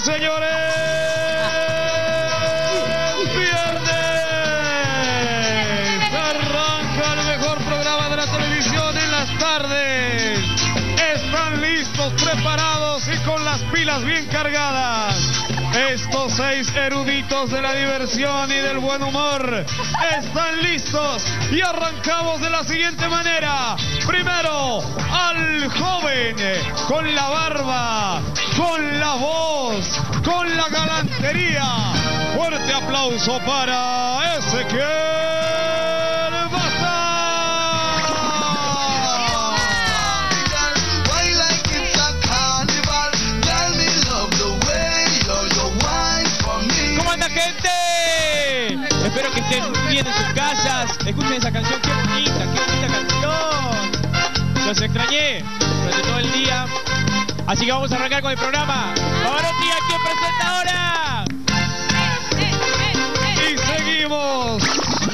señores, viernes, arranca el mejor programa de la televisión en las tardes. Están listos, preparados y con las pilas bien cargadas. Estos 6 eruditos de la diversión y del buen humor están listos y arrancamos de la siguiente manera. Primero, al joven, con la barba, con la voz, con la galantería. Fuerte aplauso para Ezequiel Baza. ¿Cómo anda, gente? Espero que estén bien en sus casas. Escuchen esa canción, qué bonita canción. Los extrañé durante todo el día. Así que vamos a arrancar con el programa. Pavarotti, ¿a quién presenta ahora? Y seguimos.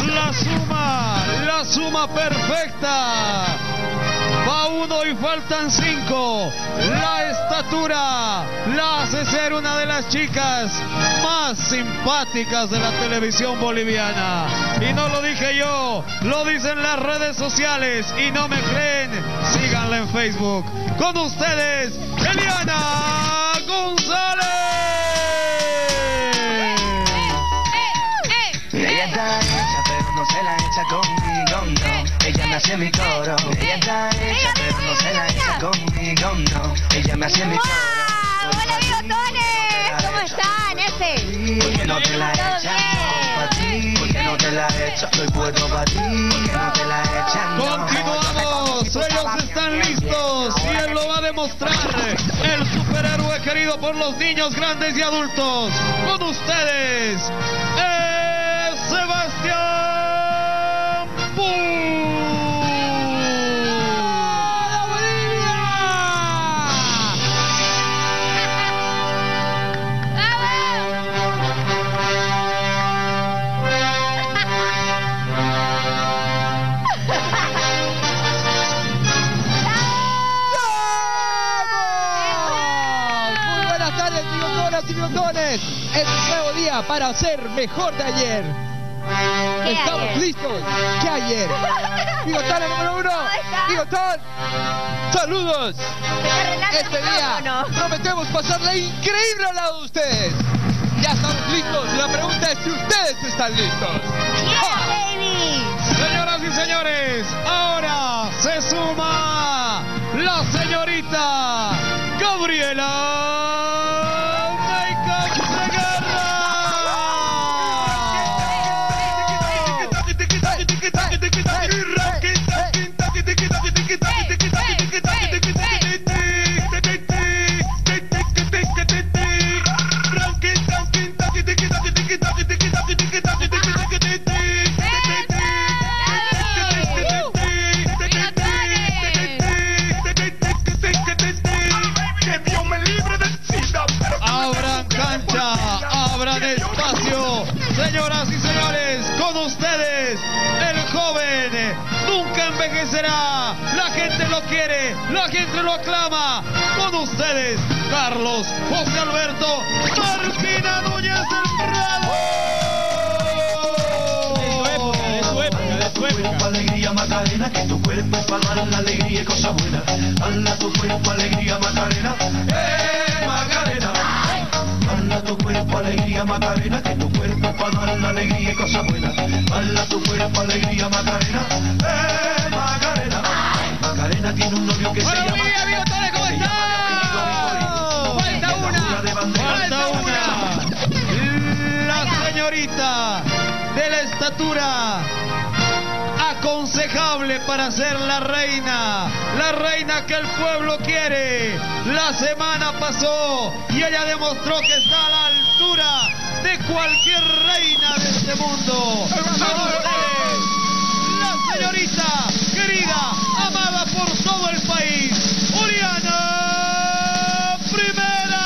La suma perfecta. Va 1 y faltan 5. La estatura la hace ser una de las chicas más simpáticas de la televisión boliviana. Y no lo dije yo, lo dicen las redes sociales. Y no me creen, síganla en Facebook. Con ustedes, Eliana González. Ella está hecha, pero no se la echa conmigo, no. Ella me hace mi coro. Ella está hecha, pero no se la echa conmigo, no. Ella me hace mi coro. Hola, bigotones, ¿cómo están? ¿Por qué no te la echas? Para ti. ¿Por qué no te la echas? Soy bueno para ti. ¿Por qué no te la echan? Continuamos, ellos están listos y él lo va a demostrar. El superhéroe querido por los niños, grandes y adultos. Con ustedes, Sebastián Pum. Es un nuevo día para ser mejor de ayer. Estamos listos. ¿Qué ayer? Bigotón número 1. Bigotón. Saludos. Este día prometemos pasarle increíble al lado de ustedes. Ya estamos listos. La pregunta es si ustedes están listos. Yeah, baby. Señoras y señores, ahora se suma la señorita Gabriela. Señoras y señores, con ustedes, el joven nunca envejecerá. La gente lo quiere, la gente lo aclama. Con ustedes, Carlos José Alberto Marquina Núñez del Prado. De su época. Alegría Macarena, que tu cuerpo es para dar la alegría y cosas buenas. Dale a tu cuerpo alegría Macarena, Macarena. Dale a tu cuerpo alegría Macarena, que tu cuerpo es para dar la alegría y cosas buenas. Dale a tu cuerpo alegría Macarena, Macarena. Macarena tiene un novio que se llama. ¡Buenos días, bigotones! ¿Cómo están? Falta una. La señorita de la estatura aconsejable para ser la reina que el pueblo quiere. La semana pasó y ella demostró que está a la altura de cualquier reina de este mundo. Con ustedes, la señorita querida, amada por todo el país, Oriana Primera.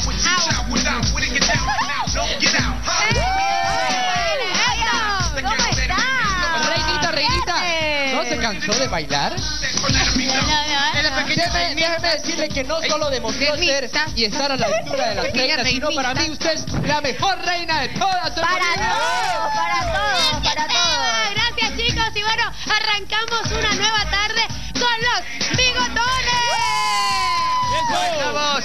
Reinita, ¿no se cansó de bailar? Déjeme decirle que no solo demostró ser y estar a la altura de las reinas, sino para mí usted es la mejor reina de todas. Para todos. Gracias, chicos. Y bueno, arrancamos una nueva tarde con los bigotones. Estamos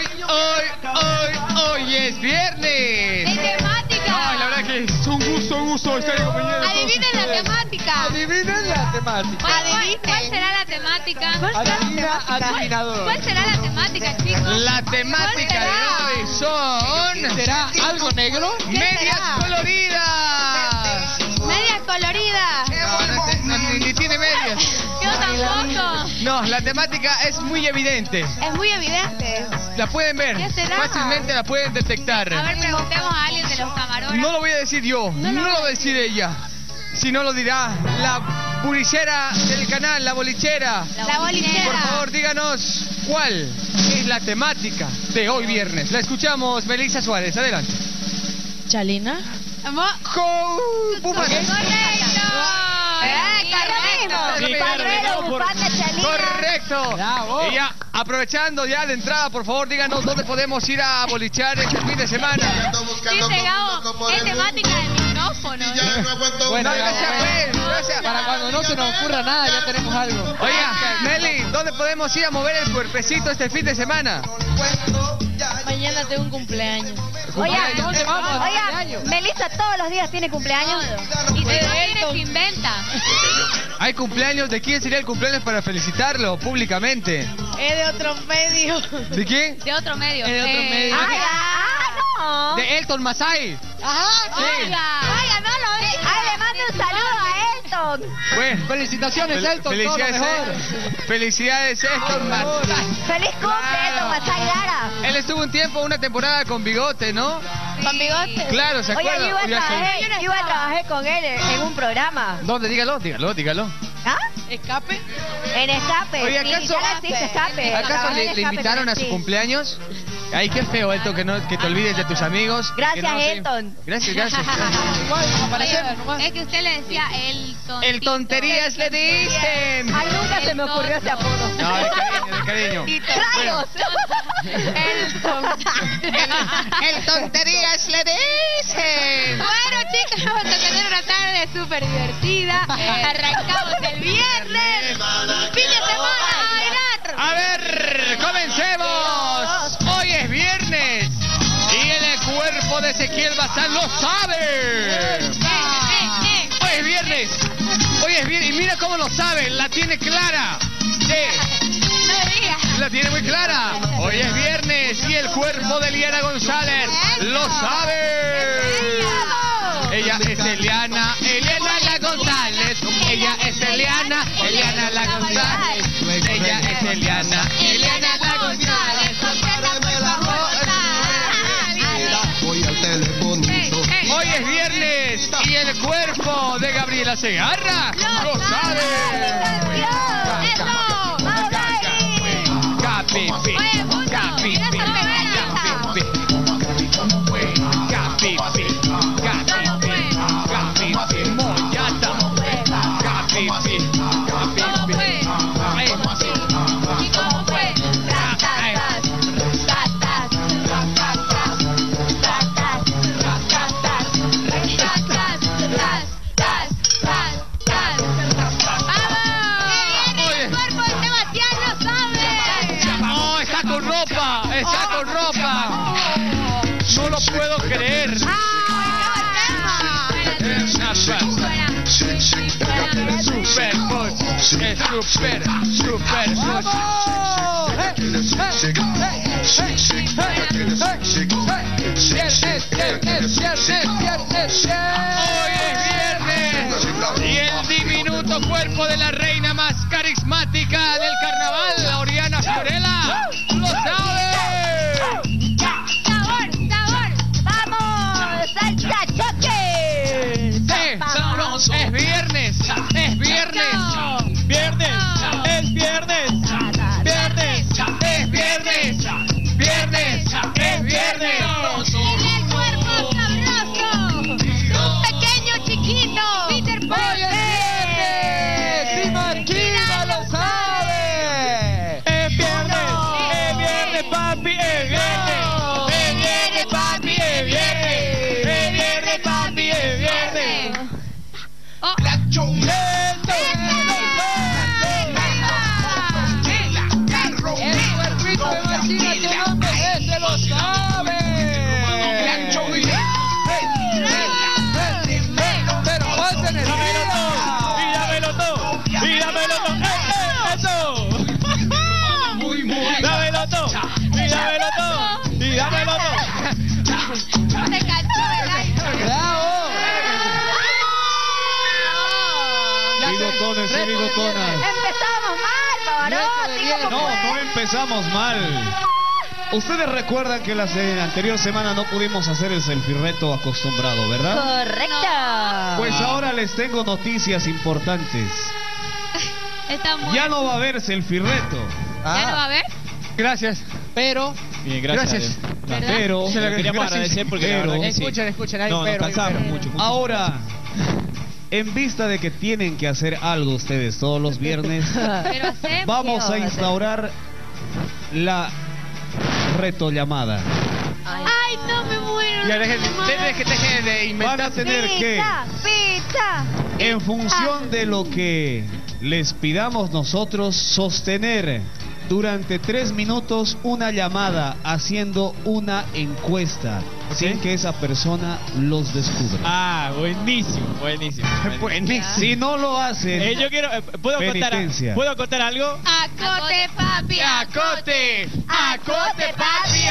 hoy es viernes. De temática. Ay, la verdad que es un gusto estar en compañía de todos Adivinen la ustedes. temática. Adivinen la temática. ¿Cuál será la temática? Adivina, adivinador. ¿Cuál será la temática, chicos? La temática de hoy son... ¿Será algo negro? ¡Medias será? coloridas! Medias coloridas. Ni tiene medias. Yo tampoco. No, la temática es muy evidente. Es muy evidente. La pueden ver. ¿Qué será? Fácilmente la pueden detectar. A ver, preguntemos a alguien de los camarones. No lo voy a decir yo, no lo va a decir ella, sino lo dirá la bolichera del canal, la bolichera. La bolichera. Por favor, díganos cuál es la temática de hoy viernes. La escuchamos, Melissa Suárez, adelante. ¿Chalina? ¡Correcto! Correcto. Bravo. Y ya, aprovechando ya de entrada, por favor, díganos dónde podemos ir a bolichar este fin de semana. Dice Gabo, es temática del micrófono. Bueno, Gracias, pues, gracias. para cuando no se nos ocurra nada, ya tenemos algo. Oiga, Nelly, ¿dónde podemos ir a mover el cuerpecito este fin de semana? Mañana tengo un cumpleaños. ¿Dónde vamos? Oiga, Melissa todos los días tiene cumpleaños. Y si no tiene, se inventa. ¿Hay cumpleaños? ¿De quién sería el cumpleaños para felicitarlo públicamente? Es de otro medio. ¿De quién? De otro medio. Es de otro medio. No. De Elton Masai. Ajá. Oiga, no lo digas. Ay, le mando un saludo a Elton. Bueno, Felicitaciones, Elton. Todo lo felicidades, mejor. felicidades, Elton Masai. Feliz cumple, Elton Masai Lara. Él estuvo un tiempo, una temporada con bigote, ¿no? ¿Con bigote? Claro, ¿se Oye, acuerda? yo iba a trabajar con él en un programa. ¿Dónde? Dígalo. ¿Ah? ¿Escape? En Escape. Oye, sí, ¿acaso- ya no existe Escape. ¿Acaso Trabajé le en Escape invitaron a su también, sí. cumpleaños? Ay, qué feo, Elton, que te olvides de tus amigos. Gracias, Que no sé- Elton. Gracias. Igual, aparecemos nomás. Es que usted le decía Elton. El tonterías le dicen. Ay, nunca se me ocurrió ese apodo. No, de cariño. ¡Rayos! El tonterías le dicen. Bueno, chicos, vamos a tener una tarde súper divertida. Arrancamos el viernes. Fin de semana, a bailar. A ver, comencemos. Hoy es viernes y el cuerpo de Ezequiel Bazán lo sabe. Hoy es viernes y mira cómo lo sabe, la tiene clara. Sí. No me digas. La tiene muy clara. Hoy es viernes y el cuerpo de Eliana González lo sabe. Ella es Eliana la González. Ella es Eliana la González. Ella es Eliana la González. Voy al telefonito. Hoy es viernes y el cuerpo de Gabriela Segarra lo sabe. ¡Eso! ¡Vamos, Gaby! Capipi, Oye, Punto, capipi, mira esa pegadita. capipi, mollata, capipi, ¿Cómo fue? ¿Y cómo fue? ¡Vamos! El cuerpo de Sebastián lo sabe. No, está con ropa. No lo puedo creer. Super Hoy es viernes y el diminuto cuerpo de la reina más carismática del carnaval, la Oriana Fiorella, lo sabe. Sabor. ¡Vamos! ¡Salsa choque! Sí, es viernes. viernes. Tiene el cuerpo sabroso. Un pequeño chiquito. Peter Pan. ¡Hoy es viernes! ¡Y Marquina lo sabe! Es viernes, papi, es viernes. Es viernes, papi, es viernes. Es viernes, papi, es viernes. Oh. El cuerpito de Marquina tiene nombre, ese lo sabe. Pero ponte energía. Y dámelo todo. Eso. Dámelo todo. Se cachó el aire. ¡Bravo! Bigotones y bigotonas. Empezamos mal, Pavarotti. No empezamos mal. Ustedes recuerdan que la anterior semana no pudimos hacer el selfie reto acostumbrado, ¿verdad? Correcto. Pues ahora les tengo noticias importantes. Está muy... Ya no va a haber selfie reto. ¿Ya no va a haber? Gracias. Pero, Bien, gracias. Pero, Queríamos agradecer porque la verdad que sí. escuchen, hay No, un nos pero. cansamos mucho. ahora, en vista de que tienen que hacer algo ustedes todos los viernes, Pero hacemos. vamos a instaurar la reto llamada. Ay, no me muero. Ya dejen de inventar. Van a tener que, Pizza. en función de lo que les pidamos nosotros, sostener durante 3 minutos una llamada haciendo una encuesta sin que esa persona los descubra. Ah, buenísimo. Si no lo hacen, Yo quiero, penitencia. ¿puedo contar algo? Acote, papi. Acote, papi,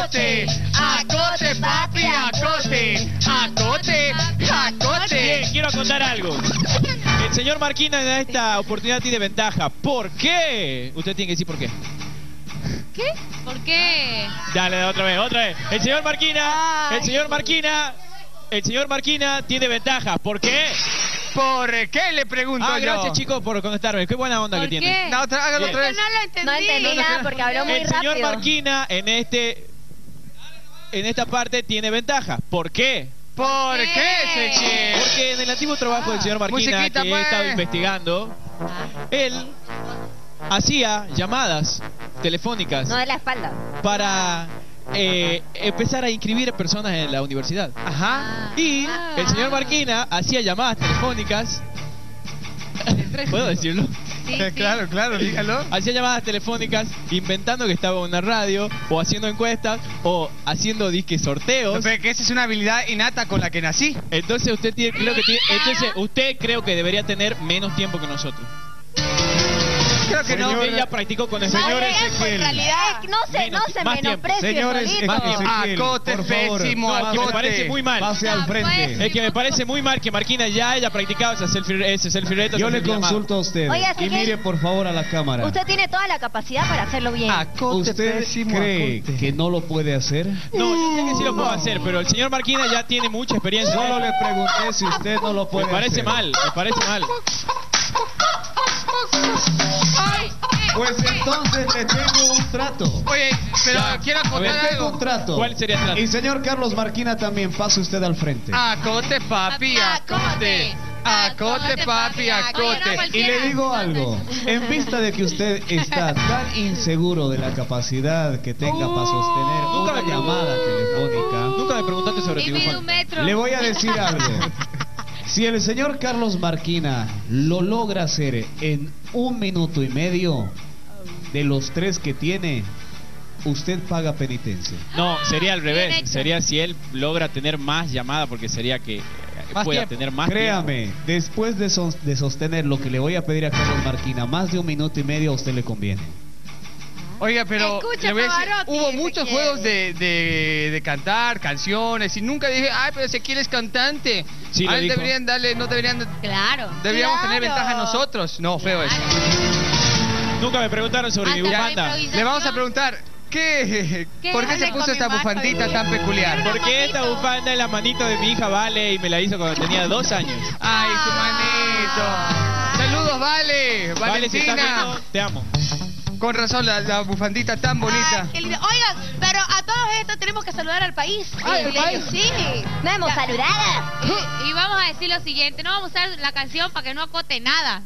acote. Bien, quiero contar algo. El señor Marquina en esta oportunidad tiene ventaja. ¿Por qué? Usted tiene que decir por qué. ¿Qué? ¿Por qué? Dale, otra vez. El señor Marquina tiene ventaja. ¿Por qué? ¿Por qué le pregunto yo? Gracias, chicos, por contestarme. Qué buena onda que ¿Por tiene. qué? No, hágalo Bien. otra vez. No lo entendí. No entendí nada porque habló muy El señor rápido. Marquina en esta parte tiene ventaja. ¿Por qué? ¿Por qué, Seche? Porque en el antiguo trabajo del señor Marquina, musiquita, que he pues. estado investigando, él hacía llamadas telefónicas No de la espalda. para empezar a inscribir personas en la universidad. Ajá. Y el señor Marquina hacía llamadas telefónicas. ¿Puedo decirlo? Sí. Claro, dígalo. Hacía llamadas telefónicas inventando que estaba en una radio, o haciendo encuestas, o haciendo disque sorteos. Pero que esa es una habilidad innata con la que nací. Entonces usted creo que debería tener menos tiempo que nosotros. Creo que no. Usted ya practicó con el Señor señor. Ezequiel. En realidad, no se más tiempo. menosprecie Señores, solito. más tiempo. Acote, por favor, pésimo, No, que me acote. parece muy mal. pase al frente. Es que me parece muy mal que Marquina ya haya practicado ese selfie reto. Yo ese le selfie llamado. consulto a usted Oiga, y Ezequiel, mire por favor a la cámara. Usted tiene toda la capacidad para hacerlo bien. Acote, ¿Usted pésimo, cree acote. que no lo puede hacer? No, yo sé que sí lo puedo hacer, pero el señor Marquina ya tiene mucha experiencia. Solo le pregunté si usted no lo puede Me parece hacer. mal. Pues entonces le tengo un trato. Oye, pero quiero Le acotar tengo un algo. trato. ¿Cuál sería el trato? Y señor Carlos Marquina también, pase usted al frente. Acote, papi, acote. Acote, papi, acote. Y le digo algo, en vista de que usted está tan inseguro de la capacidad que tenga para sostener Nunca una me llamada telefónica, Nunca me preguntaste sobre Y ti, mide Juan. 1 metro. le voy a decir algo. Si el señor Carlos Marquina lo logra hacer en 1 minuto y medio de los 3 que tiene, usted paga penitencia. No, sería al Bien revés. hecho. Sería si él logra tener más llamadas, porque sería que Más pueda tiempo. tener más Créame, después de sostener lo que le voy a pedir a Carlos Marquina, más de 1 minuto y medio a usted le conviene. Oiga, pero Escucha, le voy a decir, Pavarotti, hubo Ezequiel. muchos juegos de cantar, canciones, y nunca dije, ay, pero Ezequiel es cantante. Sí, lo a él dijo. deberían darle, no deberían, Claro. deberíamos tener Claro. ventaja nosotros. No, feo eso. Nunca me preguntaron sobre mi Hasta la bufanda. improvisación. Le vamos a preguntar, ¿por qué se hace puso con esta mi marca bufandita de- tan peculiar? Una Porque esta manito. bufanda es la manito de mi hija Vale y me la hizo cuando tenía 2 años. Ay, su manito. Saludos, Vale. Vale, si estás Valentina. viendo, te amo. Con razón, la bufandita tan bonita. Ay, qué lindo. Oigan, pero a todos esto tenemos que saludar al país. Ay, ¿el país? Sí. No hemos saludado. Y vamos a decir lo siguiente, no vamos a usar la canción para que no acote nada.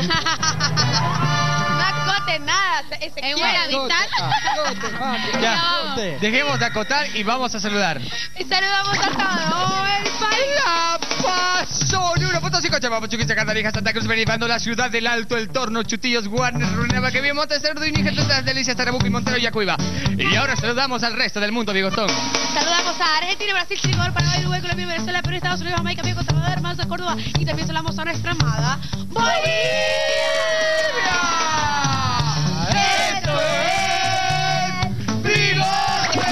No acote nada. En buena amistad. Ya, dejemos de acotar y vamos a saludar. Y saludamos a todo el país. La Paz son 1.5 Chapapa, Chuquicha, Cantarija, Santa Cruz, Benifando, la ciudad del Alto, El Torno, Chutillos, Guarnes, Runeva, que bien, Monte Cerdo, Níger, Tutas, Delicias, Tarabuco y Montero, Yacuiba. Y ahora saludamos al resto del mundo, Bigotón. Saludamos a Argentina, Brasil, Chile, Paraguay, Uruguay, Colombia, Venezuela, Perú, Estados Unidos, Jamaica, México, Salvador, Manso, Córdoba. Y también saludamos a nuestra amada Bolivia. ¡Esto es Bigote!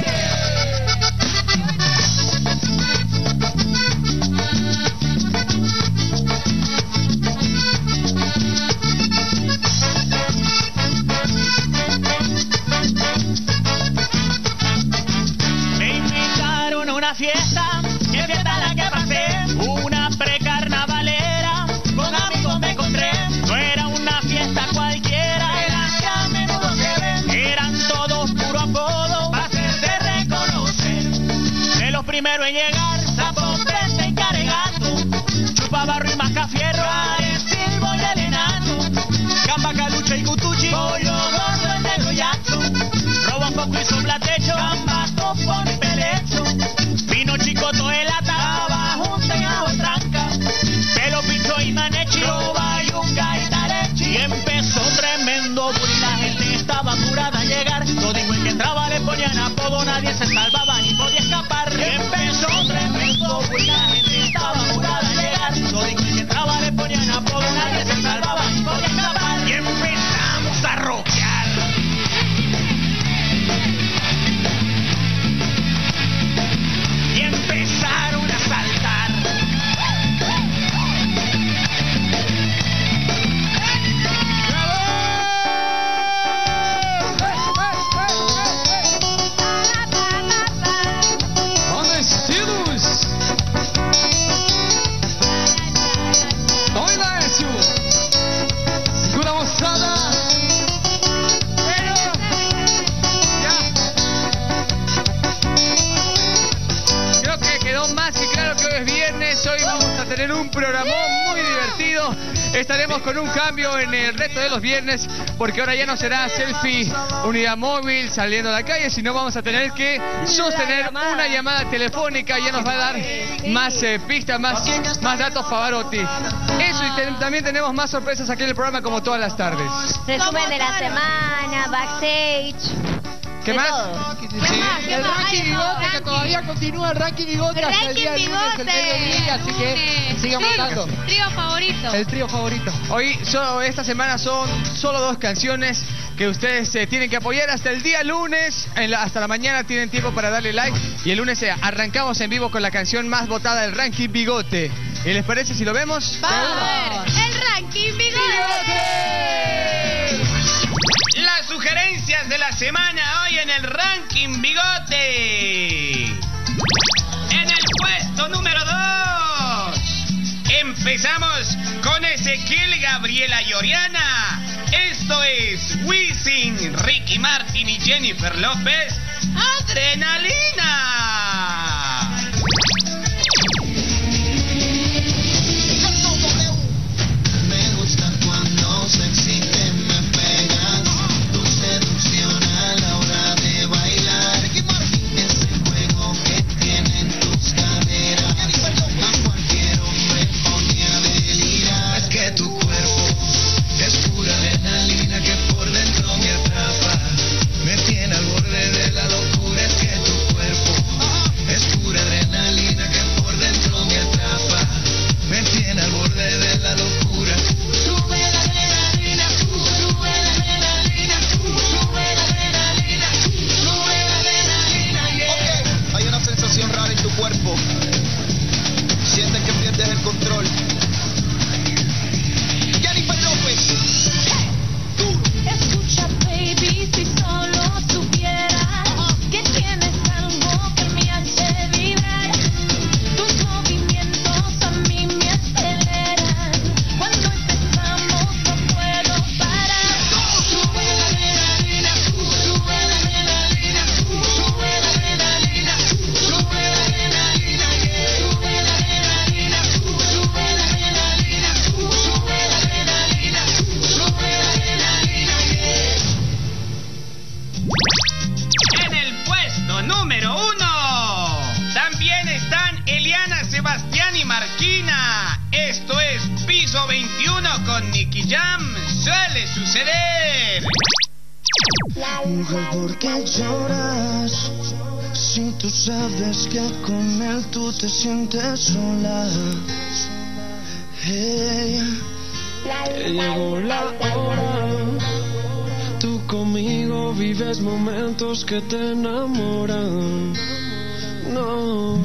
Me invitaron a una fiesta, qué fiesta la que pasé, una precarnavalera, con amigos me encontré, no era una fiesta cualquiera, era que a menudo se ven, eran todos puro apodo, fácil de reconocer, de los primeros en llegar, Sapo, Presa y Caregato, Chupabarro y Mascafierro, Ares, Silvo y el enano, Gamba, Calucha y Cutuchi, Pollo Gordo, el negro Yacho, Robo Foco y Soplatecho, Gamba, Copón y Pelecho, Vino Chicoto en lata, Junta y Ajo Tranca, Pelo Picho y Manechi, Roba, Yunga y Tarechi. Y empezó tremendo bullying, la gente estaba apurada a llegar, todo igual que entraba le ponían apodo, nadie se salvaba ni podía escapar. Y empezó tremendo bullying, la gente estaba apurada a llegar, todo igual que entraba le ponían apodo, nadie se salvaba ni podía escapar. Y empezamos a rockear. Y empezaron a saltar. Vestidos! Oi, Laércio! Segura a moçada! Creo que quedó más que claro que hoy es viernes. Hoy vamos a tener un programón muy divertido. Estaremos con un cambio en el resto de los viernes, porque ahora ya no será selfie unidad móvil saliendo a la calle, sino vamos a tener que sostener una llamada telefónica. Ya nos va a dar más pistas, más datos Pavarotti. Eso, y también tenemos más sorpresas aquí en el programa como todas las tardes. Resumen de la semana, backstage. ¿Qué de más? todo. Sí. El ranking bigote, que todavía continúa el ranking bigote hasta el día lunes, el mediodía, así que sigan votando. Trío favorito. El trío favorito. Hoy, esta semana son solo 2 canciones que ustedes tienen que apoyar hasta el día lunes. Hasta la mañana tienen tiempo para darle like. Y el lunes arrancamos en vivo con la canción más votada del ranking Bigote. ¿Y les parece si lo vemos? Vamos a ver el ranking Bigote. Las sugerencias de la semana hoy en el ranking Bigote. En el puesto número 2 empezamos con Ezequiel, Gabriela y Oriana. Esto es Wisin, Ricky Martin y Jennifer López. ¡Adrenalina! Me gusta cuando se excite, me pegas. Tu seducción a la hora de bailar. Ese juego que tienen tus caderas. A cualquier hombre pone a delirar. Es que tu cuerpo es pura adrenalina que por dentro me atrapa. Me tiene al borde de la locura. Es que tu cuerpo Marquina. Esto es Piso 21 con Nicky Jam. Suele suceder. Mujer, ¿por qué lloras? Si tú sabes que con él tú te sientes sola. Hey, llegó la hora. Tú conmigo vives momentos que te enamoran. No,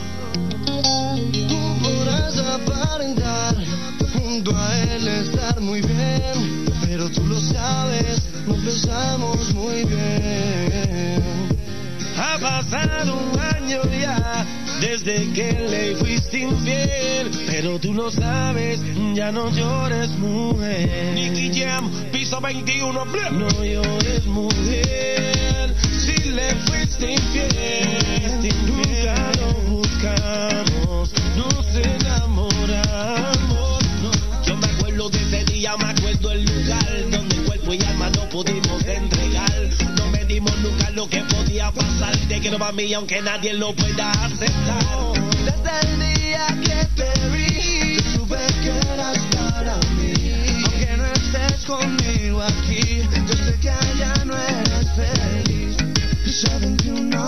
tú podrás aparentar junto a él estar muy bien, pero tú lo sabes, nos besamos muy bien. Ha pasado un año ya desde que le fuiste infiel, pero tú lo sabes, ya no llores, mujer. Nicky Jam, Piso 21, no llores, mujer. Si le fuiste infiel, nunca lo buscamos, nos enamoramos. No, yo me acuerdo de ese día, me acuerdo el lugar donde cuerpo y alma no pudimos entregar. No me dimos nunca lo que podía pasar. Te quiero para mí aunque nadie lo pueda aceptar. Desde el día que te vi, yo supe que eras para mí. Aunque no estés conmigo aquí, yo sé que allá no eres feliz. Piso 21.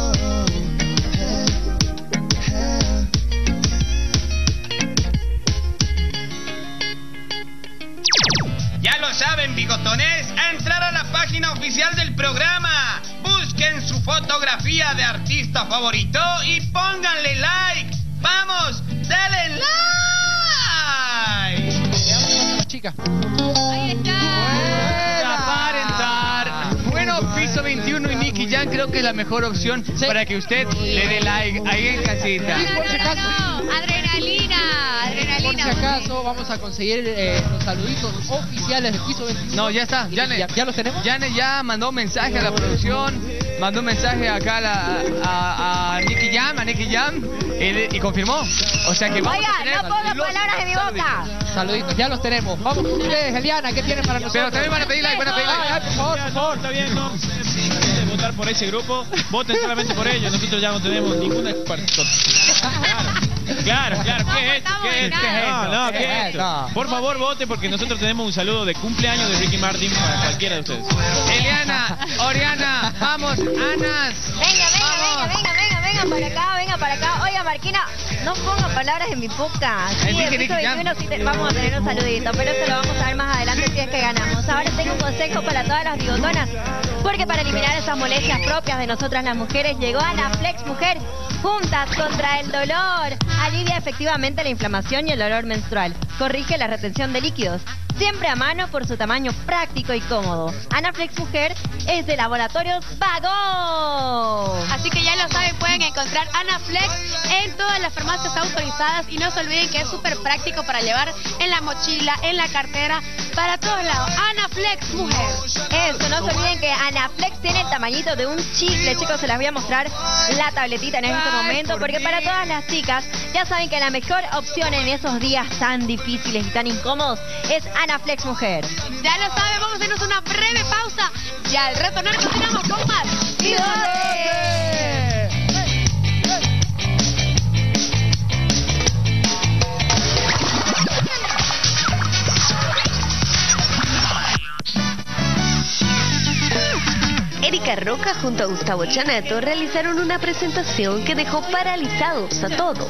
Ya lo saben, bigotones, a entrar a la página oficial del programa. Busquen su fotografía de artista favorito y pónganle like. ¡Vamos! ¡Denle like! Chica. Ahí está. Aparentar. Bueno, Piso 21 y Nicky Jam creo que es la mejor opción para que usted le dé like ahí en casita. Sí, por si acaso. Adrenalina. Por si acaso vamos a conseguir los saluditos oficiales de Piso 21. No, ya está. ¿Ya los tenemos? Yane ya mandó un mensaje a la producción, mandó un mensaje acá a Nicky Jam y confirmó. O sea que vamos a tener... Oiga, no ponga palabras en mi boca. Saluditos, ya los tenemos. Vamos con ustedes, Eliana, ¿qué tienen para nosotros? Pero también van a pedir like, Por favor. Está bien, no. Si quieren votar por ese grupo, voten solamente por ellos. Nosotros ya no tenemos ninguna Claro, ¿qué es esto? ¿Qué es esto? Por favor, voten porque nosotros tenemos un saludo de cumpleaños de Ricky Martin para cualquiera de ustedes. Eliana, Oriana, vamos, Anas. Venga para acá. Oiga, Marquina, no ponga palabras en mi boca. Sí, en Piso 21 sí vamos a tener un saludito, pero eso lo vamos a ver más adelante si es que ganamos. Ahora tengo un consejo para todas las bigotonas, porque para eliminar esas molestias propias de nosotras las mujeres, llegó Anaflex Mujer. Juntas contra el dolor. Alivia efectivamente la inflamación y el dolor menstrual. Corrige la retención de líquidos. Siempre a mano por su tamaño práctico y cómodo. Anaflex Mujer es de Laboratorios Vago. Así que ya lo saben, pueden encontrar Anaflex en todas las farmacias autorizadas y no se olviden que es súper práctico para llevar en la mochila, en la cartera, para todos lados. Anaflex Mujer. Eso, no se olviden que Anaflex tiene el tamañito de un chicle. Chicos, se las voy a mostrar la tabletita en este momento, porque para todas las chicas, ya saben que la mejor opción en esos días tan difíciles y tan incómodos es Anaflex Mujer. Ya lo saben, vamos a hacernos una breve pausa y al retornar continuamos con más. Erika Roca junto a Gustavo Chanato realizaron una presentación que dejó paralizados a todos.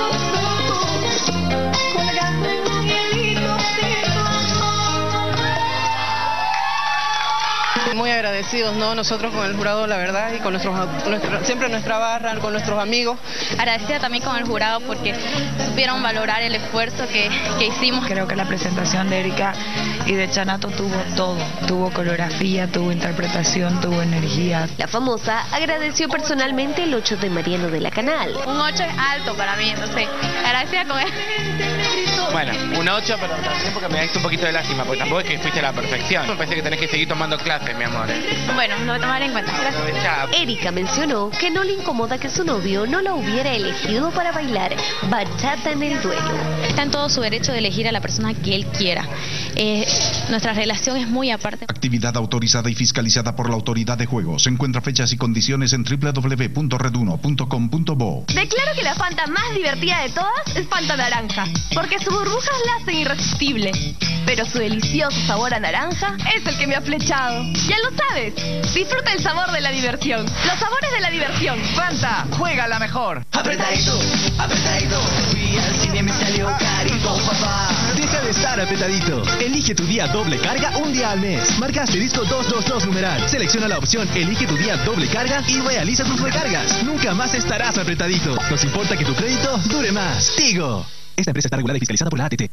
Muy agradecidos, ¿no? Nosotros con el jurado, la verdad, y con siempre nuestra barra, con nuestros amigos. Agradecida también con el jurado porque supieron valorar el esfuerzo que hicimos. Creo que la presentación de Erika y de Chanato tuvo todo. Tuvo coreografía, tuvo interpretación, tuvo energía. La famosa agradeció personalmente el 8 de Mariano de la Canal. Un 8 es alto para mí, entonces agradecida con él. Bueno, un 8, pero también porque me diste un poquito de lástima, porque tampoco es que fuiste a la perfección. Me parece que tenés que seguir tomando clases, mi amor. Bueno, lo voy a tomar en cuenta. Gracias. Erika mencionó que no le incomoda que su novio no la hubiera elegido para bailar bachata en el duelo. Está en todo su derecho de elegir a la persona que él quiera. nuestra relación es muy aparte. Actividad autorizada y fiscalizada por la Autoridad de Juegos. Encuentra fechas y condiciones en www.red1.com.bo. Declaro que la Fanta más divertida de todas es Fanta Naranja, porque sus burbujas la hacen irresistible. Pero su delicioso sabor a naranja es el que me ha flechado. Ya lo sabes, disfruta el sabor de la diversión. Los sabores de la diversión. Fanta, juega la mejor. Apretadito, apretadito, fui al cine, me salió carito, papá. Deja de estar apretadito. Elige tu día doble carga un día al mes. Marca asterisco 222 numeral. Selecciona la opción Elige tu día doble carga y realiza tus recargas. Nunca más estarás apretadito. Nos importa que tu crédito dure más. Tigo. Esta empresa está regulada y fiscalizada por la ATT.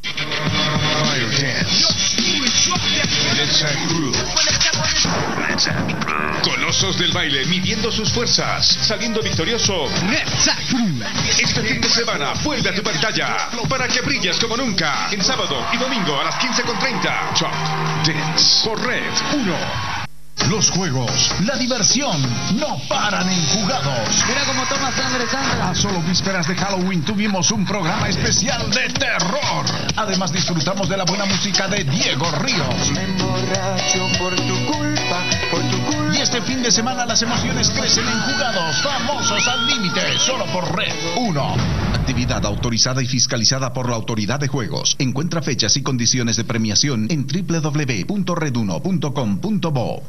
Colosos del baile midiendo sus fuerzas, saliendo victorioso. Este fin de semana vuelve a tu pantalla para que brilles como nunca. En sábado y domingo a las 15:30. Chop Dance por Red 1. Los juegos, la diversión, no paran en Jugados. Mira cómo toma sangre, Sandra. A solo vísperas de Halloween tuvimos un programa especial de terror. Además disfrutamos de la buena música de Diego Ríos. Me emborracho por tu culpa, por tu culpa. Y este fin de semana las emociones crecen en Jugados, famosos al límite, solo por Red 1. Actividad autorizada y fiscalizada por la Autoridad de Juegos. Encuentra fechas y condiciones de premiación en www.red1.com.bo.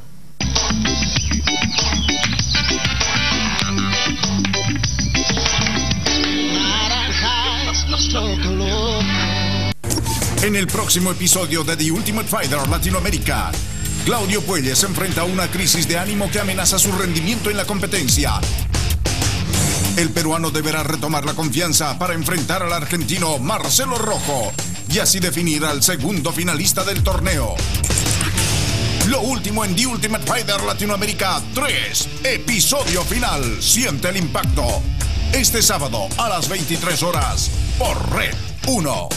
En el próximo episodio de The Ultimate Fighter Latinoamérica, Claudio Puelles enfrenta una crisis de ánimo que amenaza su rendimiento en la competencia. El peruano deberá retomar la confianza para enfrentar al argentino Marcelo Rojo y así definir al segundo finalista del torneo. Lo último en The Ultimate Fighter Latinoamérica 3, episodio final. Siente el impacto. Este sábado a las 23 horas por Red 1.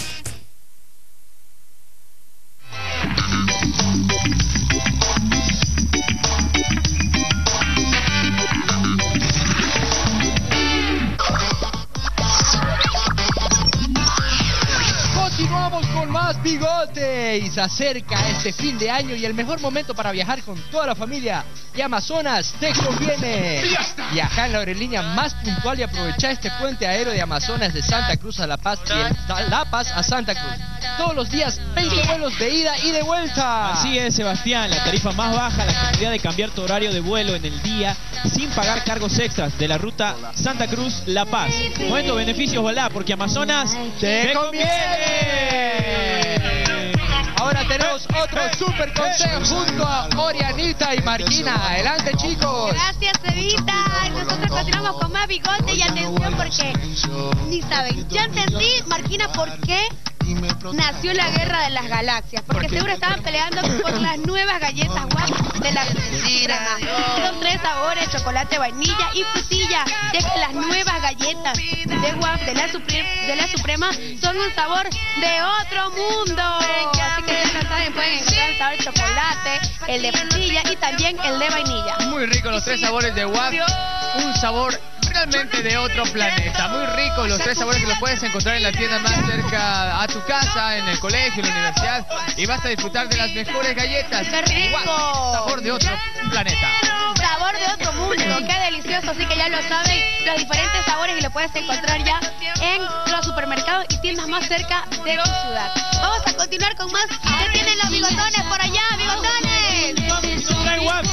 Continuamos con más Bigote y se acerca este fin de año y el mejor momento para viajar con toda la familia y Amazonas te conviene. Viaja en la aerolínea más puntual y aprovecha este puente aéreo de Amazonas de Santa Cruz a La Paz y de La Paz a Santa Cruz. Todos los días 20 vuelos de ida y de vuelta. Así es, Sebastián, la tarifa más baja, la posibilidad de cambiar tu horario de vuelo en el día sin pagar cargos extras de la ruta Santa Cruz-La Paz. Momento, beneficios, volá, porque Amazonas te conviene. Ahora tenemos otro super consejo junto a Orianita y Marquina. Adelante, chicos. Gracias, Evita. Nosotros continuamos con más Bigote y atención porque ni saben. Ya entendí, Marquina, por qué nació la guerra de las galaxias. Porque seguro estaban peleando por las nuevas galletas guapas de la Suprema. Son 3 sabores: chocolate, vainilla y frutilla. Ya que las nuevas galletas de guap de la Suprema son un sabor de otro mundo. Así que ya lo saben, pueden encontrar el sabor de chocolate, el de frutilla y también el de vainilla. Muy rico los 3 sabores de guap. Un sabor realmente de otro planeta. Muy rico los 3 sabores que los puedes encontrar en la tienda más cerca a tu casa, en el colegio, en la universidad, y vas a disfrutar de las mejores galletas. ¡Qué rico! Guau, sabor de otro planeta. Sabor de otro mundo, qué delicioso. Así que ya lo saben, los diferentes sabores y lo puedes encontrar ya en los supermercados y tiendas más cerca de tu ciudad. Vamos a continuar con más. ¿Qué tienen los bigotones por allá, bigotones? Guap.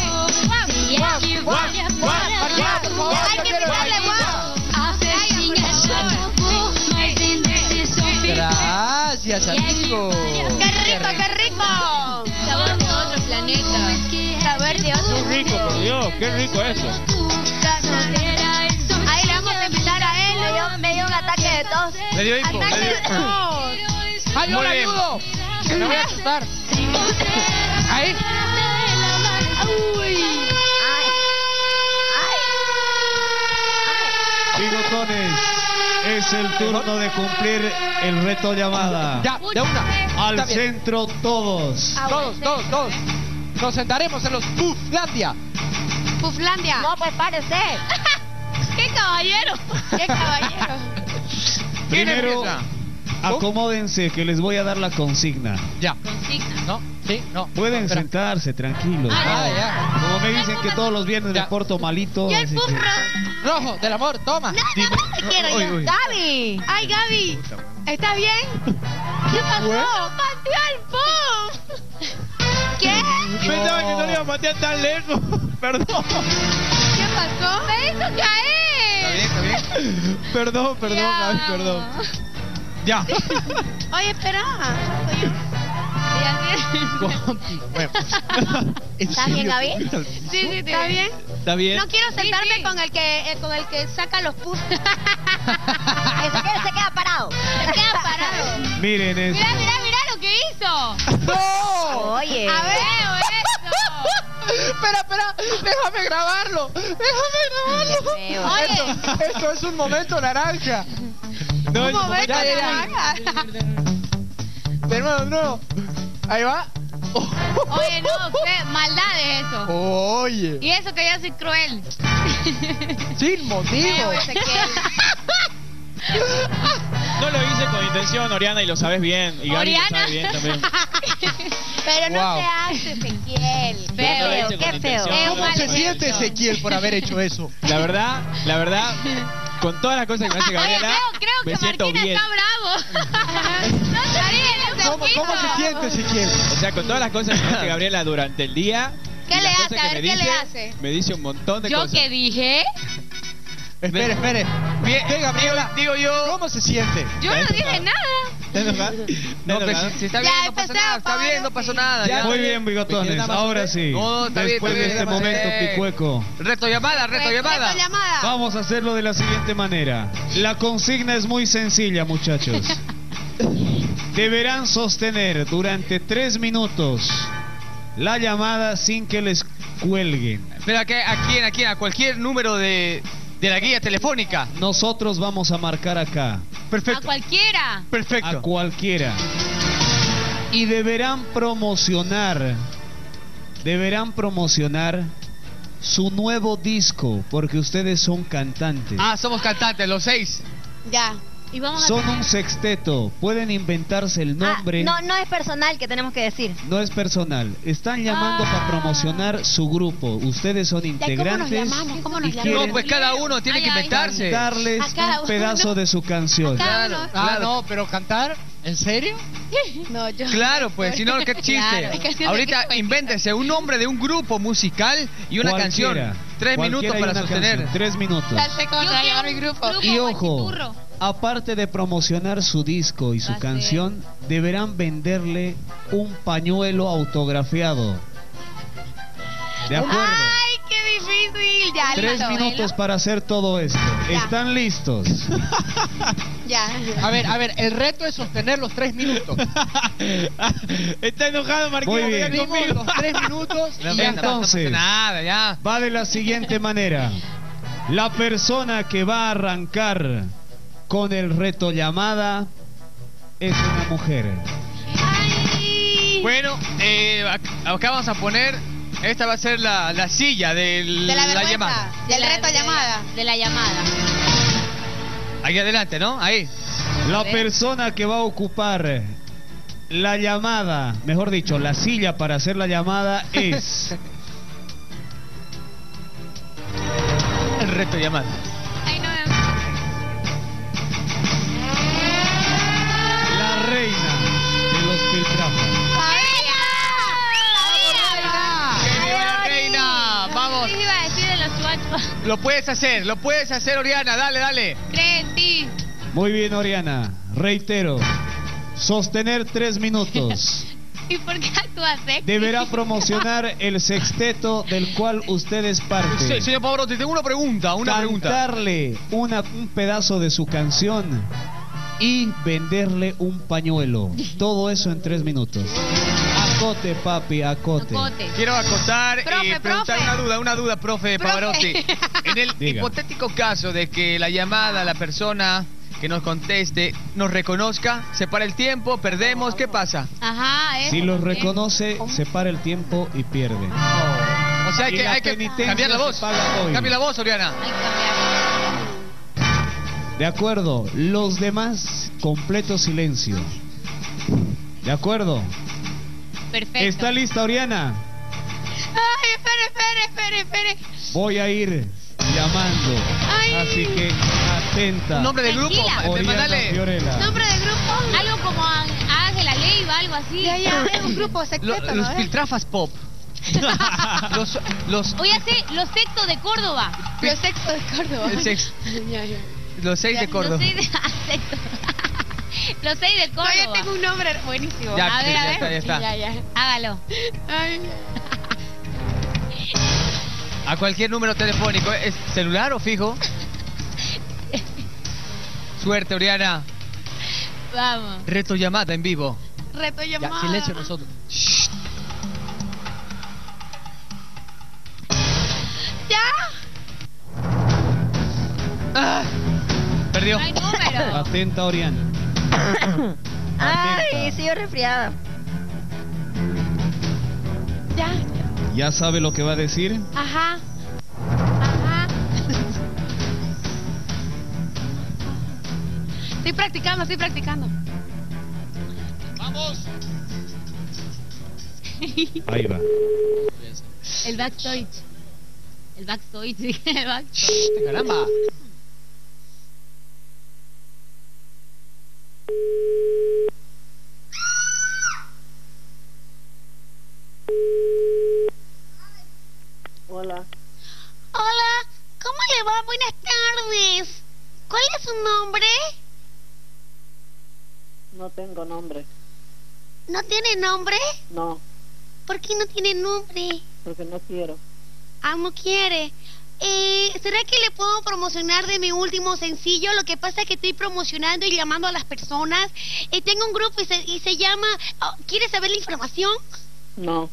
Hay que tirarle guap. Gracias, amigo. ¡Qué rico, qué rico! Sabor de otro planeta. Sabor de otro Qué rico, por Dios, qué rico eso. Ahí le vamos a invitar a él. Me dio un ataque de tos. Le dio hipo. Ataque de tos. ¡Ay, yo le ayudo! Me voy a asustar. Ahí. Uy. Bigotones, es el turno de cumplir el reto llamada. Ya, de una. Al centro todos. Todos. Nos sentaremos en los Puflandia. Puflandia. No, pues párese. ¡Qué caballero! ¡Qué caballero! Primero, acomódense que les voy a dar la consigna. Ya. Consigna. ¿No? Sí, no. Pueden sentarse, tranquilos. ya. Como me dicen que todos los viernes me porto malito. Y el así que- pufro. Rojo, del amor, toma. No te quiero Uy, yo. uy. Gaby. Ay, Gaby. ¿Estás bien? ¿Qué pasó? ¡Pateó al puf! ¿Qué? Pensaba que no le iba a patear tan lejos. Perdón. ¿Qué pasó? ¡Me hizo caer! Está bien. Perdón, Gaby, perdón. Ya. Oye, espera. ¿Estás bien, Gaby? Sí, ¿estás bien? ¿Está bien? No quiero sentarme con el que saca los pus. Ese que se queda parado. Se queda parado. Miren eso. Mira lo que hizo. ¡No! Oye. A ver, eso. Espera, déjame grabarlo. Oye. Esto es un momento naranja. No, Un momento ya. naranja. De nuevo. Ahí va. Oye, no, qué maldad es eso. Oye. Y eso que yo soy cruel. Sin motivo. No lo hice con intención, Oriana, y lo sabes bien. Y Gaby Oriana. lo sabe bien también. Pero no Wow. se hace, Ezequiel. No lo Feo, hice con qué feo. intención. ¿Cómo se siente Ezequiel por haber hecho eso? La verdad, con todas las cosas que me hace Gabriela, Creo me que siento Marquina bien. está bravo. No te ¿Cómo se siente Ezequiel? O sea, con todas las cosas que me hace Gabriela durante el día. ¿Qué y le las hace? cosas A que ver, me ¿qué le dice, hace? Me dice un montón de cosas. dije? Espere. Bien, Gabriela. Digo yo. ¿Cómo se siente? Yo no dije nada. ¿Estás enojada? No, pero si está bien, Ya no pasa empecé, nada. Está Pablo, bien, no pasó nada. Ya, ya. Muy bien, bigotones. Nada más Ahora usted. sí. No, está bien, Después está de bien, este está momento bien. picueco, Reto llamada. Llamada. vamos a hacerlo de la siguiente manera. La consigna es muy sencilla, muchachos. Deberán sostener durante 3 minutos la llamada sin que les cuelguen. Pero ¿a quién? ¿A cualquier número de la guía telefónica? Nosotros vamos a marcar acá. A cualquiera. A cualquiera. Y deberán promocionar su nuevo disco, porque ustedes son cantantes. Ah, somos cantantes, los 6. Ya. Y vamos Son un sexteto, pueden inventarse el nombre. No es personal que tenemos que decir. No es personal, están llamando para promocionar su grupo. Ustedes son integrantes. ¿Cómo y nos quieren No, pues cada uno tiene que inventarse. cantarles A cada un pedazo uno. de su canción. Claro, No, pero cantar, ¿en serio? No, yo. Claro, pues, si no, qué chiste. Claro. Ahorita invéntese un nombre de un grupo musical y una Cualquiera. canción. 3 minutos Cualquiera y para una sostener. canción, 3 minutos. Ya sé cómo se va a llamar mi grupo. Y ojo, aparte de promocionar su disco y su canción, deberán venderle un pañuelo autografiado. ¿De acuerdo? Ay, qué difícil. Ya, 3 listo. minutos para hacer todo esto. Ya. ¿Están listos? Ya. A ver, el reto es sostener los 3 minutos. Está enojado, Marquinhos. Muy bien. Sostenimos los 3 minutos y ya está. Entonces, Nada, ya. va de la siguiente manera. La persona que va a arrancar con el reto llamada es una mujer. Bueno, acá vamos a poner. Esta va a ser la silla de De la vergüenza. llamada. Del reto llamada. De la llamada. Ahí adelante, ¿no? Ahí. La persona que va a ocupar la llamada, mejor dicho, la silla para hacer la llamada es El reto llamada. Ay, no. la reina de los piltrafas. Reina, vamos. ¿Qué iba a decir de los swatch? Lo puedes hacer, Oriana. Dale. Cree en ti. Muy bien, Oriana. Reitero, sostener 3 minutos. ¿Y por qué actúas sexy? Deberá promocionar el sexteto del cual ustedes parten. Sí, señor Pavarotti, tengo una pregunta. Cantarle un pedazo de su canción y venderle un pañuelo. Todo eso en 3 minutos. Acote, papi, acote. Quiero acotar Profe, y preguntar profe. una duda, profe Pavarotti. En el Diga. hipotético caso de que la llamada, la persona que nos conteste, nos reconozca, se para el tiempo, perdemos, ¿qué pasa? Ajá, eso. Si los reconoce, se para el tiempo y pierde. O sea, Y que la hay que penitencia cambiar la se voz. paga hoy. Cambia la voz, Oriana. Hay que cambiar. De acuerdo, los demás, completo silencio. De acuerdo. Perfecto. ¿Está lista, Oriana? Ay, espere. Voy a ir llamando. Ay. Así que atenta. Nombre de grupo, Oriana Fiorella. Nombre de grupo. Algo como Ángela Leiva, algo así. Ya, es un grupo secreto, Los Filtrafas Pop. los Voy a hacer los sextos de Córdoba. Los sextos de Córdoba. El sex- Ya. Los 6 de Córdoba. Los 6 de Córdoba. No, ya tengo un nombre buenísimo. Ya, a ver, ya a está, ver. ya está. Ya. Hágalo. Ay. A cualquier número telefónico, ¿es celular o fijo? Suerte, Oriana. Vamos. Reto llamada en vivo. Reto llamada. Ya, silencio nosotros. Shh. ¿Ya? Ah, perdió. No hay número. Atenta, Oriana. Ay, sigo resfriada. Ya. ¿Ya sabe lo que va a decir? Ajá. Estoy practicando. Vamos. Ahí va. El backstage. El backstage. Shh, caramba. Hola. Hola, ¿cómo le va? Buenas tardes. ¿Cuál es su nombre? No tengo nombre. ¿No tiene nombre? No, ¿Por qué no tiene nombre? porque no quiero. Ah, no quiere. ¿Será que le puedo promocionar de mi último sencillo? Lo que pasa es que estoy promocionando y llamando a las personas. Tengo un grupo y se llama... Oh, ¿quiere saber la información? No,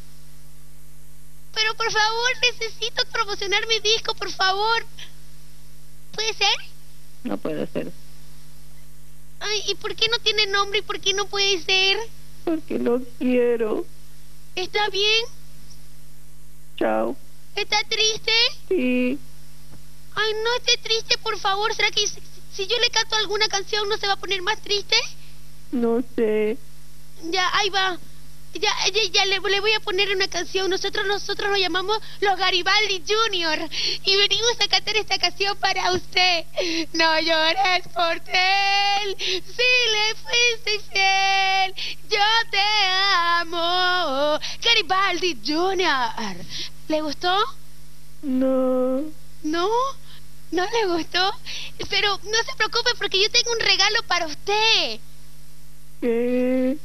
Pero por favor, necesito promocionar mi disco, por favor. ¿Puede ser? no puede ser. Ay, ¿y por qué no tiene nombre y por qué no puede ser? Porque no quiero. ¿Está bien? Chao. ¿Está triste? Sí. Ay, no esté triste, por favor. ¿Será que si yo le canto alguna canción no se va a poner más triste? No sé. Ya, ahí va. Ya le voy a poner una canción. Nosotros nos llamamos los Garibaldi Junior y venimos a cantar esta canción para usted. No llores por él, si le fuiste infiel, yo te amo. Garibaldi Junior. ¿Le gustó? No. ¿No? ¿No le gustó? Pero no se preocupe porque yo tengo un regalo para usted. ¿Qué?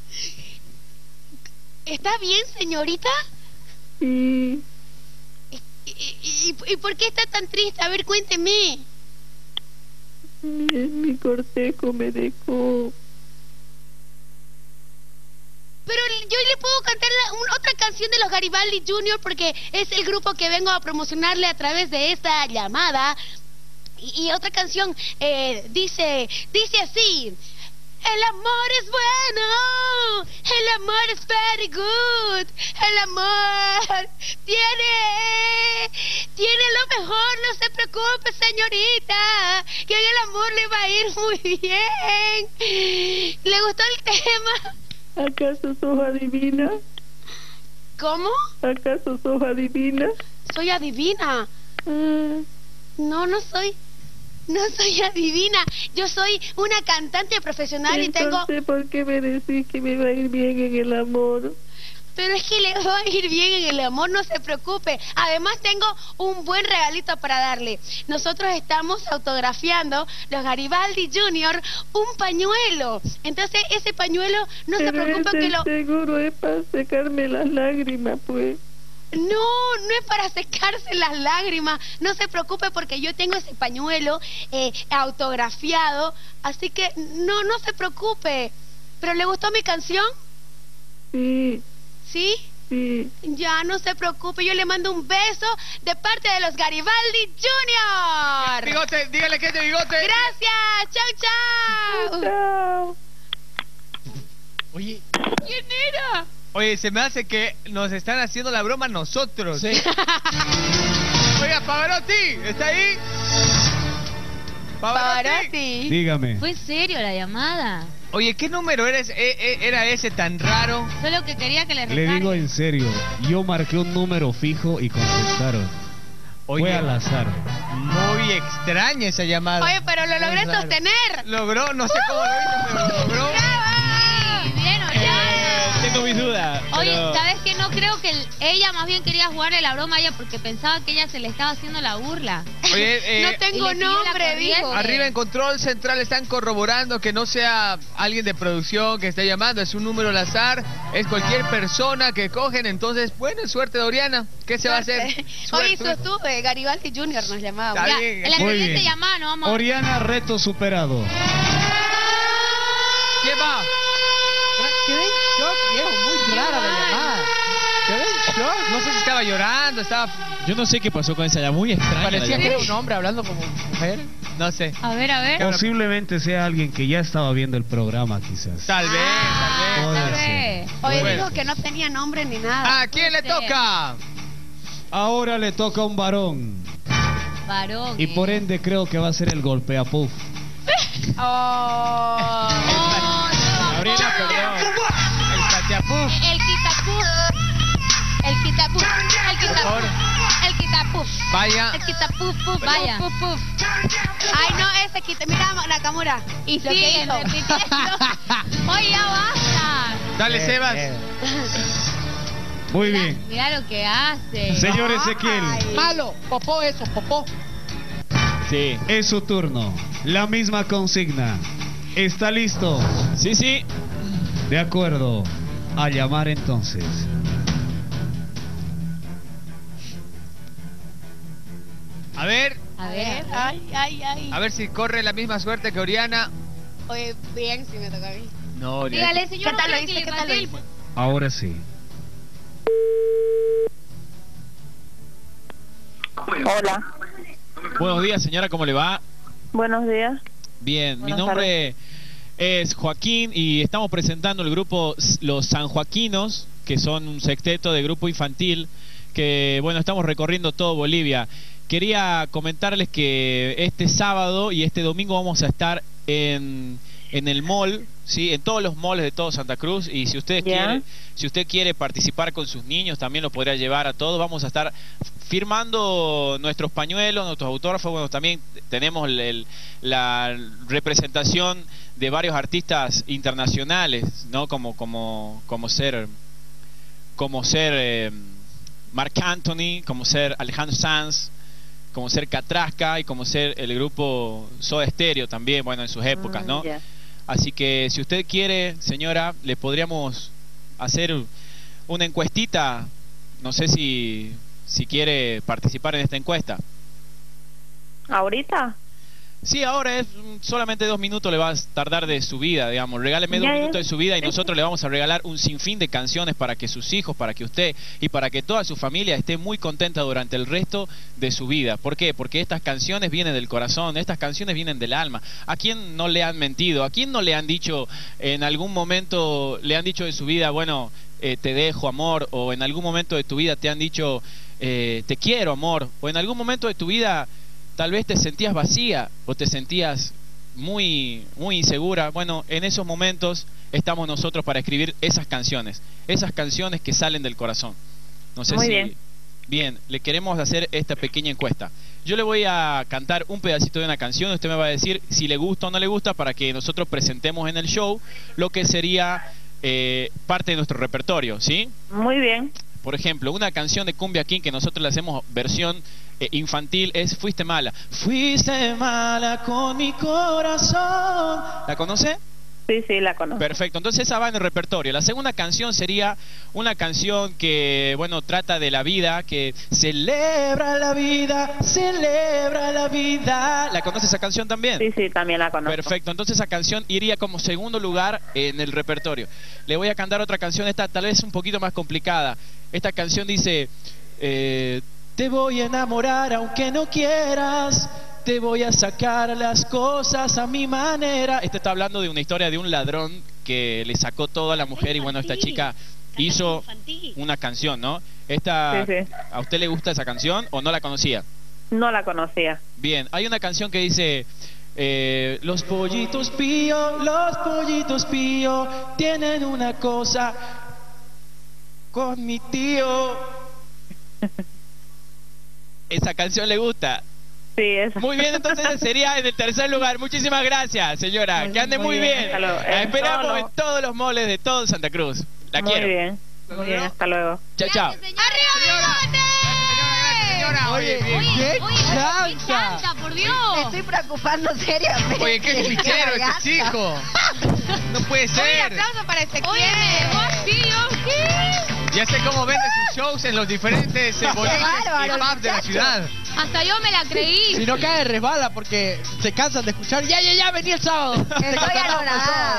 ¿Está bien, señorita? Sí. ¿Y por qué está tan triste? A ver, cuénteme. Mi cortejo me dejó. Pero yo le puedo cantar otra canción de los Garibaldi Junior porque es el grupo que vengo a promocionarle a través de esta llamada. Y otra canción dice así: el amor es bueno, el amor es very good, el amor tiene lo mejor, no se preocupe, señorita, que en el amor le va a ir muy bien. ¿Le gustó el tema? ¿Acaso sos adivina? ¿Cómo? ¿Acaso sos adivina? Soy adivina. No soy. No soy adivina. Yo soy una cantante profesional y tengo... Entonces, ¿por qué me decís que me va a ir bien en el amor? Pero es que le va a ir bien en el amor, no se preocupe. Además tengo un buen regalito para darle. Nosotros estamos autografiando los Garibaldi Junior un pañuelo. Entonces ese pañuelo no se preocupe que lo... seguro es para secarme las lágrimas, pues. No es para secarse las lágrimas. No se preocupe porque yo tengo ese pañuelo autografiado. Así que no se preocupe. ¿Pero le gustó mi canción? Sí. ¿Sí? Sí. Ya, no se preocupe. Yo le mando un beso de parte de los Garibaldi Junior. Bigote, dígale que es de Bigote. Gracias. Chau. Chao. Oye. ¿Quién era? Oye, se me hace que nos están haciendo la broma nosotros. Sí. Oiga, Pavarotti, ¿está ahí? Pavarotti. Pavarotti. Dígame. ¿Fue serio la llamada? Oye, ¿qué número era ese tan raro? Solo que quería que le Le recargue. digo en serio, yo marqué un número fijo y contestaron. Oye, fue al azar. Muy extraña esa llamada. Oye, pero lo logré Muy raro. sostener. Logró, no sé cómo lo hizo, pero lo logró. Bien, Tengo mis dudas. Oye, pero- ¿sabes qué? No creo que ella más bien quería jugarle la broma a ella porque pensaba que ella se le estaba haciendo la burla. Oye, No tengo Y le siguió la nombre, corriente. dijo. arriba en control central están corroborando que no sea alguien de producción que esté llamando, es un número al azar, es cualquier persona que cogen, entonces, bueno, suerte de Oriana, ¿qué se va a hacer? Oye, Suerte. estuve, Garibaldi Jr. nos llamaba. Está Ya, bien. En la Muy siguiente bien. llamada no vamos a... Oriana, reto superado. ¿Quién va? Quedé en shock, viejo, muy rara la llamada. Quedé en shock, no sé si estaba llorando, estaba... Yo no sé qué pasó con esa llamada, muy extraña. Parecía la que era llamada. un hombre hablando como mujer, no sé. A ver, a ver. Posiblemente sea alguien que ya estaba viendo el programa, quizás. Tal vez, tal vez. Puede ser. Oye, Bueno. dijo que no tenía nombre ni nada. ¿A quién le toca? Ahora le toca a un varón. Varón. Y por ende creo que va a ser el golpea puff. Oh. Gabriela, perdón. El Tatiapuf. El quitapuf. El quitapuf. El Por quitapuf. El quitapuf. Vaya. El quitapuf, puf, Vaya. puf, puf. Ay, no, ese quita. Mira, Nakamura. Y Lo que sigue hizo. repitiendo. Oye, ya basta. Dale, Sebas. Muy bien. Mira lo que hace. Señor Ezequiel, Malo, popó eso, popó. Sí. es su turno. La misma consigna. ¿Está listo? Sí, sí. De acuerdo. A llamar entonces. A ver, A ver. Ay. a ver si corre la misma suerte que Oriana. Oye, bien, si me toca a mí. No, Oriana. Dígale, señor. ¿Qué tal lo que hice? le ¿Qué tal mandé lo el- hice? Ahora sí. Hola, Buenos días, señora, ¿cómo le va? buenos días. Bien, mi Buenas nombre es Joaquín y estamos presentando el grupo Los Sanjoaquinos, que son un sexteto de grupo infantil que, bueno, estamos recorriendo todo Bolivia. Quería comentarles que este sábado y este domingo vamos a estar en el mall, ¿sí? En todos los malls de todo Santa Cruz, y si usted quiere participar con sus niños también lo podrá llevar a todos. Vamos a estar firmando nuestros pañuelos, nuestros autógrafos. Bueno, también tenemos la representación de varios artistas internacionales, ¿no? Como ser Marc Anthony, como ser Alejandro Sanz, como ser Catrasca y como ser el grupo Soda Stereo también, bueno, en sus épocas, ¿no? Ya. Así que si usted quiere, señora, le podríamos hacer una encuestita. No sé si quiere participar en esta encuesta. ¿Ahorita? Sí, ahora es solamente 2 minutos le va a tardar de su vida, digamos. Regáleme 2 Ya, ya. minutos de su vida y nosotros le vamos a regalar un sinfín de canciones para que sus hijos, para que usted y para que toda su familia esté muy contenta durante el resto de su vida. ¿Por qué? Porque estas canciones vienen del corazón, estas canciones vienen del alma. ¿A quién no le han mentido? ¿A quién no le han dicho en algún momento, le han dicho de su vida, bueno, te dejo, amor? O en algún momento de tu vida te han dicho, te quiero, amor? O en algún momento de tu vida tal vez te sentías vacía o te sentías muy insegura. Bueno, en esos momentos estamos nosotros para escribir esas canciones que salen del corazón. No sé Muy si bien. Bien, le queremos hacer esta pequeña encuesta. Yo le voy a cantar un pedacito de una canción, usted me va a decir si le gusta o no le gusta para que nosotros presentemos en el show lo que sería parte de nuestro repertorio, ¿sí? Muy bien. Por ejemplo, una canción de Cumbia King que nosotros le hacemos versión infantil es Fuiste mala. Fuiste mala con mi corazón. ¿La conoce? Sí, la conozco. Perfecto, entonces esa va en el repertorio. La segunda canción sería una canción que, bueno, trata de la vida, que celebra la vida, celebra la vida. ¿La conoce esa canción también? Sí, también la conozco. Perfecto, entonces esa canción iría como segundo lugar en el repertorio. Le voy a cantar otra canción, esta tal vez un poquito más complicada. Esta canción dice, te voy a enamorar aunque no quieras, te voy a sacar las cosas a mi manera. Este está hablando de una historia de un ladrón que le sacó todo a la mujer y bueno, esta chica hizo una canción, ¿no? Esta, Sí. ¿a usted le gusta esa canción o no la conocía? No la conocía. Bien, hay una canción que dice, Los pollitos pío tienen una cosa con mi tío. Esa canción le gusta. Sí, eso. Muy bien, entonces sería en el tercer lugar. Muchísimas gracias, señora. Que ande muy bien. Hasta luego. La esperamos en todos los moles de todo Santa Cruz. La quiero. Muy bien, hasta luego. Chao, chao. Oye, ¿qué chanza? Por Dios. Me estoy preocupando seriamente. Oye, qué fichero ese chico. No puede ser. Oye, aplauso para Ezequiel. Oye, vos tío, ¿qué? Ya sé cómo vende sus shows en los diferentes boliches y pubs de la ciudad. Hasta yo me la creí. Si no cae, resbala porque se cansan de escuchar. Ya, vení el sábado. Estoy anonadada.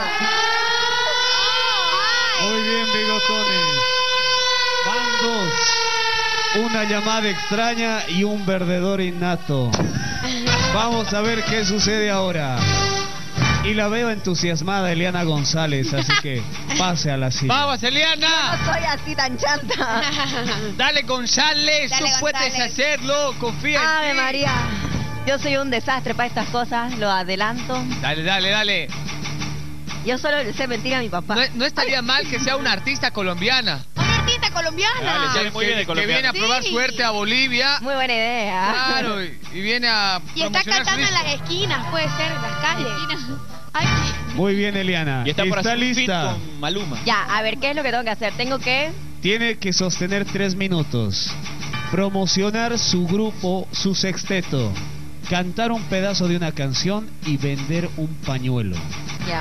Muy bien, bigotones. Van dos. Una llamada extraña y un perdedor innato. Vamos a ver qué sucede ahora. Y la veo entusiasmada Eliana González, así que pase a la silla. ¡Vamos, Eliana! No soy así tan chanta. Dale, González, Dale, tú puedes González. hacerlo, confía en Ave ti. María, yo soy un desastre para estas cosas, lo adelanto. Dale. Yo solo le sé mentir a mi papá. No estaría mal que sea una artista colombiana. Una artista colombiana. Dale, sale muy bien de Que colombiano. viene a probar Sí. suerte a Bolivia. Muy buena idea. Claro, y viene a Y está promocionar su cantando en disco. las esquinas, puede ser, en las calles. Ay, Muy bien, Eliana. Y está por hacer un feat lista. con Maluma. Ya, a ver, ¿qué es lo que tengo que hacer? Tengo que... Tiene que sostener 3 minutos. Promocionar su grupo, su sexteto. Cantar un pedazo de una canción y vender un pañuelo. Ya.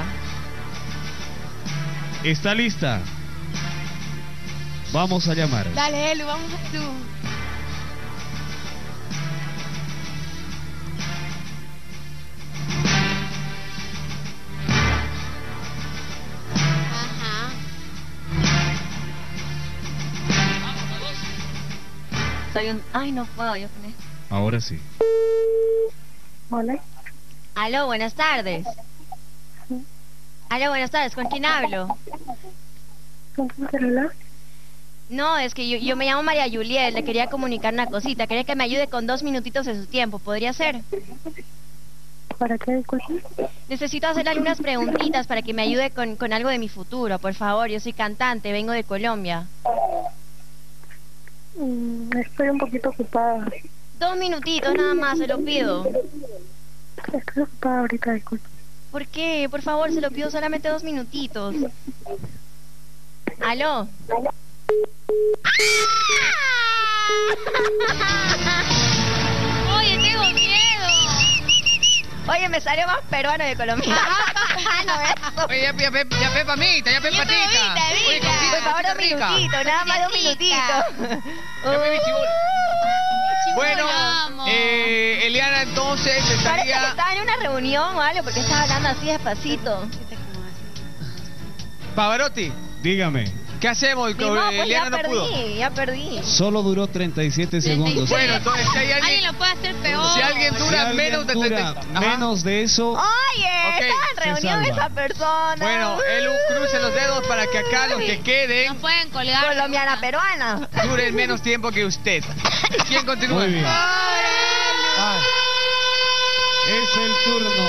¿Está lista? Vamos a llamar. dale, Elu, vamos a tú. Ajá. Soy un... Ay, no puedo yo con esto. Ahora sí. Hola. Aló, buenas tardes. Aló, buenas tardes. ¿Con quién hablo? ¿Con quién quiero hablar? No, es que yo me llamo María Juliet. Le quería comunicar una cosita. Quería que me ayude con 2 minutitos de su tiempo. ¿Podría ser? ¿Para qué disculpe? Necesito hacerle algunas preguntitas para que me ayude con algo de mi futuro. Por favor, yo soy cantante. Vengo de Colombia. Estoy un poquito ocupada. 2 minutitos nada más, se lo pido. Estoy ocupada ahorita, disculpe. ¿Por qué? Por favor, se lo pido solamente 2 minutitos. ¿Aló? Oye, tengo miedo. Oye, me salió más peruano de colombiano. Oye, ya Pepa Mita, ya Pepa Tita. Oye, Por favor, 2 rica. minutitos, nada más 2 minutitos. Ya Pepe Chibol. Bueno, Eliana entonces Parece que estaría... estaba en una reunión o algo, porque estaba hablando así despacito. Pavarotti, Dígame. ¿qué hacemos? Ni modo, pues Eliana no pudo. ya perdí. Solo duró 37 segundos. Bueno, entonces si hay Alguien alguien... lo puede hacer peor. Si alguien Si dura alguien menos de dura 30... menos de eso, Oye, Ok, estaba en se reunión salva. esa persona. Bueno, Elu, cruce los dedos para que acá los que queden Nos pueden colgar. Colombiana, peruana. duren menos tiempo que usted. ¿Quién continúa? muy bien. Ah. Es el turno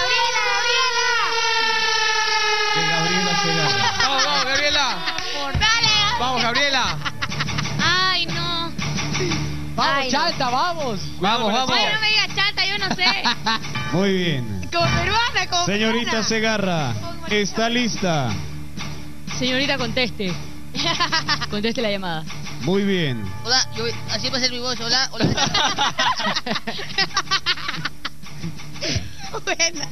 de Gabriela Segarra. Vamos, Gabriela. Dale. Vamos, Gabriela. Ay, no. Vamos, Ay, no. Chalta, vamos. Vamos. Oye, no me digas chanta, yo no sé. Muy bien. Como peruana, como Señorita peruana. Segarra, ¿está lista? Señorita, conteste. Conteste la llamada. Muy bien. Hola, así va a ser mi voz. Hola. Buena.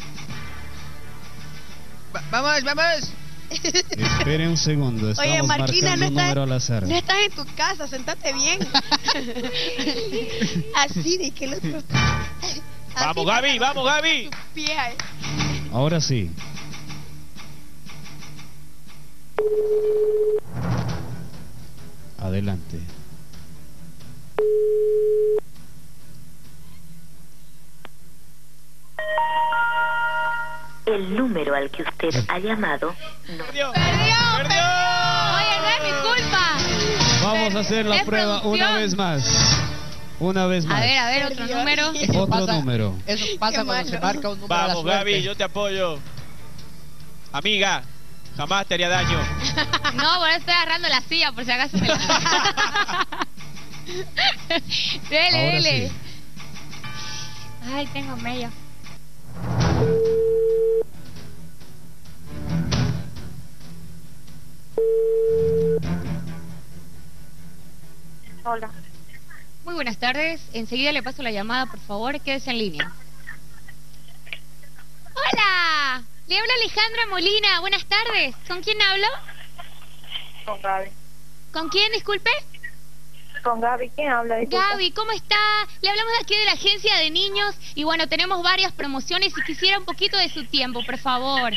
Vamos. Espere un segundo, Oye, estamos Marquina, marcando un número al azar. no estás en tu casa, sentate bien. Así de que el otro... Vamos, Gaby, vamos, Gaby. Pie. Ahora sí. Adelante. El número al que usted ha llamado no... Perdió. Oye, no es mi culpa. Vamos a hacer la Es prueba producción. una vez más. Una vez más. A ver, otro número. Otro número. Eso pasa cuando se marca un número a la Vamos, suerte. Gaby, yo te apoyo. Amiga, jamás te haría daño. No, por eso estoy agarrando la silla, por si acaso me la... Dele, Ahora dele. sí. Ay, tengo medio. Hola. Muy buenas tardes. Enseguida le paso la llamada, por favor. Quédese en línea. Hola. Le habla Alejandra Molina. Buenas tardes. ¿Con quién hablo? Con Gaby. ¿Con quién, disculpe? Con Gaby. ¿Quién habla? Disculpa. Gaby, ¿cómo está? Le hablamos de aquí de la agencia de niños y bueno, tenemos varias promociones y quisiera un poquito de su tiempo, por favor.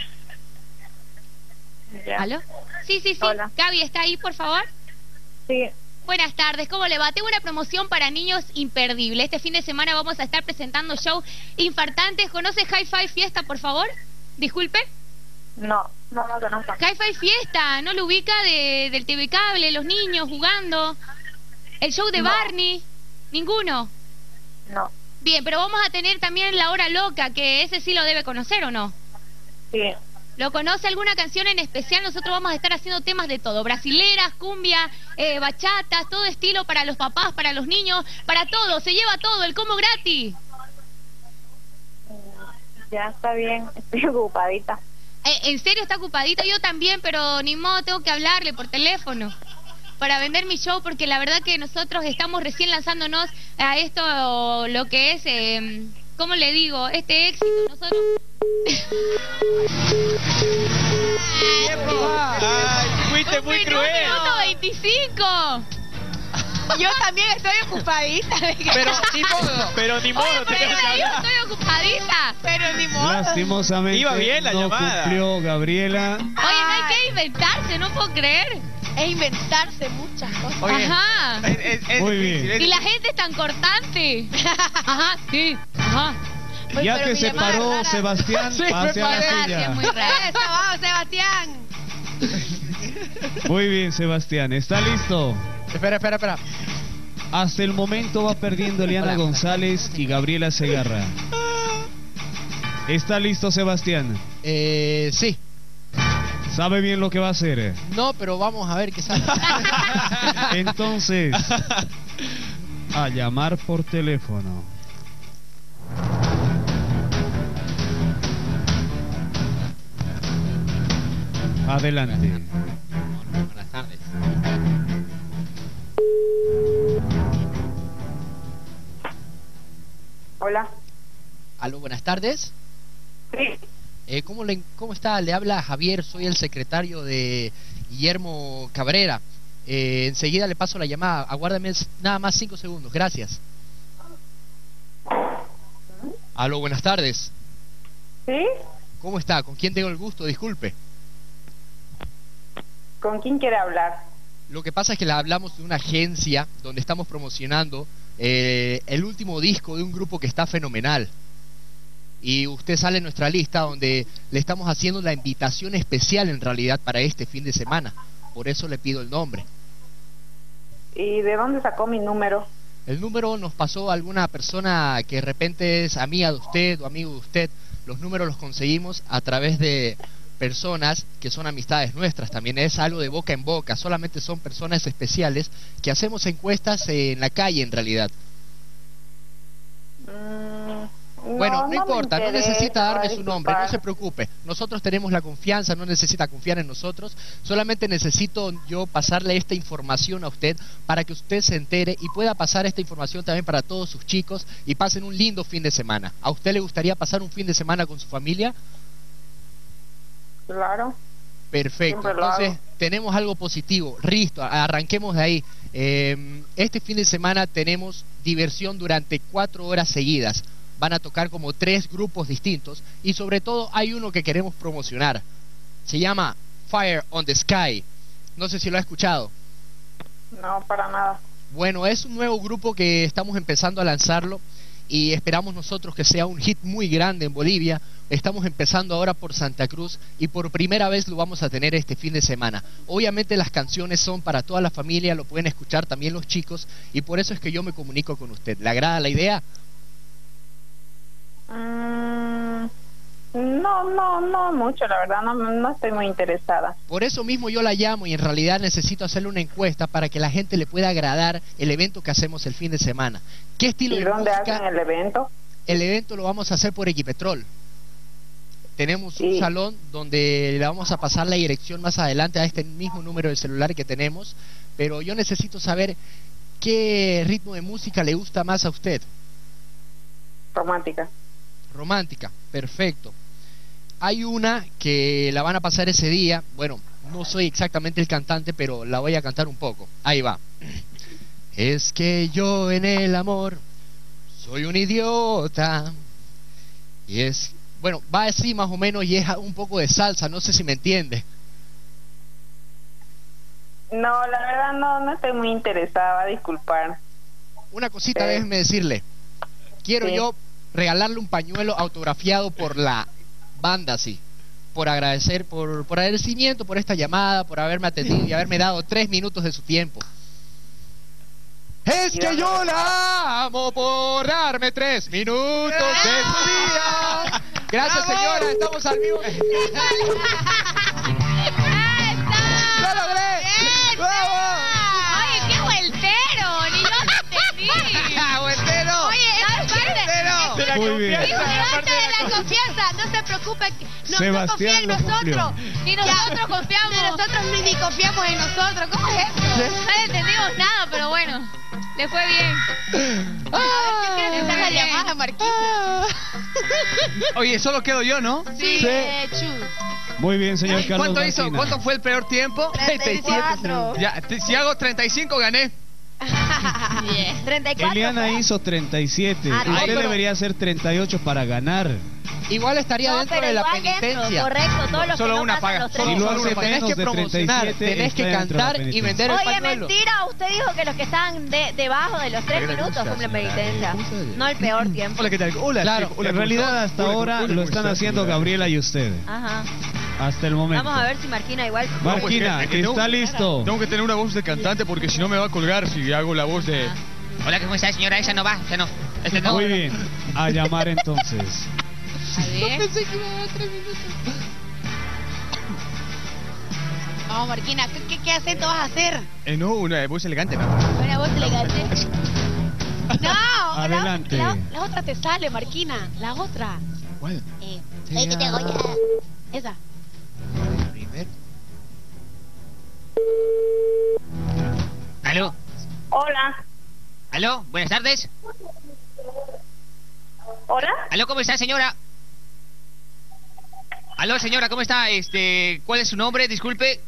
Ya. ¿Aló? Sí, sí, sí. Hola. Gaby, ¿está ahí, por favor? Sí. Buenas tardes, ¿cómo le va? Tengo una promoción para niños imperdible. Este fin de semana vamos a estar presentando show infartantes. ¿Conoce Hi-Fi Fiesta, por favor? Disculpe. No conozco. Hi-Fi Fiesta, ¿no lo ubica del TV Cable? Los niños jugando. El show de No. Barney. ¿Ninguno? No. Bien, pero vamos a tener también La Hora Loca, que ese sí lo debe conocer, ¿o no? Sí. ¿Lo conoce alguna canción en especial? Nosotros vamos a estar haciendo temas de todo. Brasileras, cumbia, bachatas, todo estilo para los papás, para los niños, para todo. Se lleva todo, el combo gratis. Ya está bien. Estoy ocupadita. ¿En serio está ocupadito? Yo también, pero ni modo, tengo que hablarle por teléfono para vender mi show, porque la verdad que nosotros estamos recién lanzándonos a esto, lo que es, ¿cómo le digo? Este éxito. Nosotros... Ay, fuiste muy cruel. ¡Minuto 25! Yo también estoy ocupadita. Pero ni modo. Pero ni modo, Oye, pero tenemos que yo hablar. estoy ocupadita. Pero ni modo. Lastimosamente Iba bien la no llamada. cumplió Gabriela. Oye, no hay que inventarse, no puedo creer. Es inventarse muchas cosas. Oye, Ajá. es Muy difícil, bien. es Y la gente es tan cortante. Ajá, sí. Ajá. Oye, Ya pero que mi se llamada paró es rara. Sebastián, Sí, pase a la Gracias, silla. muy raro. Eso, vamos, Sebastián. Muy bien, Sebastián. ¿Está listo? Espera. Hasta el momento va perdiendo Eliana Hola. González y Gabriela Segarra. ¿Está listo, Sebastián? Sí. ¿Sabe bien lo que va a hacer? No, pero vamos a ver qué sale. Entonces, a llamar por teléfono. Adelante. Buenas tardes. Hola. Aló, buenas tardes. Sí. ¿Cómo está? Le habla Javier, soy el secretario de Guillermo Cabrera. Enseguida le paso la llamada. Aguárdame nada más 5 segundos. Gracias. Aló, buenas tardes. ¿Sí? ¿Cómo está? ¿Con quién tengo el gusto? Disculpe. ¿Con quién quiere hablar? Lo que pasa es que le hablamos de una agencia donde estamos promocionando el último disco de un grupo que está fenomenal. Y usted sale en nuestra lista donde le estamos haciendo la invitación especial en realidad para este fin de semana. Por eso le pido el nombre. ¿Y de dónde sacó mi número? El número nos pasó alguna persona que de repente es amiga de usted o amigo de usted. Los números los conseguimos a través de personas que son amistades nuestras. También es algo de boca en boca. Solamente son personas especiales que hacemos encuestas en la calle en realidad. Bueno, no importa, no necesita darme su nombre, no se preocupe. Nosotros tenemos la confianza, no necesita confiar en nosotros. Solamente necesito yo pasarle esta información a usted para que usted se entere y pueda pasar esta información también para todos sus chicos y pasen un lindo fin de semana. ¿A usted le gustaría pasar un fin de semana con su familia? Claro. Perfecto, Siempre lo entonces hago. tenemos algo positivo. Listo, arranquemos de ahí. Este fin de semana tenemos diversión durante 4 horas seguidas. Van a tocar como 3 grupos distintos y sobre todo hay uno que queremos promocionar. Se llama Fire on the Sky. No sé si lo ha escuchado. No, para nada. Bueno, es un nuevo grupo que estamos empezando a lanzarlo y esperamos nosotros que sea un hit muy grande en Bolivia. Estamos empezando ahora por Santa Cruz y por primera vez lo vamos a tener este fin de semana. Obviamente las canciones son para toda la familia, lo pueden escuchar también los chicos, y por eso es que yo me comunico con usted. ¿Le agrada la idea? No mucho, la verdad, no estoy muy interesada. Por eso mismo yo la llamo, y en realidad necesito hacerle una encuesta para que la gente le pueda agradar el evento que hacemos el fin de semana. ¿Qué estilo de dónde música? hacen el evento? El evento lo vamos a hacer por Equipetrol. Tenemos un salón donde le vamos a pasar la dirección más adelante a este mismo número de celular que tenemos, pero yo necesito saber qué ritmo de música le gusta más a usted. Romántica. Romántica, perfecto. Hay una que la van a pasar ese día, bueno, no soy exactamente el cantante, pero la voy a cantar un poco. Ahí va. Es que yo en el amor soy un idiota. Y es, bueno, va así más o menos y es un poco de salsa, no sé si me entiende. No, la verdad no estoy muy interesada, va a disculpar. Una cosita, déjeme decirle. Quiero yo regalarle un pañuelo autografiado por la banda, sí, por agradecer, por agradecimiento por esta llamada, por haberme atendido y haberme dado 3 minutos de su tiempo. Es que yo la amo por darme 3 minutos de su día. Gracias, señora, estamos al vivo. ¡Lo logré! ¡Bravo! Oye, qué vueltero, ni yo te entendí. ¡Vueltero! Oye, De la Parte de la confianza, no se preocupe, no confía en nosotros, ni nosotros confiamos. Ni nosotros ni confiamos en nosotros. ¿Cómo es eso? No entendimos nada, pero bueno, le fue bien. A ver, ¿qué quieres hacer la llamada, Marquita? Oye, solo quedo yo, ¿no? Sí, Muy bien, señor Carlos ¿Cuánto hizo? Martina. ¿Cuánto fue el peor tiempo? 34. Ya, si hago 35 gané. 34. Eliana hizo 37. Ah, Usted pero- debería hacer 38 para ganar. Igual estaría No, dentro pero de la igual penitencia. dentro, correcto, todos los Solo que no una pasan paga. los 3 Si lo minutos. hace Tenés menos que de promocionar, 37, tenés que está dentro de la cantar y penitencia. vender el Oye, pañuelo. mentira, usted dijo que los que estaban debajo de los 3 minutos cumplen penitencia. No el peor tiempo. Hola, ¿qué tal? Hola, Claro, chico. Hola, en ¿cómo realidad estás? hasta Hola, ahora hola, lo ¿cómo están estás? haciendo Gabriela y usted. Ajá. Hasta el momento. Vamos a ver si Marquina igual. Marquina, Es que ¿está tengo- listo? Tengo que tener una voz de cantante porque si no me va a colgar si hago la voz de... Hola, ¿cómo está, señora? Esa no va, esa no. Este no. Muy bien. A llamar entonces. Pensé que iba a dar 3 minutos. Vamos, Marquina, ¿qué acento vas a hacer? No, una voz elegante, ¿no? Una voz elegante. No, Adelante. La otra te sale, Marquina. La otra. ¿Cuál? Que te hago ya. Esa. ¿Aló? Hola. ¿Aló? Buenas tardes. Hola. ¿Aló? ¿Cómo está, señora? ¿Aló, señora? ¿Cómo está? ¿Cuál es su nombre? Disculpe.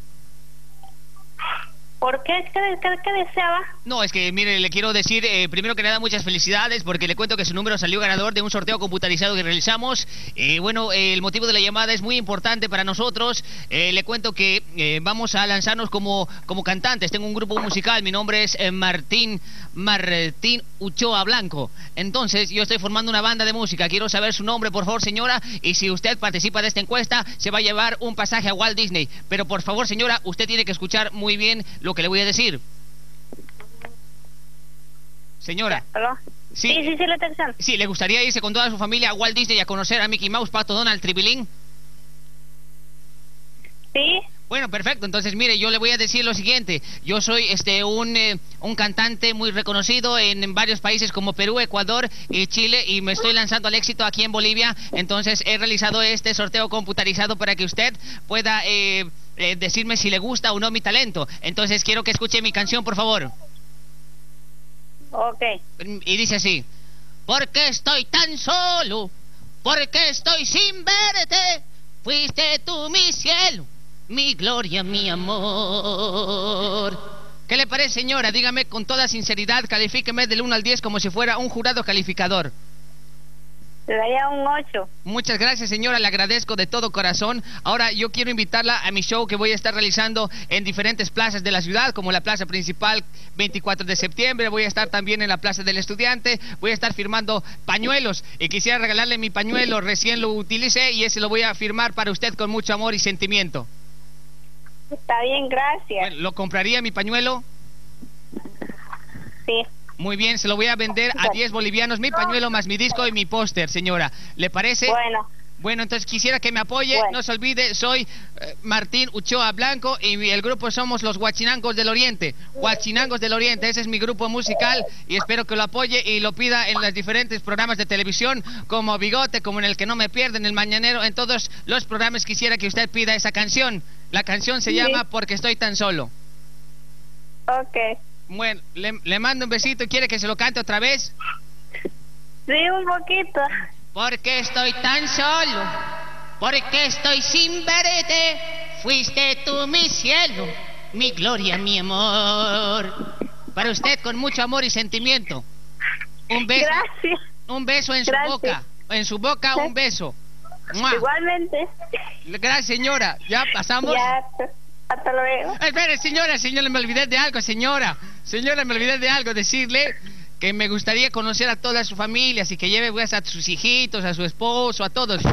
¿Por qué? ¿Qué deseaba? No, es que, mire, le quiero decir, primero que nada, muchas felicidades, porque le cuento que su número salió ganador de un sorteo computarizado que realizamos. Bueno, el motivo de la llamada es muy importante para nosotros. Le cuento que vamos a lanzarnos como cantantes. Tengo un grupo musical, mi nombre es Martín Uchoa Blanco. Entonces, yo estoy formando una banda de música. Quiero saber su nombre, por favor, señora, y si usted participa de esta encuesta, se va a llevar un pasaje a Walt Disney. Pero, por favor, señora, usted tiene que escuchar muy bien lo que le voy a decir. Señora. ¿Aló? Sí, le estoy escuchando. Sí, ¿le gustaría irse con toda su familia a Walt Disney y a conocer a Mickey Mouse, Pato Donald, Tribilín? Sí. Bueno, perfecto. Entonces, mire, yo le voy a decir lo siguiente. Yo soy un cantante muy reconocido en varios países como Perú, Ecuador y Chile, y me estoy lanzando al éxito aquí en Bolivia. Entonces, he realizado este sorteo computarizado para que usted pueda decirme si le gusta o no mi talento. Entonces, quiero que escuche mi canción, por favor. Ok. Y dice así: ¿por qué estoy tan solo? ¿Por qué estoy sin verte? Fuiste tú mi cielo, mi gloria, mi amor. ¿Qué le parece, señora? Dígame con toda sinceridad, califíqueme del 1 al 10 como si fuera un jurado calificador. Le daría un 8. Muchas gracias, señora, le agradezco de todo corazón. Ahora yo quiero invitarla a mi show que voy a estar realizando en diferentes plazas de la ciudad, como la plaza principal 24 de septiembre, voy a estar también en la plaza del estudiante, voy a estar firmando pañuelos y quisiera regalarle mi pañuelo, recién lo utilicé y ese lo voy a firmar para usted con mucho amor y sentimiento. Está bien, gracias. Bueno, ¿lo compraría mi pañuelo? Sí. Muy bien, se lo voy a vender a 10 bolivianos, mi pañuelo más mi disco y mi póster, señora. ¿Le parece? Bueno. Bueno, entonces quisiera que me apoye, no se olvide, soy Martín Uchoa Blanco y el grupo somos los Huachinangos del Oriente. Huachinangos del Oriente, ese es mi grupo musical y espero que lo apoye y lo pida en los diferentes programas de televisión como Bigote, como en El que no me pierden, El Mañanero, en todos los programas quisiera que usted pida esa canción. La canción se llama Porque estoy tan solo. Ok. Bueno, le mando un besito. ¿Quiere que se lo cante otra vez? Sí, un poquito. Porque estoy tan solo, porque estoy sin verte, fuiste tú mi cielo, mi gloria, mi amor. Para usted con mucho amor y sentimiento. Un beso. Gracias. Un beso en su boca. En su boca un beso. ¡Mua! Igualmente. Gracias, señora. Ya pasamos. Ya, hasta luego. Espere, señora, me olvidé de algo, señora. Señora, me olvidé de algo, decirle que me gustaría conocer a toda su familia, así que lleve pues, a sus hijitos, a su esposo, a todos.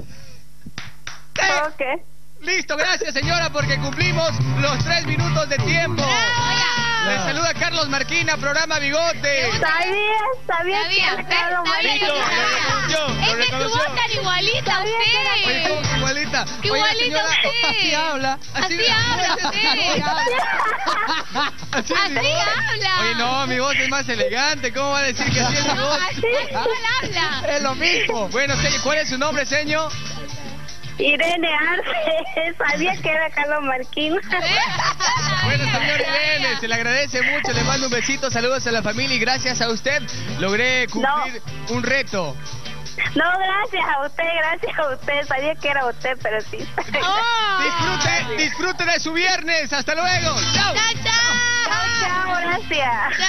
Ok. Listo, gracias, señora, porque cumplimos los 3 minutos de tiempo. Le saluda Carlos Marquina, programa Bigote. Sabía que era Carlos Marquina. Es que tu voz tan igualita a usted. Oye, ¿cómo que igualita? Igualita a usted. Así habla. Así habla usted. Así habla. Oye, no, mi voz es más elegante. ¿Cómo va a decir que así es mi voz? Así habla. Es lo mismo. Bueno, ¿cuál es su nombre, señor? Irene Arce, sabía que era Carlos Marquina. Bueno, señor Irene, se le agradece mucho, le mando un besito, saludos a la familia y gracias a usted logré cumplir un reto. No, gracias a usted, sabía que era usted, pero sí. Disfrute de su viernes, hasta luego. Chao. Chao, gracias.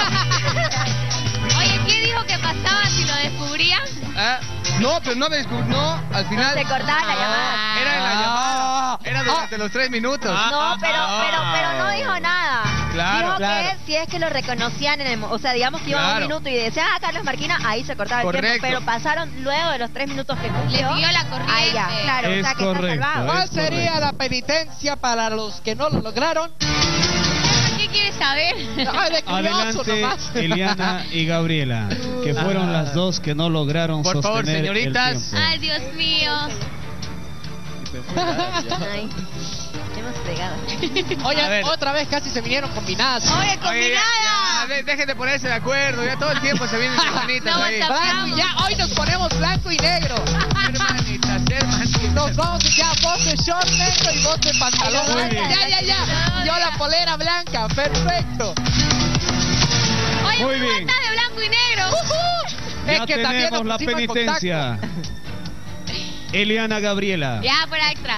Oye, ¿qué dijo que pasaba si lo descubrían? No, pero no me descubrió, no, al final... Se cortaba la llamada. Era en la llamada, era durante los 3 minutos. No, pero no dijo nada. Claro, dijo que si es que lo reconocían en el... O sea, digamos que iba un minuto y decía, Carlos Marquina, ahí se cortaba el tiempo. Pero pasaron luego de los 3 minutos que cumplió. Le dio la corriente. Ahí ya, claro, o sea que está salvado. ¿Cuál sería la penitencia para los que no lo lograron? ¿Qué quieres saber? Adelante, Eliana y Gabriela, que fueron las dos que no lograron por sostener favor, señoritas. el tiempo. Ay, Dios mío. Ay, hemos fregado. Oye, otra vez casi se vinieron combinadas. Oye, combinadas. Dejen de ponerse de acuerdo, ya todo el tiempo se vienen hermanitas ahí. Hoy nos ponemos blanco y negro. Hermanitas. Nos vamos ya, vos de short negro y vos de pantalón blanco. Ya. Yo la polera blanca, perfecto. Oye, Muy bien. estás de blanco y negro. Es Ya que también tenemos nos la pusimos en penitencia. Eliana Gabriela. Ya, por extra.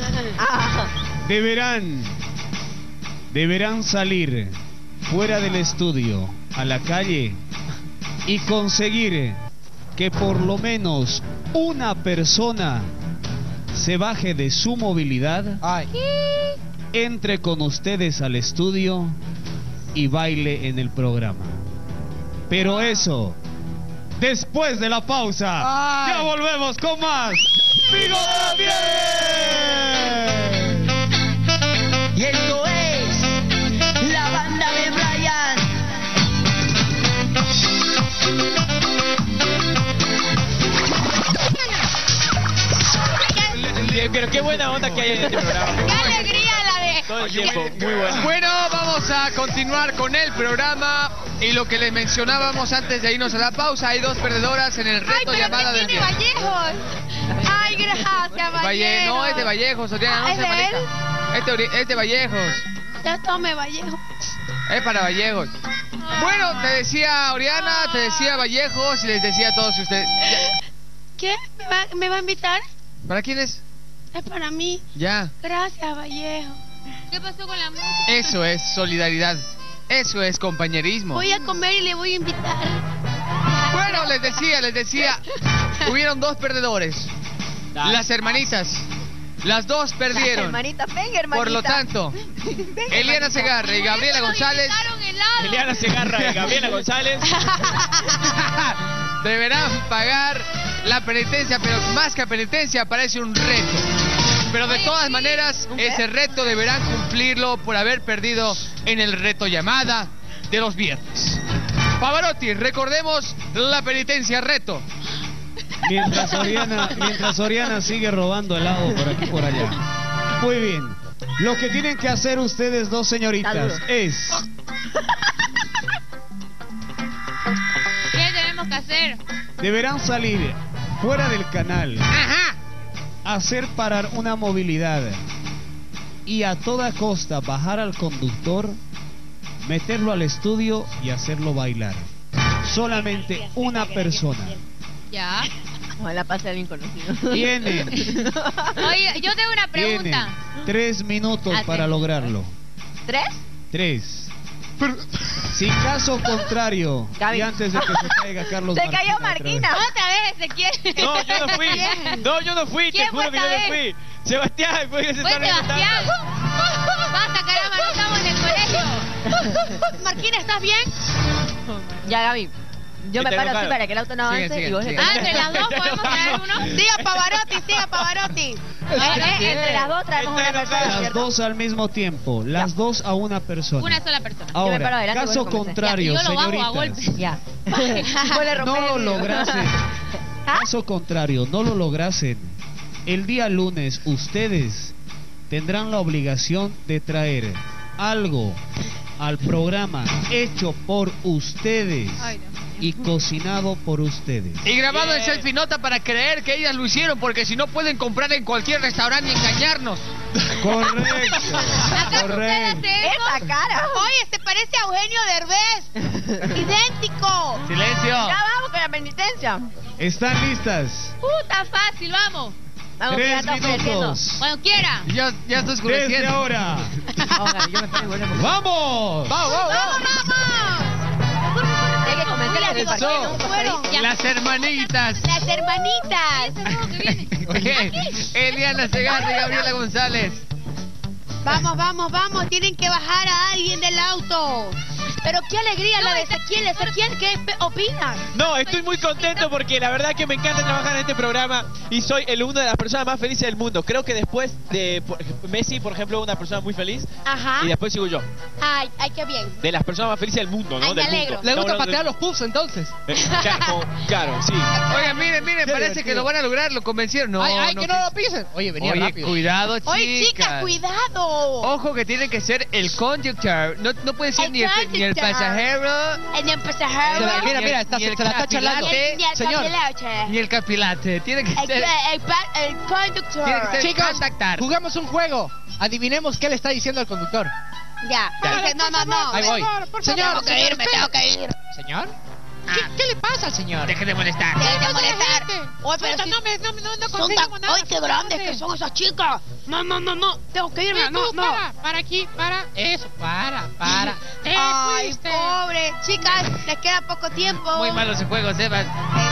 Deberán salir fuera del estudio, a la calle, y conseguir que por lo menos una persona se baje de su movilidad, entre con ustedes al estudio y baile en el programa. Pero eso, después de la pausa. Ya volvemos con más Bigote Bien. Y esto es la banda de Brian. Pero qué buena onda que hay en este programa. ¡Qué alegría la de! Todo el tiempo, muy bueno. Bueno, vamos a continuar con el programa y lo que les mencionábamos antes de irnos a la pausa, hay 2 perdedoras en el reto llamada del día. Vallejos! ¡Ay, gracias, Vallejo! No, es de Vallejos, Oriana, no ¿Es se de maneja. Es de Vallejos. Ya tome, Vallejo. Es para Vallejos. Bueno, te decía Oriana, te decía Vallejos y les decía a todos ustedes. ¿Qué? ¿Me va a invitar? ¿Para quién es? Es para mí. Ya. Gracias, Vallejo. ¿Qué pasó con la música? Eso es solidaridad. Eso es compañerismo. Voy a comer y le voy a invitar. Bueno, Bueno, les decía, hubieron 2 perdedores. Las hermanitas. Las 2 perdieron. Hermanita, venga, hermanita. Por lo tanto, Eliana Segarra y Gabriela González. Eliana Segarra y Gabriela González deberán pagar la penitencia, pero más que penitencia parece un reto. Pero de todas maneras, ese reto deberán cumplirlo por haber perdido en el reto llamada de los viernes. Pavarotti, recordemos la penitencia reto. Mientras Oriana sigue robando helado por aquí y por allá. Muy bien. Lo que tienen que hacer ustedes 2 señoritas es... ¿Qué tenemos que hacer? Deberán salir fuera del canal. Ajá. Hacer parar una movilidad. Y a toda costa bajar al conductor, meterlo al estudio y hacerlo bailar. Solamente una persona. Ya. Ojalá pase alguien conocido. Tienen. Oye, yo tengo una pregunta. Tienen 3 minutos para lograrlo. ¿3? 3. Si caso contrario, y antes de que se caiga Carlos Se Marquina, cayó Marquina. Otra vez, Ezequiel. No, yo no fui. No, yo no fui. Te juro que yo no fui. Sebastián fue que se Fue está Sebastián. Basta, caramba, no estamos en el colegio. Marquina, ¿estás bien? Ya, Gaby. Yo me paro así para que el auto no avance y vos le entre las 2 podemos traer uno. Siga Pavarotti. Entre las 2 traemos una persona. Las 2 al mismo tiempo. Las 2 a una persona. Una sola persona. Ahora, caso contrario, yo lo bajo a señoritas. golpes. Ya. No lo lograsen. Caso contrario, no lo lograsen. El día lunes ustedes tendrán la obligación de traer algo al programa hecho por ustedes. Y cocinado por ustedes. Y grabado en selfie nota para creer que ellas lo hicieron, porque si no pueden comprar en cualquier restaurante y engañarnos. Correcto. Correcto. Esa cara. Oye, se parece a Eugenio Derbez. Idéntico. Silencio. Ya vamos con la penitencia. ¿Están listas? Tan fácil, vamos. Vamos, 3 minutos. Cuando quiera. Ya está oscureciendo. Desde ahora. ¡Vamos! ¡Vamos! Hay que convencer a Las hermanitas. Eliana Segarra y Gabriela González. Vamos. Tienen que bajar a alguien del auto. Pero qué alegría la de Ezequiel. Ezequiel, ¿qué opinas? No, estoy muy contento porque la verdad que me encanta trabajar en este programa y soy una de las personas más felices del mundo. Creo que después de Messi, por ejemplo, una persona muy feliz. Ajá. Y después sigo yo. Ay, qué bien. De las personas más felices del mundo, ¿no? Ay, me alegro. ¿Le gusta patear los pulsos entonces? Claro, sí. Oigan, miren, parece que lo van a lograr, lo convencieron. No, Ay, que no lo pisen. Oye, venía rápido. Cuidado, chicas. Oye, chicas, cuidado. Ojo que tiene que ser el conductor. No puede ser ni el pasajero. Mira, se la está charlando. Señor. Ni el capilate. Tiene que ser El conductor. Tiene que ser Chicos, contactar. jugamos un juego. Adivinemos qué le está diciendo al conductor. Ya. No. Ahí voy. Señor, tengo que ir. ¿Señor? ¿Qué le pasa al señor? Deje de molestar. Oye, pero si... No son tan... ¡Ay, qué grandes que son esas chicas! No. Tengo que irme. No. Para aquí, para. Eso, para. Ay, pobre. Chicas, les queda poco tiempo. Muy malo ese juego, Sebas.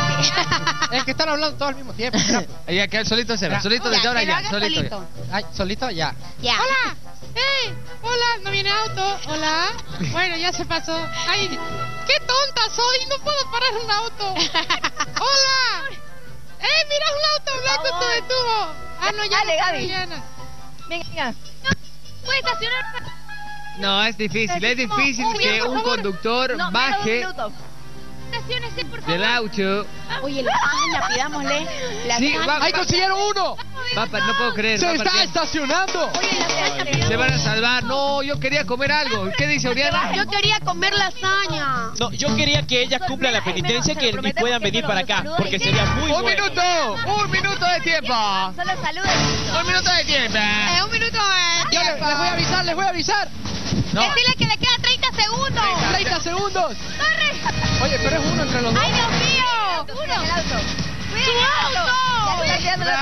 Es que están hablando todos al mismo tiempo. Ya que solito Sebas. Solito desde ahora ya. Solito. Ay, solito ya. Hola. Hola, no viene auto. Hola. Bueno, ya se pasó. Ay, qué tonta soy. No puedo parar un auto. Hola. Mira un auto blanco se detuvo. No, ya. Dale, Gaby. Diana. Venga. ¿Puede estacionar? No, es difícil que un conductor baje Estaciónese, por favor. del auto. Oye, la pidámosle. Sí, ¡Ahí consiguieron uno! No puedo creer. ¡Se está estacionando! Se van a salvar. No, yo quería comer algo. ¿Qué dice Oriana? Yo quería comer lasaña. No, yo quería que ella cumpla la penitencia y puedan venir para acá, porque sería muy ¡Un bueno. minuto de tiempo! Solo saludos. ¡Un minuto de tiempo! Un minuto de Yo les voy a avisar. No. Decirle que le queda 30 segundos. 30 segundos. ¡Corre! Oye, pero es uno entre los dos. ¡Ay, Dios mío! Uno. El auto. ¡Su auto! Ya se está quedando la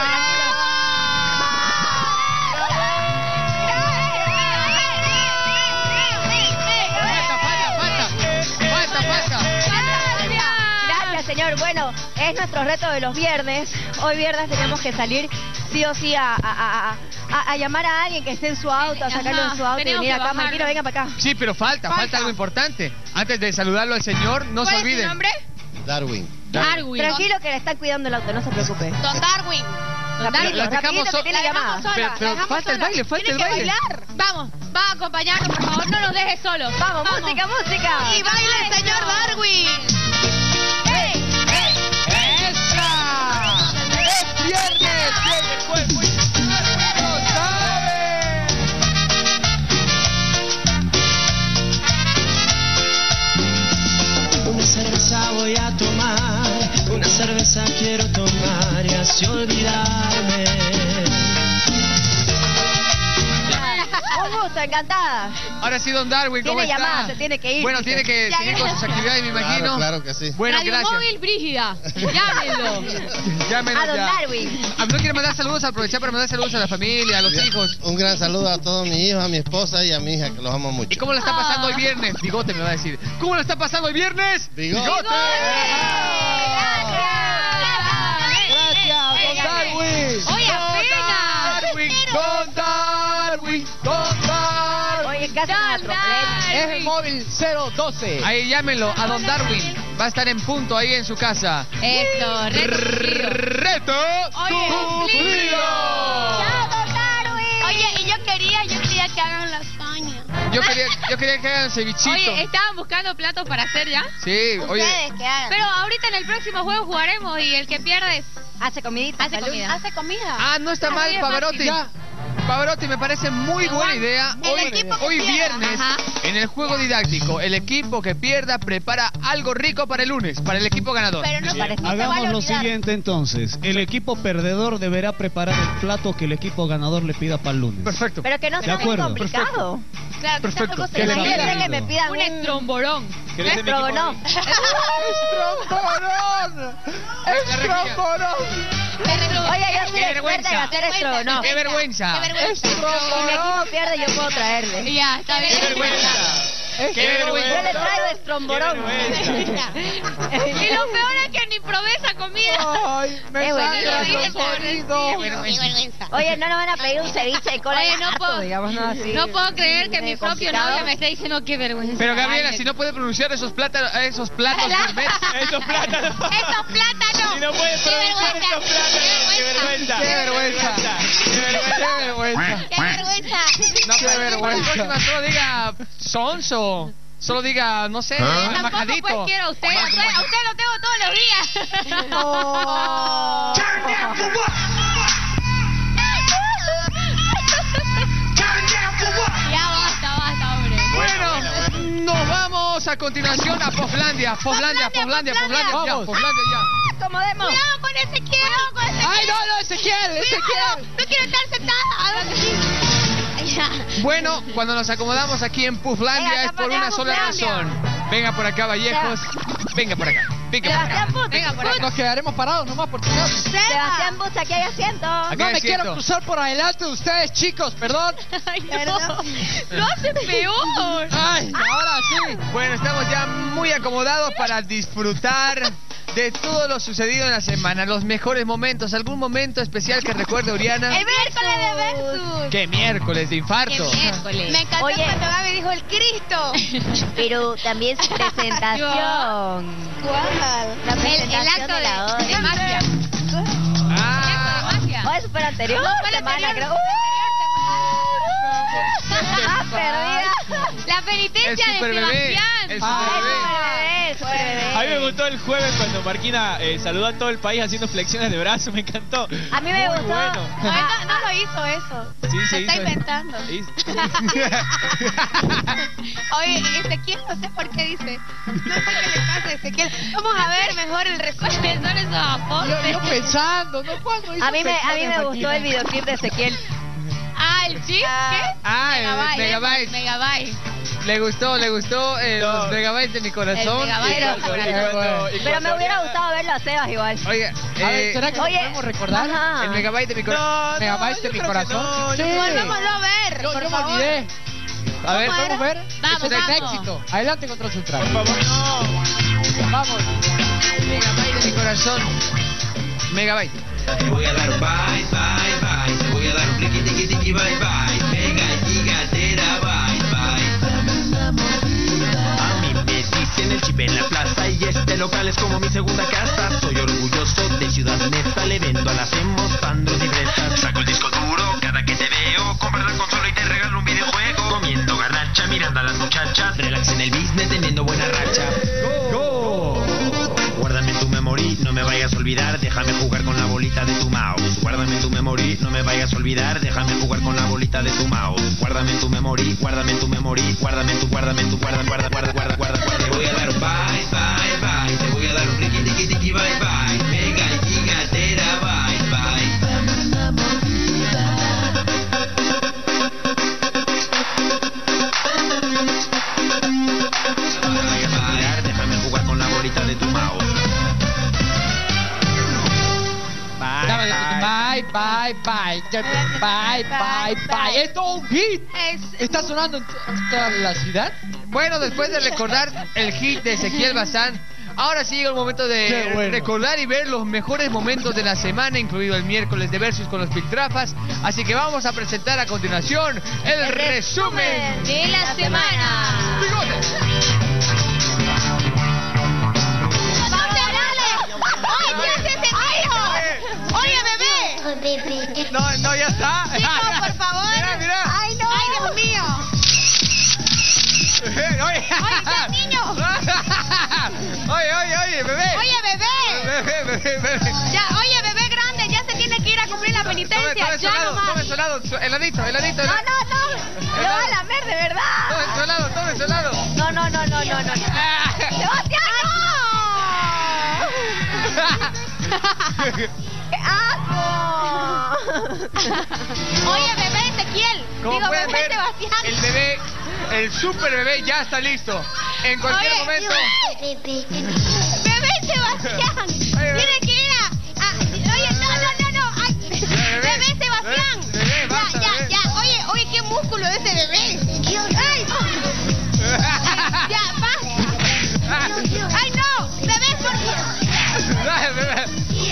Falta. Gracias, señor. señor. Bueno, es nuestro reto de los viernes. Hoy viernes tenemos que salir sí o sí a llamar a alguien que esté en su auto, a sacarlo en su auto y venir acá. Marquino, venga para acá. Sí, pero falta algo importante. Antes de saludarlo al señor, no se olviden. ¿Cuál es su nombre? Darwin. Tranquilo que le están cuidando el auto, no se preocupe. Don Darwin. Las dejamos pero falta el baile, Vamos, va a acompañarnos, por favor, no nos dejes solos. Vamos, música. Y baile el señor Darwin. ¡Esa! ¡Es viernes! Una cerveza voy a tomar, una cerveza quiero tomar y así olvidarme. Un gusto, encantada. Ahora sí, don Darwin, ¿cómo Tiene está? llamada, se tiene que ir. Bueno, tiene que seguir con sus actividades, me imagino. Claro que sí. Bueno, Radio gracias. Móvil Brígida. Llámenlo. Llámenlo A don ya. Darwin. ¿No quiere mandar saludos? Aprovechar para mandar saludos a la familia, a los hijos. Un gran saludo a todos mis hijos, a mi esposa y a mi hija, que los amo mucho. ¿Y cómo lo está pasando hoy viernes? Bigote me va a decir. ¿Cómo lo está pasando hoy viernes? Bigote. Gracias, don Darwin. Oye, apenas. Don Darwin. Oye, casi me atropellan. Es el móvil 012. Ahí llámenlo a don Darwin. Va a estar en punto ahí en su casa. Esto, Reto cumplido. ¡Chao, don Darwin! Oye, y yo quería que hagan lasaña. Yo quería que hagan cevichito. Oye, ¿estaban buscando platos para hacer ya? Sí, oye. Ustedes que hagan. Pero ahorita en el próximo juego jugaremos y el que pierde hace comidita. hace comida. Hace comida. Ah, no está mal, bien Pavarotti. fácil. Pavarotti, me parece muy buena idea. Hoy viernes, Ajá. en el juego didáctico, el equipo que pierda prepara algo rico para el lunes, para el equipo ganador. Pero no parece que Hagamos vaya a lo olvidar. siguiente entonces. El equipo perdedor deberá preparar el plato que el equipo ganador le pida para el lunes. Perfecto. Pero que no De sea muy acuerdo. complicado. Claro, que Perfecto. tampoco ¿Qué se le vaya. pidan? Imagínate que me pidan Un estrombolón. ¿Querés ser mi equipo? estrogonó. Oye, yo soy experta en hacer estrogonó. ¡Qué vergüenza! Si mi equipo pierde, yo puedo traerle. Ya, está bien. ¡Qué vergüenza! ¡Qué Yo le vergüenza! traigo estromborón. Y lo peor es que ni probé esa comida. Ay, me Qué sangran bonito. los oídos. Qué vergüenza. Oye, no nos van a pedir un ceviche de cola Oye, de no gato, puedo- digamos, no así. No puedo creer que mi Medio propio complicado. novio me esté diciendo qué vergüenza. Pero Gabriela, Ay, si no puede pronunciar esos platos gourmet. Esos plátanos. ¡Esos plátanos! Si no puedes pronunciar esos plátanos. ¡Qué vergüenza! ¡Qué vergüenza! ¡Qué vergüenza! ¡Qué vergüenza! No, Qué pero vergüenza. la próxima solo diga sonso. Solo diga, no sé, Tampoco majadito. pues quiero a usted. A usted lo tengo todos los días. Oh. Ya basta, hombre. Bueno, nos vamos a continuación a Poslandia. Poslandia ya, Poslandia ya. Acomodemos. Cuidado con Ezequiel. ¡Ay, no, Ezequiel! No quiero estar sentada. Ya. Bueno, cuando nos acomodamos aquí en Puflandia Venga, es acá por para una acá, sola Puflandia. razón. Venga por acá, Vallejos. Venga por acá. Venga por acá. Sebastián Bus. Venga por acá. Nos quedaremos parados nomás por tu caso. Sebastián Bus, aquí hay asiento. Acá No hay me quiero asiento. cruzar por adelante de ustedes, chicos, perdón. Ay, Perdón. no. Lo hace peor. Ay, ahora sí. Bueno, estamos ya muy acomodados para disfrutar de todo lo sucedido en la semana. Los mejores momentos. ¿Algún momento especial que recuerde, Oriana? El miércoles de Versus. ¿Qué miércoles de infarto? Qué miércoles. Me encantó Oye. cuando Gaby dijo el Cristo. Pero también su presentación. ¿Cuál? La El presentación acto de la de otra. magia. Ah, El acto de magia. ¿O eso fue el anterior? No, fue el semana, anterior. creo. ¡Ah, perdida! La penitencia el de super bebé. Sebastián. El Ah, super bebé. el super bebé. A mí me gustó el jueves cuando Marquina saludó a todo el país haciendo flexiones de brazos, me encantó. A mí me Muy gustó. bueno. No lo hizo eso. Sí, se Se está hizo. inventando. Sí. Oye, Ezequiel, no sé por qué dice. No sé qué le pasa a Ezequiel. Vamos a ver mejor el resumen. Son esos aportes. Yo pensando, ¿no? ¿Cuándo hizo A mí me pensar en gustó el videoclip de Ezequiel. Ah, el chip, ¿qué? Ah, el Megabyte. Megabyte. Le gustó los megabytes de mi corazón. El megabyte Pero- del corazón. Pero me hubiera gustado verlo a Sebas igual. Oiga, A ver, ¿será que Oye, lo podemos recordar? ajá. el megabyte de mi corazón. ¿Megabyte de mi corazón? Sí. Volvámoslo a ver, Yo por me favor. olvidé. A ver, ¿Podemos ver? Vamos, Ese es un vamos. éxito. Adelante contra Ultra. Por favor, no. Vamos. Megabyte de mi corazón. Megabyte. Te voy a dar bye, bye, bye. Te voy a dar un tiki, tiki, tiki, bye, bye. Mega gigatera, bye, bye. A mí me dicen el chip en la plaza y este local es como mi segunda casa. Soy orgulloso de Ciudad Neza, le vendo a las emos, pandros y fresas. Saco el disco duro cada que te veo, compras la consola y te regalo un videojuego. Comiendo garnacha, mirando a las muchachas, relax en el business, teniendo buena racha. Go. Guárdame en tu memory, no me vayas a olvidar, déjame jugar con la bolita de tu mouse. Guárdame en tu memory, no me vayas a olvidar, déjame jugar con la bolita de tu mouse. Guárdame en tu memory, guárdame en tu memory, guárdame en tu, guarda. Te voy a dar bye, bye, bye. Te voy a dar un tiki, tiki, tiki, bye, bye. Mega gigatera, bye, bye. Déjame jugar con la bolita de tu mouse. Bye, bye, bye. Bye, bye, bye. Esto es un hit. ¿Está sonando en toda la ciudad? Bueno, después de recordar el hit de Ezequiel Bazán, ahora sí llega el momento de recordar y ver los mejores momentos de la semana, incluido el miércoles de Versus con los Piltrafas. Así que vamos a presentar a continuación el resumen de la semana. ¡Bigotes! ¡Oye, bebé! No, ya está. Chicos, por favor. Mira. ¡Ay, no! ¡Ay, Dios mío! ¡Oye! ¡Oye, niño! ¡Oye, bebé! ¡Oye, bebé! Ya, oye, bebé grande, ya se tiene que ir a cumplir la penitencia. Tome su helado, heladito. No. Lo va a lamer, de verdad. Tome su helado. No. ¡Sebastián, no! ¡Qué asco! Oye, bebé Ezequiel. Como Digo, pueden bebé ver, Sebastián. el bebé, el super bebé ya está listo. En cualquier momento. Bebé Sebastián. Tiene que ir Oye, no. Ay, bebé Sebastián. Ya. Oye, qué músculo de ese bebé. Ay. Ya, basta. Ay, no. Bebé, por favor.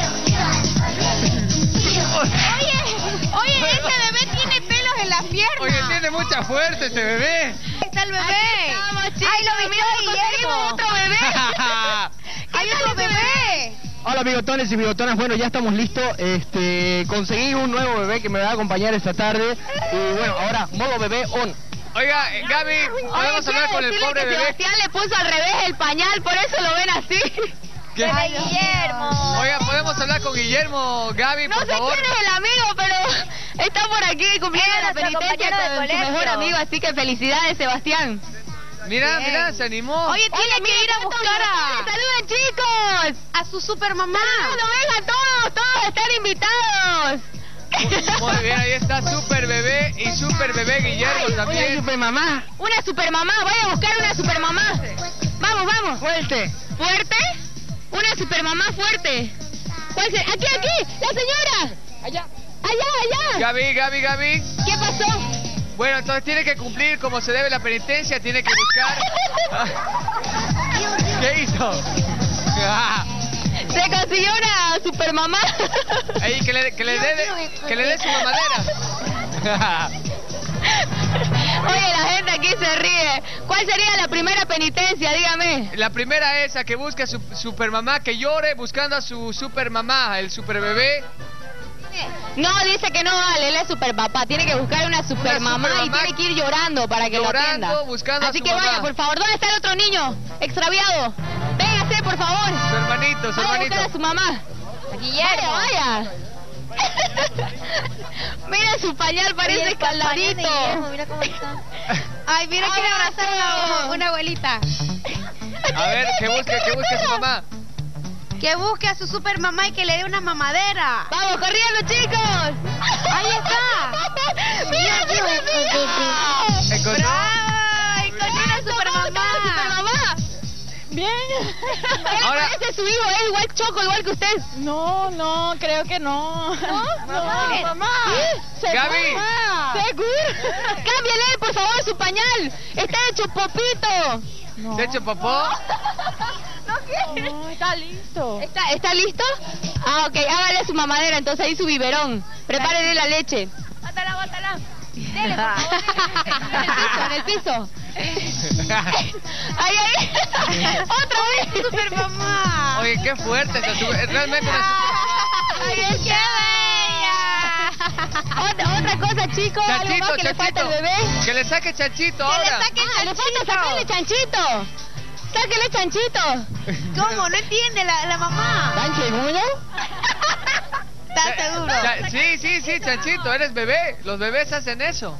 Oye, ese bebé tiene pelos en las piernas. Oye, tiene mucha fuerza este bebé. Ahí está el bebé. Ay, lo vimos, conseguimos otro bebé. Hay otro bebé. Hola bigotones y bigotonas, bueno ya estamos listos, conseguí un nuevo bebé que me va a acompañar esta tarde y bueno, ahora modo bebé on. Oiga, Gaby, podemos hablar con el pobre bebé. Sebastián le puso al revés el pañal, por eso lo ven así. ¿Qué? Ay, Guillermo. Oiga, ¿podemos hablar con Guillermo, Gaby, por favor? No sé quién es el amigo, pero está por aquí cumpliendo la penitencia con su mejor amigo, así que felicidades, Sebastián. Mira, se animó. Oye, tiene que ir a buscar a... ¡Saluden, chicos! A su super mamá. ¡No, vengan todos están invitados! Muy bien, ahí está super bebé y super bebé Guillermo también. Una super mamá. Una super mamá, voy a buscar una super mamá. Vamos. Fuerte. ¿Fuerte? Una super mamá fuerte. ¿Cuál será? Aquí, la señora. Allá. Gaby. ¿Qué pasó? Bueno, entonces tiene que cumplir como se debe la penitencia, tiene que buscar... ¿Qué hizo? Se consiguió una super mamá. Ahí, que le dé su mamadera. Oye, la gente aquí se ríe. ¿Cuál sería la primera penitencia? Dígame. La primera es a que busque a su super mamá, que llore buscando a su super mamá, el super bebé. No, dice que no vale, él es super papá. Tiene que buscar una super mamá y tiene que ir llorando para que lo atienda. Buscando Así a su que mamá. vaya, por favor. ¿Dónde está el otro niño extraviado? Véngase, por favor. Su hermanito. Vaya a buscar a su mamá. Guillermo. Vaya. Mira su pañal, parece escaladito. Mira cómo está. Ay, mira que le abrazar una abuelita. A ver, que busque a su mamá. Que busque a su super mamá y que le dé una mamadera. ¡Vamos, corriendo, chicos! ¡Ahí está! ¡Mira, ¿Encontró? ¡Bravo! ¡Encontró una super mamá! Bien. Ahora parece su hijo, es igual Choco, igual que usted. No, creo que no. ¿No? Mamá. Gaby. ¿Seguro? Cámbiale, por favor, su pañal. Está hecho popito. ¿Se ha hecho popó? No quiero. No, está listo. ¿Está listo? Ah, ok, hágale su mamadera, entonces ahí su biberón. Prepárele la leche. Bótala, bótala. Dele, por favor. En el piso. Ahí. Otra vez. Super mamá. Oye, qué fuerte. Realmente una ¡Ay, qué bella! Otra cosa, chicos. Chanchito, algo más que le falta al bebé. Que le saque Chanchito ahora. Que le saque Chanchito. Le falta sacarle Chanchito. Sáquele Chanchito. ¿Cómo? No entiende la mamá. ¿Tan seguro? ¿Estás seguro? Sí, Chanchito, eres bebé. Los bebés hacen eso.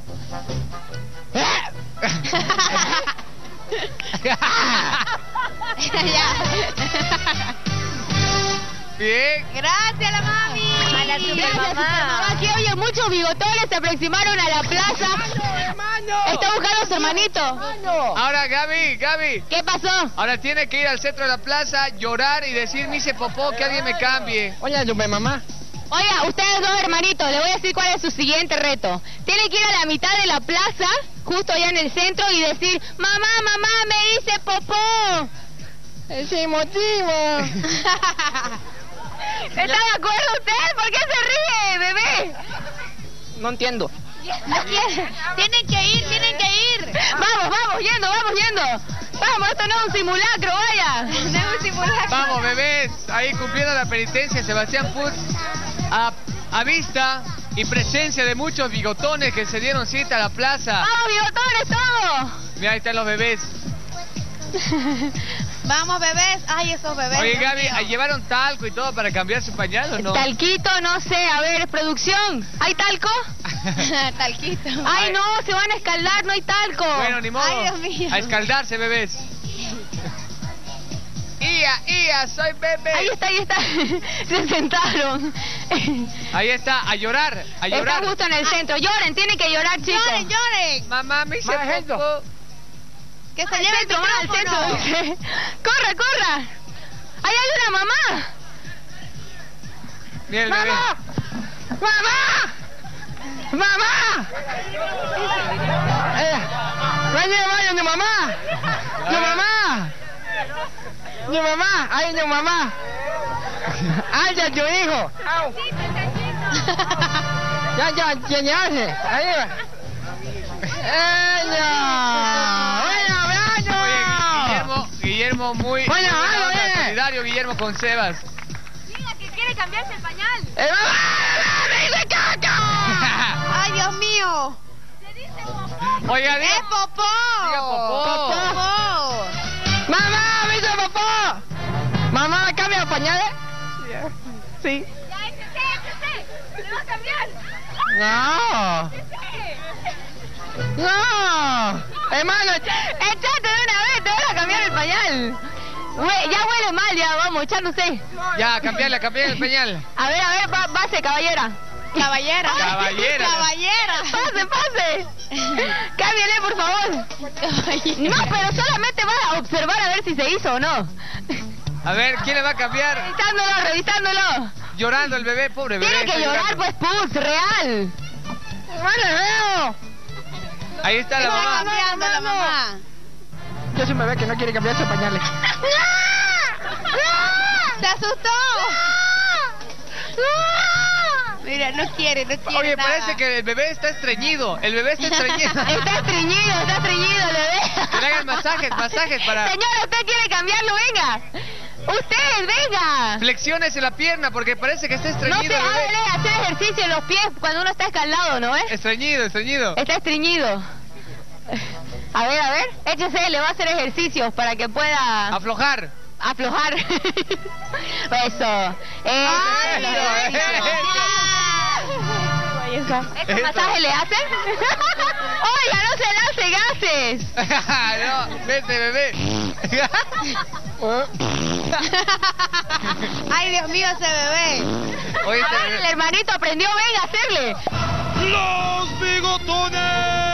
Bien. Gracias, la mami. A la supermamá. Aquí, oye, muchos bigotones se aproximaron a la plaza. Está buscando a su hermanito. Ahora, Gaby. ¿Qué pasó? Ahora tiene que ir al centro de la plaza, llorar y decir, me hice popó, que alguien me cambie. Oye, mamá. Oiga, ustedes dos hermanitos, le voy a decir cuál es su siguiente reto. Tienen que ir a la mitad de la plaza, justo allá en el centro, y decir, mamá, me hice popó. Ese motivo. ¿Está de acuerdo usted? ¿Por qué se ríe, bebé? No entiendo. Tienen que ir. Vamos yendo. Vamos, esto no es un simulacro, vaya. No es un simulacro. Vamos, bebés, ahí cumpliendo la penitencia, Sebastián Putz, a vista y presencia de muchos bigotones que se dieron cita a la plaza. ¡Vamos, bigotones, todos! Mira, ahí están los bebés. Vamos, bebés. Ay, esos bebés. Oye, Gaby, ¿llevaron talco y todo para cambiar su pañal o no? Talquito, no sé. A ver, producción. ¿Hay talco? Talquito. Ay, no, se van a escaldar, no hay talco. Bueno, ni modo. Ay, Dios mío. A escaldarse, bebés. Ia, soy bebé. Ahí está. Se sentaron. Ahí está, a llorar. Está justo en el centro. Lloren, tienen que llorar, chicos. Lloren. Mamá, me hice popó. Que se lleve el micrófono. Corra. Ahí hay una mamá. Bien, ¡Mamá! ¡Vaya, mamá! ¡Ay, no, mamá! ¡Ay, ya, tu hijo! Ya, ahí va. Guillermo muy solidario, Guillermo con Sebas. Diga que quiere cambiarse el pañal. ¡Me hice caca! Ay, Dios mío. Oiga, ¡Es popó! Diga popó. ¡Mamá, me hice popó! ¿Mamá me cambia los pañales? Sí. Ya, ese. ¿Le va a cambiar? ¡No! Hermano, ¡Echate de una vez! ¡Te vas a cambiar el pañal! Ya huele mal, ya, vamos, echándose. Ya, cambiarle el pañal. A ver, pase, caballera. Caballera. Pase. Cámbiale, por favor. No, pero solamente vas a observar a ver si se hizo o no. A ver, ¿quién le va a cambiar? Revisándolo. Llorando el bebé, pobre bebé. Tiene que llorar, pues, Putz, real. ¡Vale, veo! Ahí está la mamá. Cambiando la mamá. Yo soy un bebé que no quiere cambiarse los pañales. ¡Se asustó! Mira, no quiere Oye, nada. parece que el bebé está estreñido. Está estreñido el bebé. Que le hagan masajes para... Señora, ¿usted quiere cambiarlo? Venga. Usted, venga. Flexiones en la pierna porque parece que está estreñido. No se hable hacer ejercicio en los pies cuando uno está escaldado, ¿no es? Estreñido. Está estreñido. A ver, échese, le va a hacer ejercicios para que pueda... Aflojar. Eso. ¿Este masaje le hacen? Oiga, no se le hace gases. No, vete, bebé. Ay, Dios mío, ese bebé. Oye, el hermanito aprendió, venga a hacerle. ¡Los bigotones!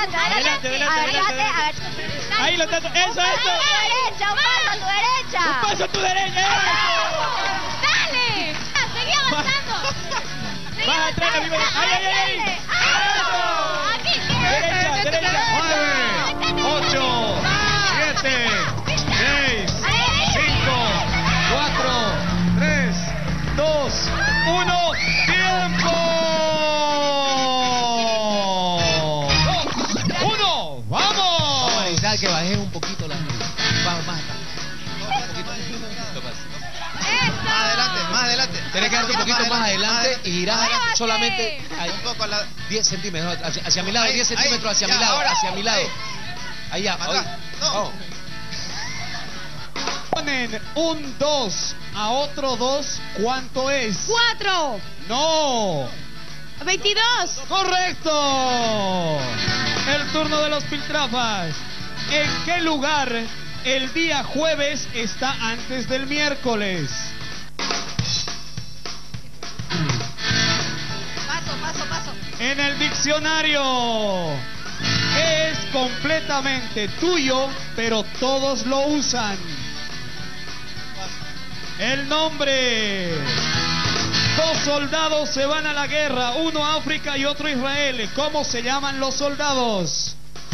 adelante. Ahí lo está. Eso. Un paso a tu derecha. Un paso a tu derecha. ¡Dale! ¡Seguí avanzando! Vas atrás de mi derecha. ¡Ay! ¡Aquí! Derecha. 9, 8, 7, 6, 5, 4, 3, 2, 1. ¡Tiempo! 2, 1. ¡Vamos! Vamos a necesitar que bajes un poquito la... Vamos, más. Más adelante. Tenés que darte un poquito más adelante y girás solamente ahí, un poco a la... 10 centímetros hacia mi lado, Ahí, 10 centímetros hacia ya, mi lado, ahora. hacia mi lado. Ahí ya, Atrás. vamos. Ponen un 2 a otro 2, ¿cuánto es? 4. ¡No! 22. ¡Correcto! El turno de los piltrafas. ¿En qué lugar el día jueves está antes del miércoles? Paso. En el diccionario. Es completamente tuyo, pero todos lo usan. El nombre. 2 soldados se van a la guerra, uno a África y otro a Israel. ¿Cómo se llaman los soldados?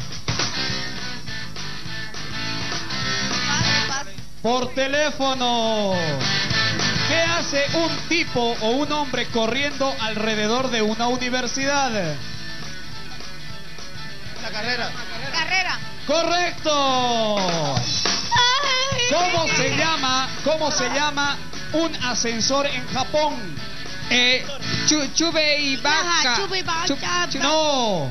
Por teléfono. ¿Qué hace un tipo o un hombre corriendo alrededor de una universidad? La carrera. ¡Correcto! ¿Cómo se llama un ascensor en Japón? Chube y vaca. No.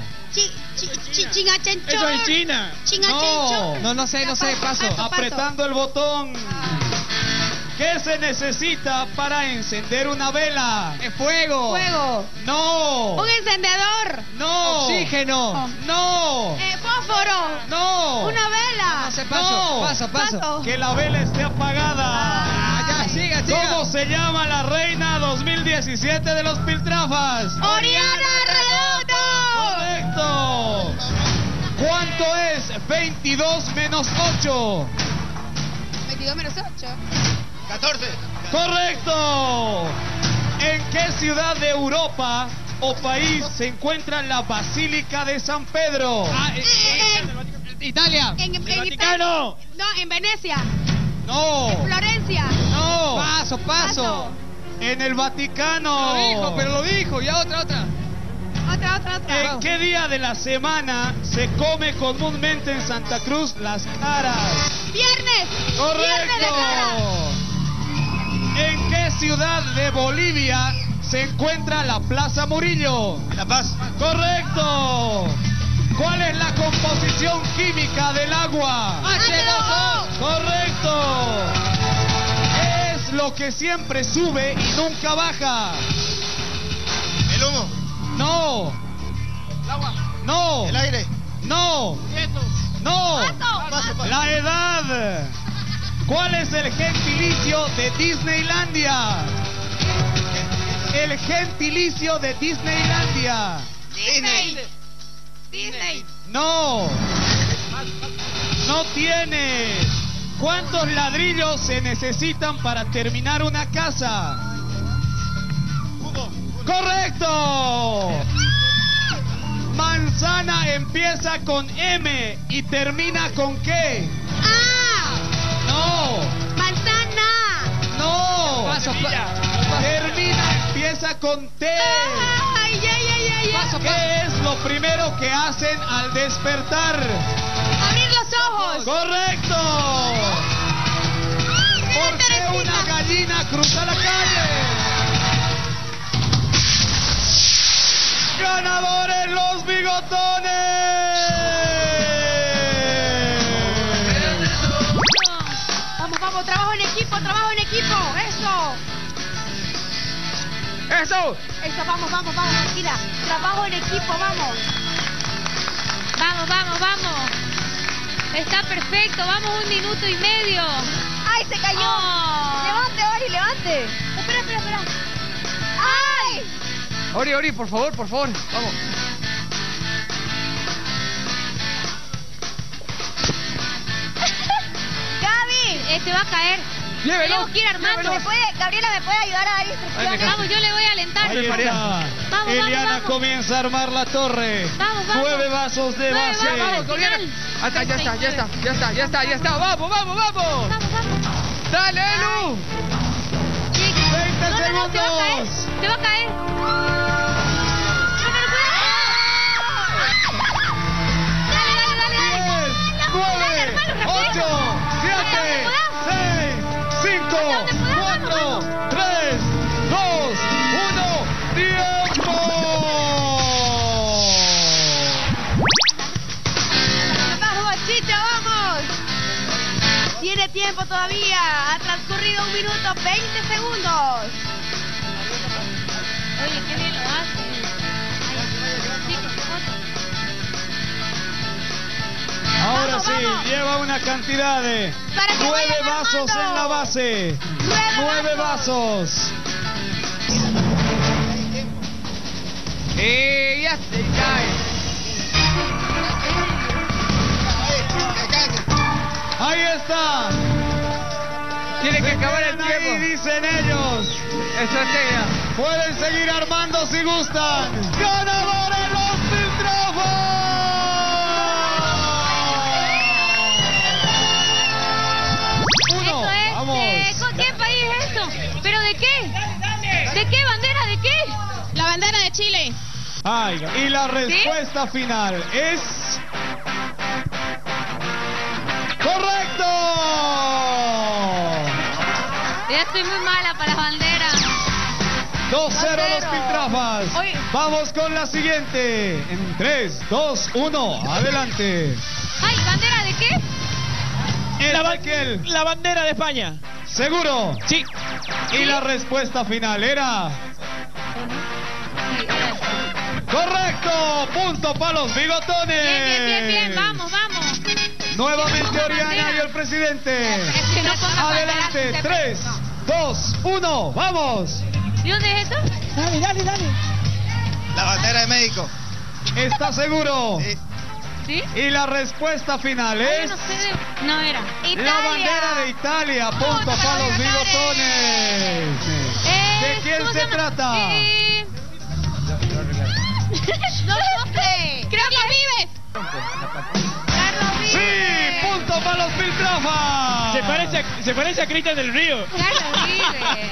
Eso es China. No sé, paso. Apretando el botón. ¿Qué se necesita para encender una vela? Fuego. No. Un encendedor. No. Oxígeno. No. Fósforo. No. Una vela. Paso. Que la vela esté apagada. Ya, siga. ¿Cómo se llama la reina 2017 de los piltrafas? Oriana Redondo. Correcto. ¿Cuánto es 22 menos 8? 22 menos 8. 14. Correcto. ¿En qué ciudad de Europa o país se encuentra la Basílica de San Pedro? Italia. En Vaticano. No, en Venecia. No. Florencia. No. Paso. En el Vaticano. Lo dijo. Ya otra. Otra. ¿En qué día de la semana se come comúnmente en Santa Cruz las caras? Viernes. Correcto. Viernes de cara. ¿En qué ciudad de Bolivia se encuentra la Plaza Murillo? La Paz. Correcto. ¿Cuál es la composición química del agua? H2O. Correcto. ¿Qué es lo que siempre sube y nunca baja? El humo. No. El agua. No. El aire. No. No. Paso. La edad. ¿Cuál es el gentilicio de Disneylandia? El gentilicio de Disneylandia. Disney. No. No tiene. ¿Cuántos ladrillos se necesitan para terminar una casa? ¡Correcto! Manzana empieza con M y termina con qué? No. Manzana. No. Paso. Termina, empieza con T. Ay, ya. ¿Qué es lo primero que hacen al despertar? Abrir los ojos. ¡Correcto! ¿Por qué una gallina cruza la calle? ¡Ganadores los bigotones! Vamos, trabajo en equipo. Eso, vamos, Marquina. Trabajo en equipo, vamos. Vamos. Está perfecto, vamos 1 minuto y medio. ¡Ay, se cayó! Levante, Ori, levante. Espera. ¡Ay! Ori, por favor. Vamos. Se va a caer. Tenemos que ir armando. Gabriela, ¿me puede ayudar a dar instrucciones? Vamos, yo le voy a alentar. Ahí está. Vamos, Eliana comienza a armar la torre. Vamos. 9 vasos de base. Vamos, Gabriela. Ya está. Vamos. Dale, Elu. 20 segundos. Se va a caer. Dale. 9, 8, 7, 6, 5, 4, 3, 2, 1, ¡tiempo! ¡Vamos, Chicha, vamos! Tiene tiempo todavía. Ha transcurrido 1 minuto 20 segundos. Oye, qué bien lo hace. Ahora sí, lleva una cantidad de 9 vasos en la base. 9 vasos. Ya se cae. Ahí está. Tiene que acabar el tiempo. Ahí dicen ellos. Estrategia. Pueden seguir armando si gustan. ¡Ganadores los Piltrafos! ¿Qué país es esto? ¿Pero de qué? ¿De qué bandera? ¿De qué? La bandera de Chile. Ay, y la respuesta final es... ¡correcto! Ya estoy muy mala para las banderas. 2-0 los Piltrafas. Vamos con la siguiente. En 3, 2, 1. Adelante. Ay, ¿bandera de qué? La bandera de España. ¿Seguro? Sí. Y la respuesta final era... ¡correcto! ¡Punto para los bigotones! Bien. Vamos. Nuevamente Oriana y el presidente. Adelante. 3, 2, 1. ¡Vamos! ¿Y dónde es esto? Dale. La bandera de México. ¿Está seguro? ¿Sí? Y la respuesta final es... No era. La bandera de Italia. Punto para los bigotones. ¿De quién se trata? ¡No sufre! ¡Carlos Vives! ¡Sí! ¡Punto para los Piltrafas! Se parece a Cristian del Río. Carlos Vives.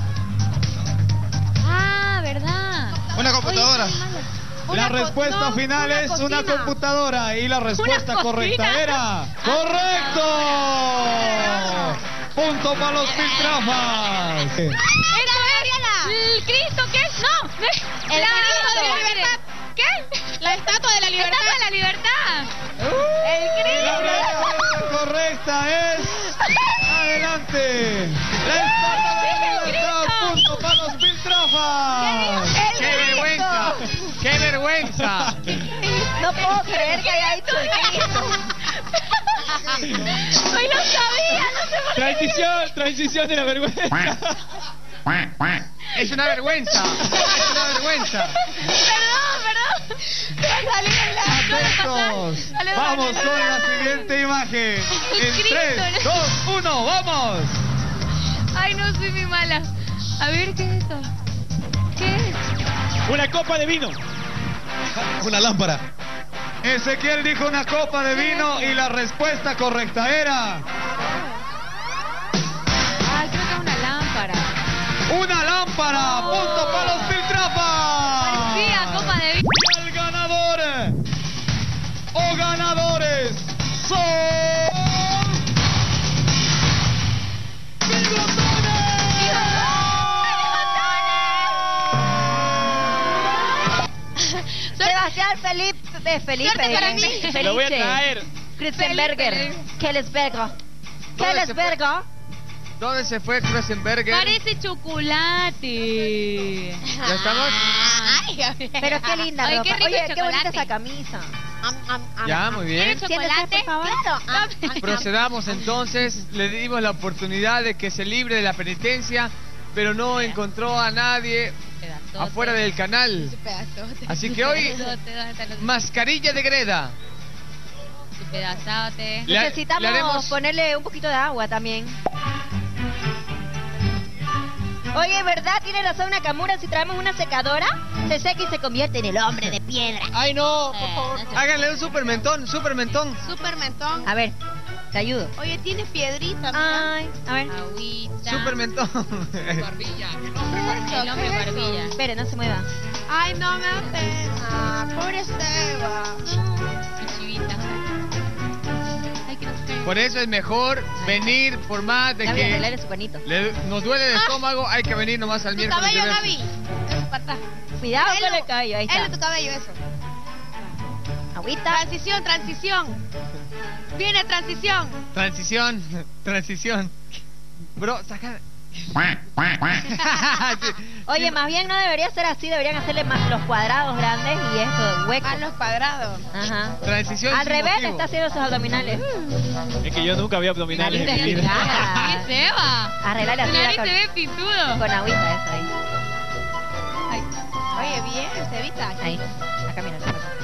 ¿Verdad? Una computadora. La respuesta final es una computadora y la respuesta correcta era ¡correcto! Punto para los Piltrafas. ¿El Cristo qué? No. El Cristo de la libertad. ¿Qué? La estatua de la libertad. ¡Estatua de la libertad! El Cristo. La respuesta correcta es... adelante. La estatua de la libertad. Punto para los Piltrafas. ¡Qué vergüenza! No puedo creer que haya dicho el Cristo. ¡Ay, lo sabía! No sé por qué. Transición de la vergüenza. Es una vergüenza. Perdón. Atentos. Vamos con la siguiente imagen. En 3, 2, 1, ¡vamos! Ay, no, soy muy mala. A ver, ¿qué es esto? ¿Qué es? Una copa de vino. Una lámpara. Ezequiel dijo una copa de vino y la respuesta correcta era... Ay, creo que es una lámpara. ¡una lámpara! ¡Punto para los Piltrafas! Parecía copa de vino. Y el ganador o ganadores son... Sebastián Felipe. para mí. Lo voy a traer. Kretzenberger. Kellesberger. ¿Dónde se fue Kretzenberger? Parece chocolate. ¿Ya estamos? Pero qué linda Ay, ropa. qué rico Oye, el qué bonita chocolate. esa camisa. Ya, muy bien. ¿Siéntese, por favor? Procedamos entonces. Le dimos la oportunidad de que se libre de la penitencia, pero no encontró a nadie afuera del canal. Así que hoy, mascarilla de greda. su pedazate. Necesitamos ponerle un poquito de agua también. Oye, ¿verdad? Tiene razón Nakamura, si traemos una secadora, se seca y se convierte en el hombre de piedra. ¡Ay, no! Por favor. Háganle un super mentón, super mentón. Super mentón. A ver, te ayudo. Oye, tiene piedrita, mira. Ay, a ver. Agüita. Super mentón. Barbilla. El hombre barbilla. Espere, no se mueva. Ay, no me da pena. Pobre Seba. Chivita. Ay, que no se Por eso es mejor venir, por más de Gaby, que arreglarle su panito. nos duele el estómago, hay que venir nomás al Tu miércoles. cabello, de ver. Gaby. Eso, para atrás. Cuidado con el cabello, ahí está. Él tu cabello, eso. Agüita. Transición, transición. Viene transición. Transición. Bro, saca. Oye, más bien no debería ser así, deberían hacerle más los cuadrados grandes y esto, huecos. Más los cuadrados. Ajá. Transición. Al sin revés motivo. está haciendo sus abdominales. Es que yo nunca vi abdominales en mi Nariz vida. delgada. ¿Qué Seba? Arreglarle Tu así nariz con, se ve pintudo. con agüita, eso ahí. Oye, bien, Sebita. Ahí. Acá mira,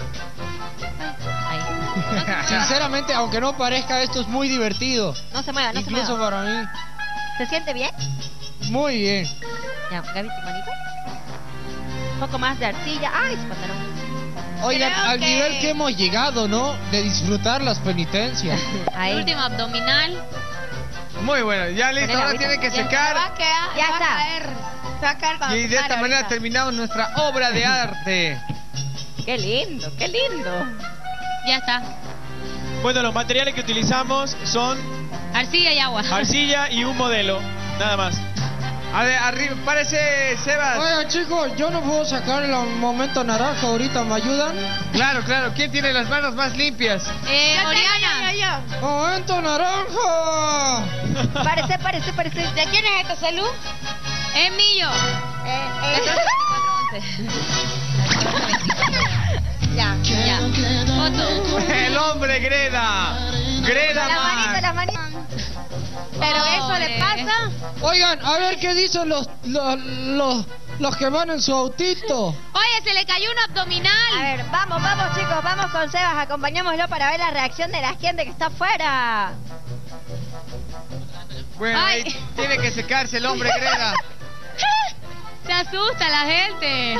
ahí. Sinceramente, aunque no parezca, esto es muy divertido. No se mueva, no se Incluso mueva. para mí. ¿Se siente bien? Muy bien. Ya, Gaby, tu manito. Un poco más de arcilla. Ay, su pantalón. Oigan, Creo al que- nivel que hemos llegado, ¿no? De disfrutar las penitencias. El Ahí. último abdominal. Muy bueno, ya listo, Ponele ahora agüita. tiene que Se va a secar. quedar, Ya se va está. a caer. Se va a caer cuando Y se de esta pare manera ahorita. terminamos nuestra obra de arte. Qué lindo, qué lindo. Ya está. Bueno, los materiales que utilizamos son Arcilla y agua. arcilla y un modelo, nada más. A ver, arriba, parece Sebas. Oigan, chicos, yo no puedo sacar el momento naranja ahorita, ¿me ayudan? Claro, ¿quién tiene las manos más limpias? Oriana. Ya. ¡Momento naranja! Parece. ¿De quién es esta salud? Es mío. Ya. Foto. El hombre Greda. Greda Las más. manitas, las manitas. Pero eso le pasa. Oigan, a ver qué dicen los que van en su autito. Oye, se le cayó un abdominal. A ver, vamos chicos, vamos con Sebas, acompañémoslo para ver la reacción de la gente que está afuera. Bueno, Ay. ahí tiene que secarse el hombre Greda. Se asusta la gente.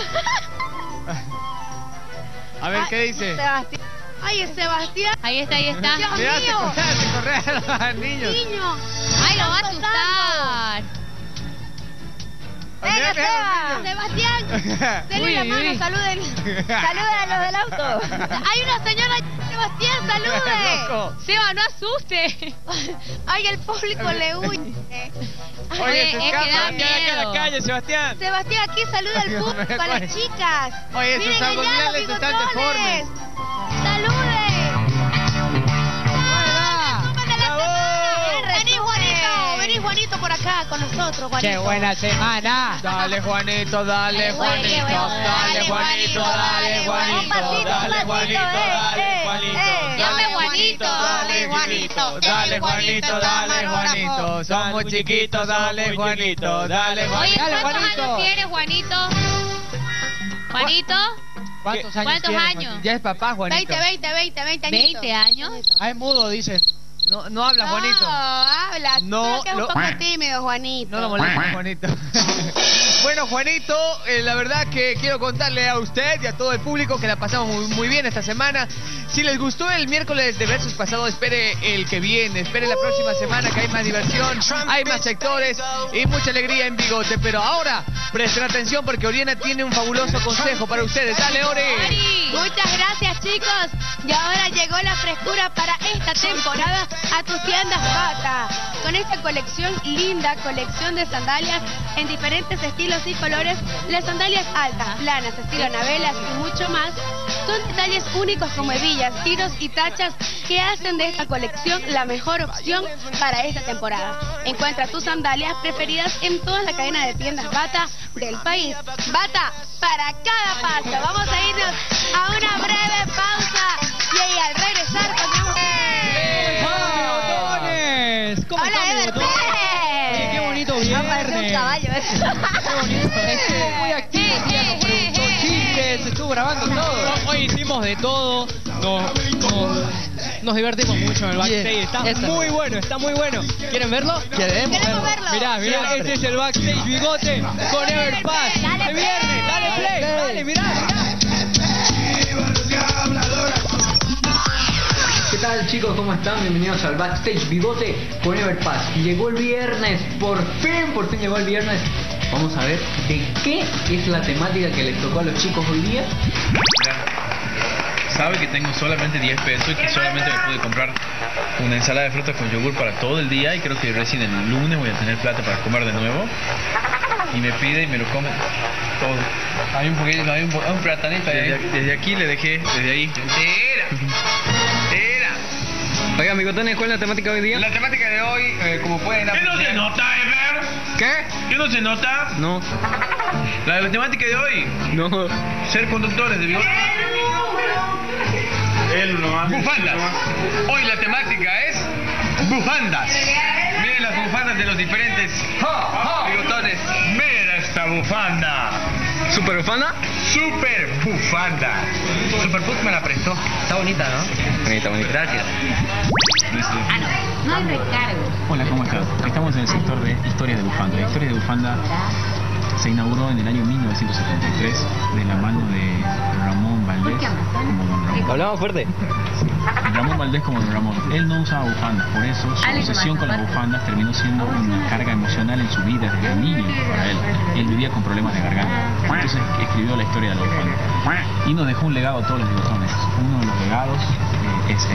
A ver, ¿qué dice? Sebastián. Ay, Sebastián. Ahí está, ahí está. Dios Mira, mío. hace correr a los niños. Niño. Ay, lo va a asustar. Venga, Mira, mira Sebas. Sebastián. Denle la mano, saluden. Saluden a los del auto. Hay una señora. Sebastián, salude. Loco. Seba, no asuste. Ay, el público le huye. Oye, se es que escapa. da ¡Queda acá en la miedo. calle, Sebastián! Sebastián, aquí saluda al público, a las chicas. Oye, sus Miren allá, abdominales los están bigotones. deformes. ¡Salude! Vení, Juanito, por acá con nosotros, Juanito. ¡Qué buena semana! Dale, Juanito, dale, Juanito, dale, Juanito, dale, Juanito, dale, Juanito, dale, Juanito. Llame Juanito. Dale, Juanito, dale, Juanito, dale, Juanito. Somos chiquitos, dale, Juanito, dale, Oye, Juanito. Dale, ¿cuántos Juanito. años tienes, Juanito? ¿Juanito? ¿Cuántos años ¿Cuántos tiene, años? Ya es papá, Juanito. 20 añitos. ¿20 años? Ay, mudo, dicen. No habla, Juanito. No, habla. No, Solo que es un lo- poco tímido, Juanito. No lo molestes, Juanito. Bueno, Juanito, la verdad que quiero contarle a usted y a todo el público que la pasamos muy bien esta semana. Si les gustó el miércoles de Versus pasado, espere el que viene, espere la próxima semana que hay más diversión, hay más sectores y mucha alegría en Bigote. Pero ahora, presten atención porque Oriana tiene un fabuloso consejo para ustedes. Dale, Ori. Muchas gracias, chicos. Y ahora llegó la frescura para esta temporada a tus tiendas Bata. Con esta colección linda, colección de sandalias en diferentes estilos y colores, las sandalias altas, planas, estilo navelas y mucho más, son detalles únicos como hebillas, tiros y tachas que hacen de esta colección la mejor opción para esta temporada. Encuentra tus sandalias preferidas en toda la cadena de tiendas Bata del país. Bata para cada paso. Vamos a irnos a una breve pausa y ahí al regresar continuamos. ¡Bigotones! ¿Cómo Hola, están, Ever bigotones? Oye, qué bonito viernes. Parece un caballo, Qué bonito. Estuvo muy activo, estuvo chistes, estuvo grabando todo. Oye, Hoy hicimos de todo, nos divertimos mucho en el backstage. Está muy bueno, está muy bueno. ¿Quieren verlo? Queremos verlo. Mirá, este es el backstage Bigote con Everpass. De viernes, dale play, dale, mirá. ¿Qué tal, chicos? ¿Cómo están? Bienvenidos al Backstage Bigote con Everpass. Llegó el viernes, por fin llegó el viernes. Vamos a ver de qué es la temática que les tocó a los chicos hoy día. Sabe que tengo solamente 10 pesos y que solamente me pude comprar una ensalada de frutas con yogur para todo el día, y creo que recién el lunes voy a tener plata para comer de nuevo. Y me pide y me lo come todo. Hay un poquito, hay un platanito ahí. Desde aquí le dejé, desde ahí. Oigan, bigotones, ¿cuál es la temática de hoy día? La temática de hoy, como pueden apreciar... ¿Qué no se nota, Ever? ¿Qué? ¿Qué no se nota? No. La temática de hoy. No. Ser conductores de bigote. Bufandas. Hoy la temática es bufandas. Miren las bufandas de los diferentes bigotones. Mira esta bufanda. ¿Super bufanda? Super bufanda. Superput me la prestó. Está bonita, ¿no? Bonita. Gracias. No hay recargo. Hola, ¿cómo estás? Estamos en el sector de historia de bufanda. La historia de bufanda se inauguró en el año 1973 de la mano de Ramón Valdés como don Ramón. ¿Hablamos fuerte? Ramón Valdés como don Ramón. Él no usaba bufandas, por eso su obsesión con las bufandas terminó siendo una carga emocional en su vida desde niño para él. Él vivía con problemas de garganta. Entonces escribió la historia de la bufanda. Y nos dejó un legado a todos los bigotones. Uno de los legados es este.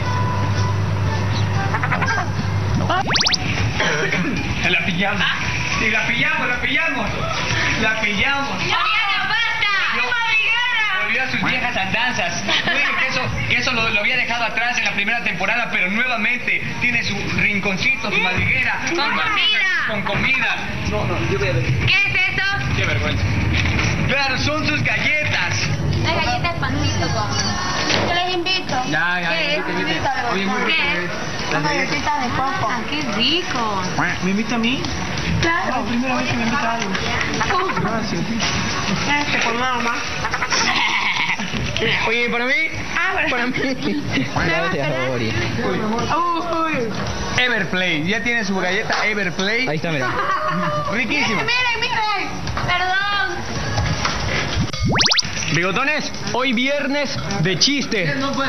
La pillamos. Sí, la pillamos. ¡Mariana, basta! Volvió a sus viejas andanzas. Que eso lo había dejado atrás en la primera temporada, pero nuevamente tiene su rinconcito, su madriguera. Con comida. No, yo voy a ver. ¿Qué es eso? Qué vergüenza. Claro, son sus galletas. Las galletas pancito con... Yo les invito. Ya, invite. Oye, muy rico. Las galletitas de coco. Ah, qué rico. ¿Me invita a mí? Claro. Es la primera vez que me invita a algo. Gracias. Por nada más. Oye, ¿para mí? Para mí. Gracias, Ori. Everplay, ya tiene su galleta Everplay. Ahí está, mira. Riquísimo. Miren. Perdón. Bigotones, hoy viernes de chiste.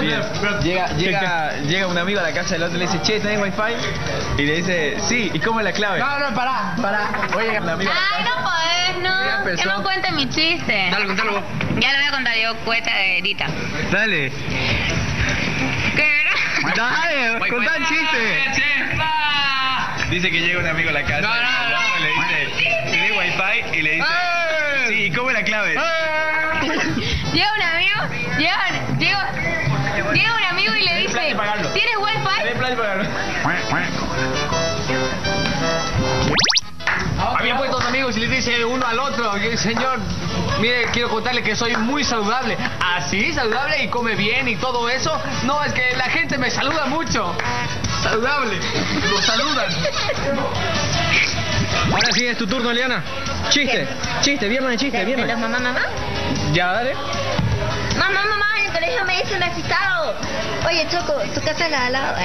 Llega un amigo a la casa del otro y le dice, che, ¿tenés wifi? Y le dice, sí, ¿y cómo es la clave? No, pará. Oye, un amigo. Ay, no podés, no. Que no cuente mi chiste. Dale, contalo vos. Ya lo voy a contar yo, cuesta de Edita. Dale. ¿Qué era? Dale, contá el chiste. Dice que llega un amigo a la casa y le dice, ¿tenés wifi? Y le dice, sí, ¿y cómo es la clave? Llega un amigo y le dice, ¿tienes wifi? Había puesto dos amigos y le dice uno al otro, señor, mire, quiero contarle que soy muy saludable. ¿Así? ¿Saludable y come bien y todo eso? No, es que la gente me saluda mucho. Saludable. Lo saludan. Ahora sí es tu turno, Eliana. Chiste, viernes de chiste, viernes. ¿De mamá? Ya, dale. Mamá, en el colegio me dicen asustado. Oye, Choco, tu casa es la de al lado.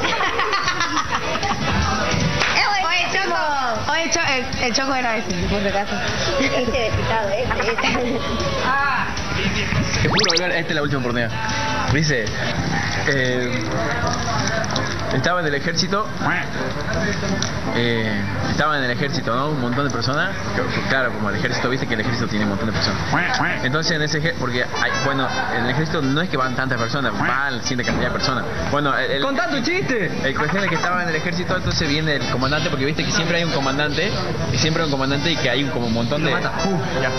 Oye, el Choco era ese, por si acaso. Este despistado, Te juro, esta es la última oportunidad. Dice, estaba en el ejército, ¿no? Un montón de personas. Claro, como el ejército, viste que el ejército tiene un montón de personas. Entonces en ese ejército, porque en el ejército no es que van tantas personas, van cierta cantidad de personas. Bueno, ¡contá tu chiste! El cuestión es que estaba en el ejército, entonces viene el comandante, porque viste que siempre hay un comandante, y que hay como un montón de... Ya.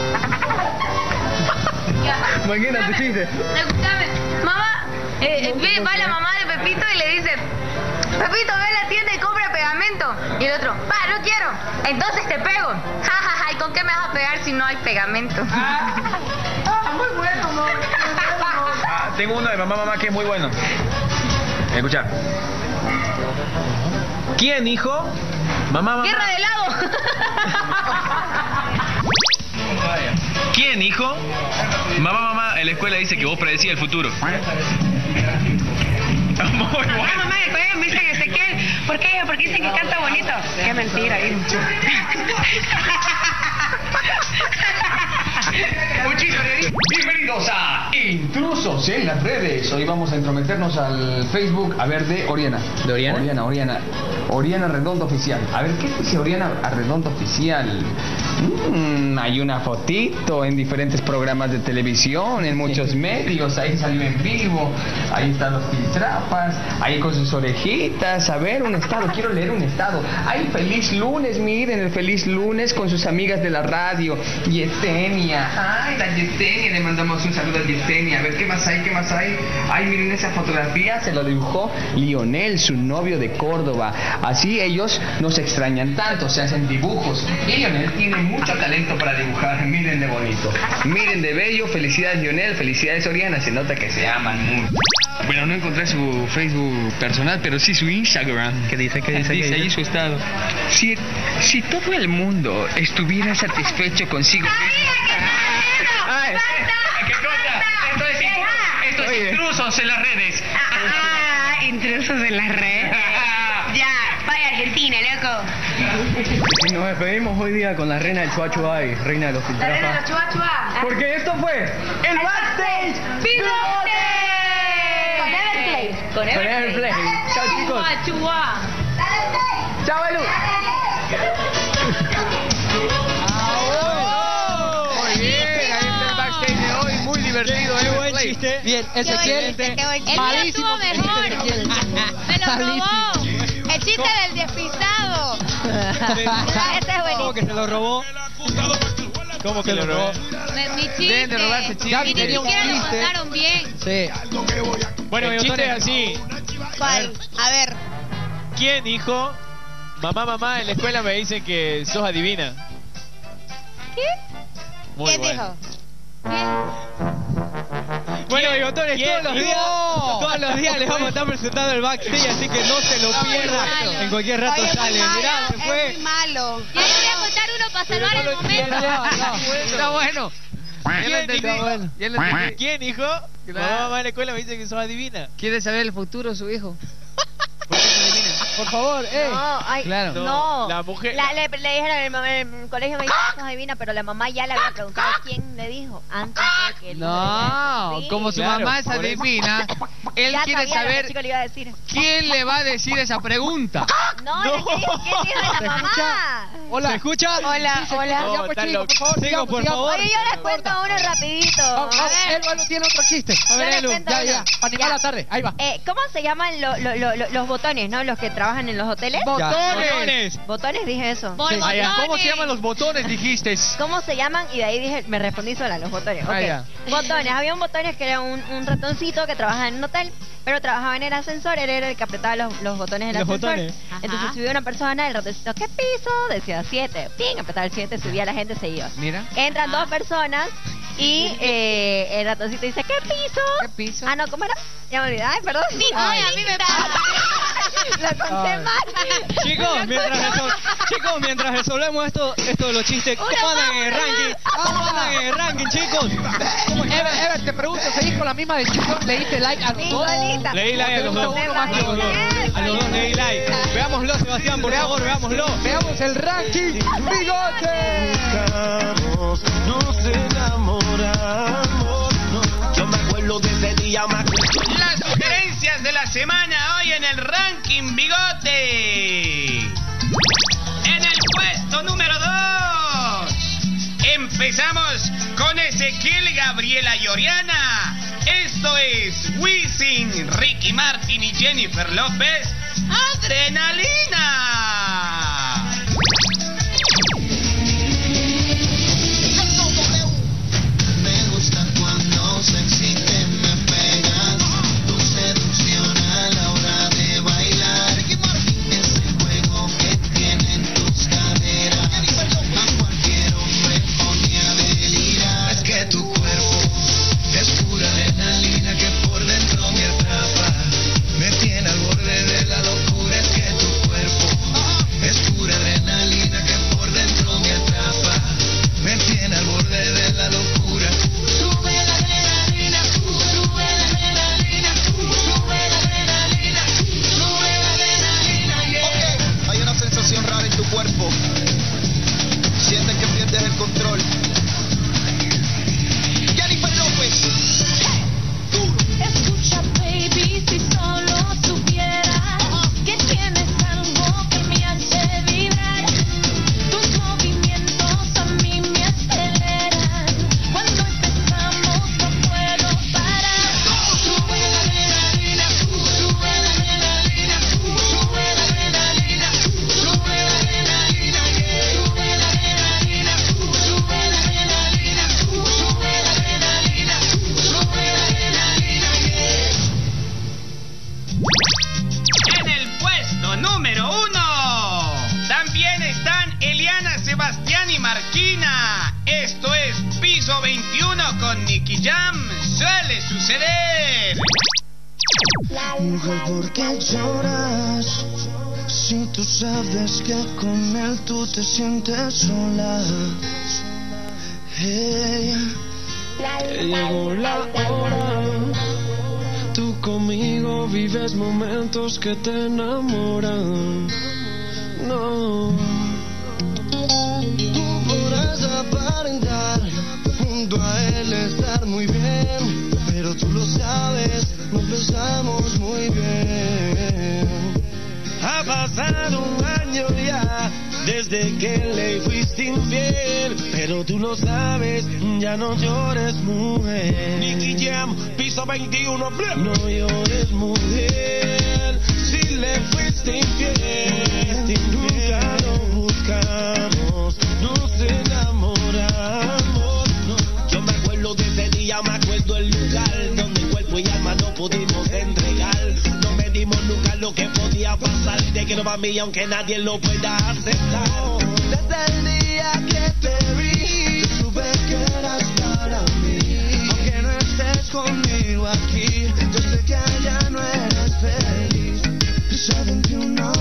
Imagínate, chiste. Escúchame, mamá, va la mamá de Pepito y le dice, Pepito, ve a la tienda y compra pegamento. Y el otro, no quiero, entonces te pego. ¿Y con qué me vas a pegar si no hay pegamento? Muy bueno, amor. Tengo uno de mamá que es muy bueno. Escucha. ¿Quién, hijo? Mamá. ¡Guerra de helado! ¿Quién, hijo? Mamá, en la escuela dice que vos predecías el futuro. Muy bueno. Mamá, después me dicen Ezequiel. ¿Por qué? Porque dicen que canta bonito. Qué mentira, hijo. Bienvenidos a Intrusos en las redes. Hoy vamos a entrometernos al Facebook, a ver, de Oriana. ¿De Oriana? Oriana Redondo Oficial. A ver, ¿qué dice Oriana Redondo Oficial? Hay una fotito en diferentes programas de televisión, en muchos medios. Ahí salió en vivo. Ahí están los filtrapas. Ahí con sus orejitas. A ver, un estado. Quiero leer un estado. Ay, feliz lunes. Miren, el feliz lunes con sus amigas de la radio. Yesenia. Ay, la Yesenia. Le mandamos un saludo a Yesenia. A ver, ¿qué más hay? Ay, miren esa fotografía. Se lo dibujó Lionel, su novio de Córdoba. Así ellos no se extrañan tanto. Se hacen dibujos. Y Lionel tiene mucho talento para dibujar. Miren de bonito. Miren de bello. Felicidades, Lionel. Felicidades, Oriana. Se nota que se aman mucho. Bueno, no encontré su Facebook personal, pero sí su Instagram. ¿Qué dice? Dice ahí su estado. Si todo el mundo estuviera satisfecho consigo mismo. ¿Qué cosa? Esto es intrusos en las redes. Intrusos en las redes. Ya, vaya Argentina, loco. Nos despedimos hoy día con la reina del Chua Chua y reina de los La reina de filtrapas. los chua chua. Porque esto fue el Backstage ¡Bigote! Con Everplay. Chao, chicos. Chua. Chao, Belu. Muy bien, ahí está el backstage de hoy, muy divertido. Qué buen chiste. Bien, Ezequiel. Malísimo. El mío estuvo mejor. Me lo robó. El chiste del despistado. Este es buenísimo. ¿Cómo que se lo robó? ¿Cómo que lo robó? Mi chiste. Deben de robarse chistes. Y ni siquiera lo contaron bien. Sí. Bueno, el chiste es así. ¿Cuál? A ver. ¿Quién, hijo? Mamá, en la escuela me dicen que sos adivina. ¿Qué? Muy ¿Quién bueno. dijo? Bueno, bigotones, ¿Quién? todos los días les vamos a estar presentando el backstage, así que no se lo pierdan. En cualquier rato Oye, sale. muy malo, Mirá, se fue. es muy malo. Y ahí voy a contar uno para salvar el momento. Está bueno. ¿Quién, hijo? Mamá en la escuela me dice que sos adivina. ¿Quiere saber el futuro de su hijo? Por favor, No, ay, Claro. no. La mujer. Le dijeron en el colegio, me dijo, sos adivina, pero la mamá ya le había preguntado quién le dijo antes de que él No, como su mamá es adivina, él ya quiere sabía lo que saber el chico le iba a decir. quién le va a decir esa pregunta. No, ¿quién dijo la mamá? Hola. ¿Se escucha? Hola, hola. Ya, pues, chicos, por favor, sigamos, por favor. Oye, yo les cuento uno rapidito. Vamos, Elu tiene otro chiste. A ver, Yo les Elu, cuento ya, uno. para animar la tarde. Ahí va. ¿Cómo se llaman los botones, no? Los que trabajan en los hoteles. ¡Botones! Botones, dije eso. ¿Cómo se llaman los botones, dijiste? ¿Cómo se llaman? Y de ahí dije, me respondí sola, los botones. Ok. ya. Botones. Había un botones que era un ratoncito que trabajaba en un hotel, pero trabajaba en el ascensor. Él era el que apretaba los botones del Los ascensor. botones. Entonces subió una persona, el ratoncito, ¿qué piso? Decía 7. Ping, apretaba el 7, subía, la gente se iba. Mira. Entran dos personas y el ratoncito dice, ¿qué piso? ¿Qué piso? Ah, no, ¿cómo era? Ya me olvidé. Ay, perdón. Ay, a mí me pasa. Lo conté mal. Chicos, mientras resolvemos esto de los chistes, ¿cómo andan en el ranking? ¿Cómo andan en el ranking, chicos? Ever, te pregunto, ¿seguís con la misma decisión? ¿Le like a los dos? Leí like a los dos. A los dos leí like. Veámoslo, Sebastián, por favor, veámoslo. Veamos el ranking. ¡Bigote! Nos enamoramos. Yo me acuerdo de ese día. Las sugerencias de la semana hoy en el ranking Bigote. En el puesto número 2. Empezamos con Ezequiel, Gabriela y Oriana. Esto es Wisin, Ricky Martin y Jennifer López. ¡Adrenalina! Me gusta cuando sexy te me pegas. Tu seducción a la hora de bailar. Ese juego que tienen tus caderas. A cualquier hombre pone a delirar. Es que tu cuerpo es pura adrenalina que por dentro me atrapa. Me tiene al borde de la locura. Es que tu cuerpo es suceder. Mujer, ¿por qué lloras? Si tú sabes que con él tú te sientes sola. Hey, llegó la hora. Tú conmigo vives momentos que te enamoran. No. Tú podrás aparentar junto a él estar muy bien, pero tú lo sabes, nos besamos muy bien. Ha pasado un año ya desde que le fuiste infiel, pero tú lo sabes, ya no llores, mujer. Nicky Jam, piso 21, no llores, mujer. Si le fuiste infiel, nunca lo buscamos, nos enamoramos. Yo me acuerdo de ese día, me acuerdo el lugar donde cuerpo y alma no pudimos entregar. No medimos nunca lo que podía pasar. Te quiero para mí aunque nadie lo pueda aceptar. Desde el día que te vi, yo supe que eras para mí. Aunque no estés conmigo aquí, yo sé que allá no eres feliz. Piso 21.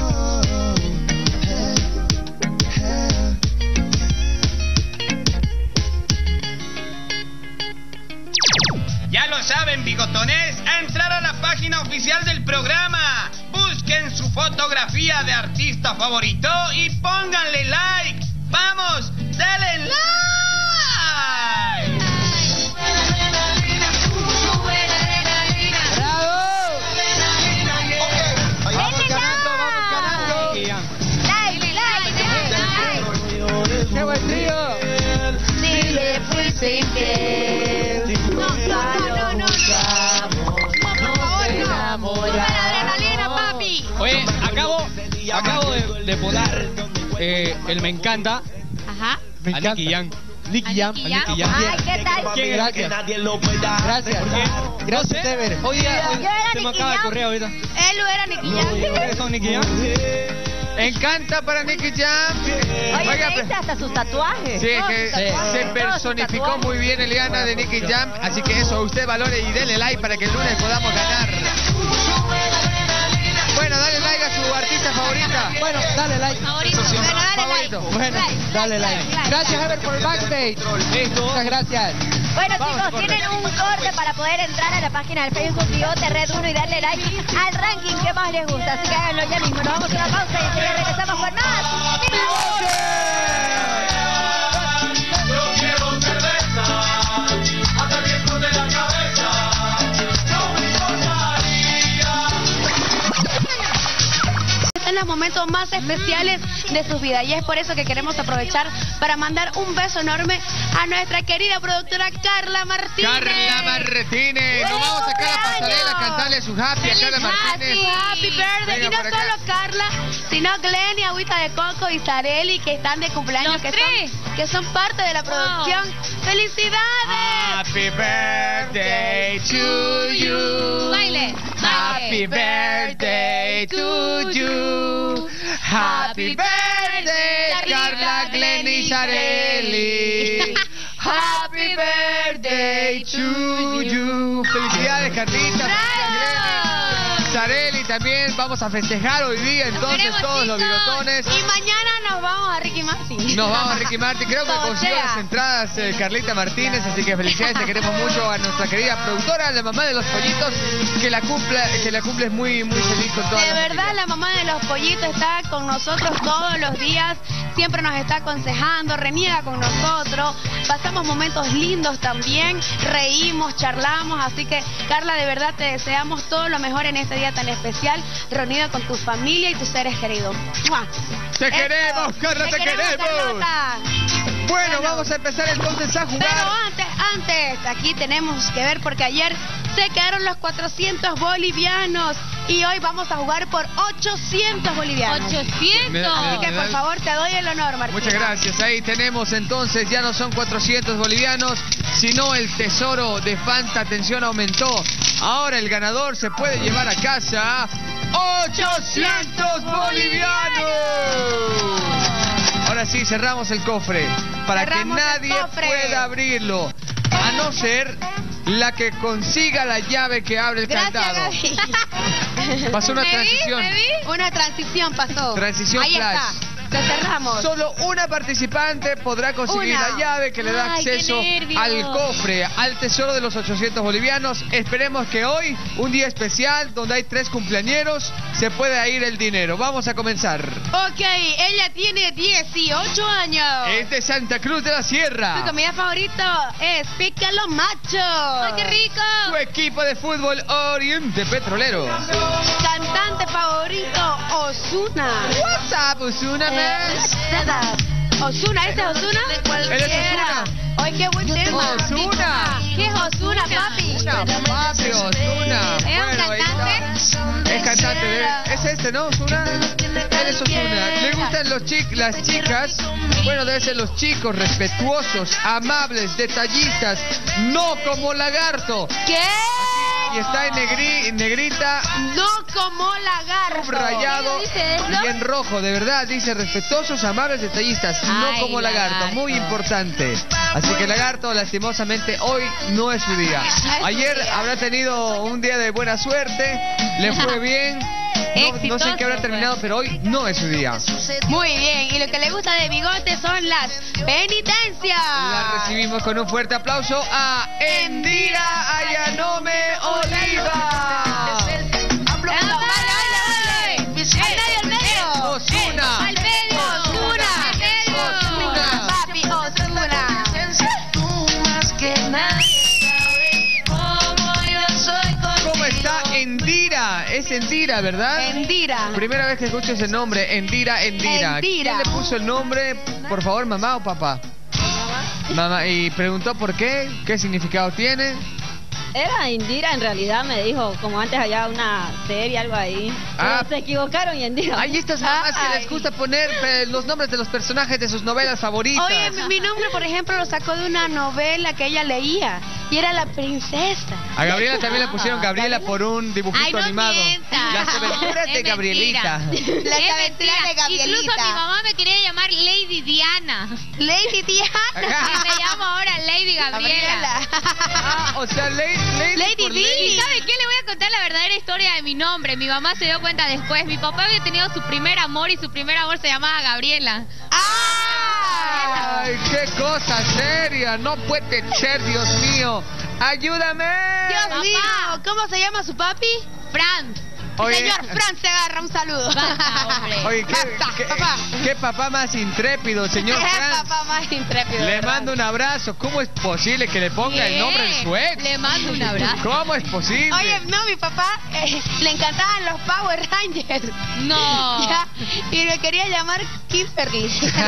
Ya lo saben, bigotones, a entrar a la página oficial del programa. Busquen su fotografía de artista favorito y pónganle like. ¡Vamos! ¡Dale like! ¡Bravo! Vamos ganando, vamos ganando. Like. ¡Qué buen trío! Si le fuiste infiel. Adrenalina, papi. Oye, acabo de poner el me encanta. Ajá. Me encanta. Nicky Jam. Nicky Jam. Ay, ¿qué tal? Gracias. Gracias. Gracias, Teber. Hoy día se me acaba de Jam. correr ahorita. Él lo era Nicky Jam. ¿Ustedes son Nicky Jam? Encanta para Nicky Jam. Oye, Oiga, ¿te hice hasta sus tatuajes? sí, es que se personificó muy bien Eliana de Nicky Jam, así que eso, usted valore y dele like para que el lunes podamos ganar. Bueno, dale like a su artista favorita. Bueno, dale like. Favorito. Bueno, dale Favorito. like. Bueno, dale like. Gracias, Ever, por el backstage. Muchas gracias. Bueno, Vamos a chicos, correr. tienen un corte para poder entrar a la página del Facebook Bigote Red 1 y darle like al ranking que más les gusta. Así que háganlo ya mismo. Nos vamos a una pausa y enseguida regresamos con más. Yo quiero cerveza, hasta viento de la cabeza. No me importaría. En los momentos más especiales de sus vidas y es por eso que queremos aprovechar para mandar un beso enorme a nuestra querida productora Carla Martínez. Carla Martínez, nos vamos a sacar a la pasarela a cantarle su happy a Carla Martínez. Happy birthday. Venga Y no por acá. solo Carla, sino Glenn y Agüita de Coco y Sareli que están de cumpleaños, que son parte de la producción. ¡Felicidades! Happy birthday to you. Baile. Happy birthday to you. Happy birthday, Carla, Glenn y Sareli. Happy birthday to you. Felicidades, Carlita. Felicidades, Sareli también. Vamos a festejar hoy día entonces Queremos, todos los chicos. bigotones. Y mañana nos vamos a Ricky Martin. Nos vamos a Ricky Martin. Creo que Como consiguió sea. las entradas Carlita Martínez, así que felicidades, te queremos mucho a nuestra querida productora, la mamá de los pollitos, que la cumples muy feliz con toda De la verdad, familia. la mamá de los pollitos está con nosotros todos los días, siempre nos está aconsejando, reniega con nosotros, pasamos momentos lindos también, reímos, charlamos, así que Carla, de verdad te deseamos todo lo mejor en este día tan especial, reunida con tu familia y tus seres queridos. ¡Mua! Te queremos, Carla, te queremos. Carlota. Bueno, vamos a empezar entonces a jugar. Pero antes, aquí tenemos que ver porque ayer se quedaron los 400 bolivianos y hoy vamos a jugar por 800 bolivianos. 800. Así que por favor te doy el honor, Martín. Muchas gracias. Ahí tenemos entonces, ya no son 400 bolivianos, sino el tesoro de Fanta. Atención, aumentó. Ahora el ganador se puede llevar a casa 800 bolivianos. Ahora sí, cerramos el cofre para Cerramos que el nadie cofre. pueda abrirlo. A no ser la que consiga la llave que abre el candado. Gaby. Pasó una transición. Una transición pasó. Transición Ahí flash. está. Lo cerramos. Solo una participante podrá conseguir Una. la llave que le da Ay, qué acceso nervios. al cofre, al tesoro de los 800 bolivianos. Esperemos que hoy, un día especial donde hay 3 cumpleañeros, se pueda ir el dinero. Vamos a comenzar. Ok, ella tiene 18 años. Es de Santa Cruz de la Sierra. Su comida favorita es pícalo macho. ¡Ay, qué rico! Su equipo de fútbol Oriente Petrolero. Cantante favorito, Ozuna. What's up, Ozuna, man? Ozuna, ¿este es Ozuna? Él es Ozuna. Ay, qué buen tema. Ozuna. ¿Qué es Ozuna, papi? Papi, Ozuna. ¿Es un Bueno, ahí está. Es cantante. Es este, ¿no? Ozuna. Él es Ozuna. Le gustan las chicas. Bueno, debe ser los chicos respetuosos, amables, detallistas. No como Lagarto. ¿Qué? Y está en negrita. No como Lagarto. Subrayado y en rojo, de verdad, dice respetuosos, amables, detallistas, no Ay, como Lagarto, muy importante. Así que Lagarto, lastimosamente, hoy no es su día. Ayer habrá tenido un día de buena suerte, le fue bien. No sé en qué habrá terminado, pero hoy no es su día. Muy bien, y lo que le gusta de Bigote son las penitencias. La recibimos con un fuerte aplauso a Endira Ayanome Oliva. ¡Al medio! Ozuna. ¡Al medio! ¡Ozuna! ¡Papi, Ozuna! ¿Cómo está Endira? Es Endira, ¿verdad? Endira. Primera vez que escucho ese nombre, Endira. Endira. ¿Quién le puso el nombre? Por favor, mamá o papá. Mamá. Y preguntó por qué, qué significado tiene. Era Indira, en realidad me dijo, como antes había una serie, algo ahí. Ah. Pero se equivocaron y Indira. Hay estas mamás que les gusta poner los nombres de los personajes de sus novelas favoritas. Oye, mi nombre, por ejemplo, lo sacó de una novela que ella leía. Y era La Princesa. A Gabriela también le pusieron Gabriela por un dibujito Ay, no animado. mienta. Las aventuras de Es Gabrielita. mentira. Las aventuras de Gabrielita. Incluso mi mamá me quería llamar Lady Diana. Lady Diana. Y me llamo ahora Lady Gabriela. Ah, o sea, Lady por Di. ¿Y sabe qué? Le voy a contar la verdadera historia de mi nombre. Mi mamá se dio cuenta después. Mi papá había tenido su primer amor y su primer amor se llamaba Gabriela. ¡Ay, qué cosa seria! No puede ser, Dios mío. ¡Ayúdame! Dios mío, ¿cómo se llama su papi? Fran. Oye. Señor Fran Segarra, un saludo. Oye, ¿qué papá más intrépido, señor ¿Qué Franz? papá más intrépido? Le ¿verdad? mando un abrazo. ¿Cómo es posible que le ponga el nombre de su ex? Le mando un abrazo. ¿Cómo es posible? Oye, no, mi papá le encantaban los Power Rangers. No. Ya, y me quería llamar Kimberly.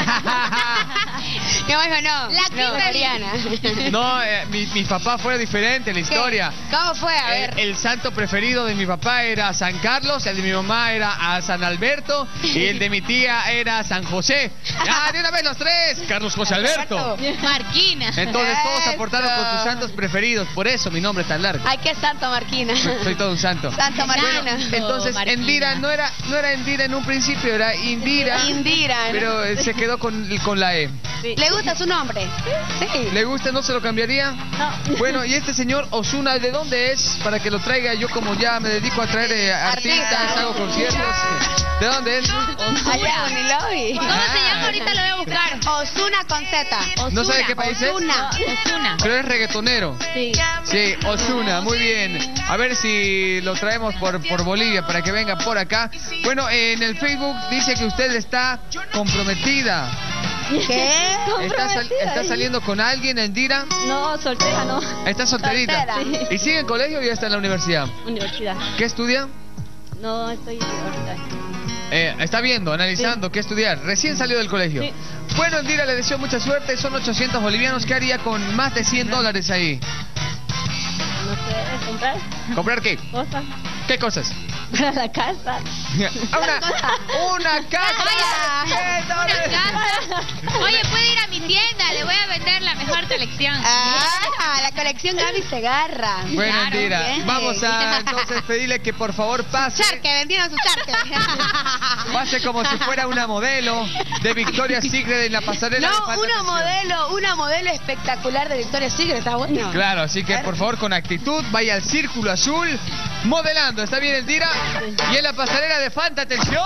Mi mamá dijo, no. La Kimberly. No, mi papá fue diferente en la historia. ¿Cómo fue? A ver. El santo preferido de mi papá era San Carlos, el de mi mamá era a San Alberto y el de mi tía era San José. ¡Ah, de una vez los tres! Carlos José Alberto. Marquina. Entonces todos aportaron con sus santos preferidos, por eso mi nombre es tan largo. Ay, qué santo Marquina. Soy todo un santo. Santo Marquina. Entonces Endira no era Endira en un principio, era Indira. Indira. Pero se quedó con la E. Sí. ¿Le gusta su nombre? Sí. ¿Le gusta? ¿No se lo cambiaría? No. Bueno, y este señor Ozuna, ¿de dónde es? Para que lo traiga, yo como ya me dedico a traer artistas, hago conciertos. ¿De dónde es? Allá, Unilobi. ¿Cómo se llama? Ahorita lo voy a buscar. Ozuna con Z. ¿No sabe qué país es? Ozuna. Pero es reggaetonero. Sí. Sí, Ozuna, muy bien. A ver si lo traemos por Bolivia para que venga por acá. Bueno, en el Facebook dice que usted está comprometida. ¿Qué? ¿Está saliendo con alguien, Endira? No, soltera no. ¿Está solterita? Soltera. ¿Y sigue en colegio o ya está en la universidad? Universidad. ¿Qué estudia? No, estoy ahorita. Está viendo, analizando qué estudiar. Recién salió del colegio. Sí. Bueno, Endira, le deseo mucha suerte. Son 800 bolivianos. ¿Qué haría con más de $100 ahí? No sé, comprar ¿Comprar qué? cosas ¿Qué cosas? para la casa. Una casa. Una casa. Oye, puede ir a mi tienda, le voy a vender la mejor colección. Ah, la colección Gaby Segarra. Bueno, Claro, Endira, bien. vamos Vamos a entonces pedirle que por favor pase. Charque, vendieron su charque. Pase como si fuera una modelo de Victoria's Secret en la pasarela. No, una modelo espectacular de Victoria's Secret, está bueno. Claro, así que por favor con actitud vaya al círculo azul modelando. ¿Está bien, Elvira? Y en la pasarela de Fanta, atención.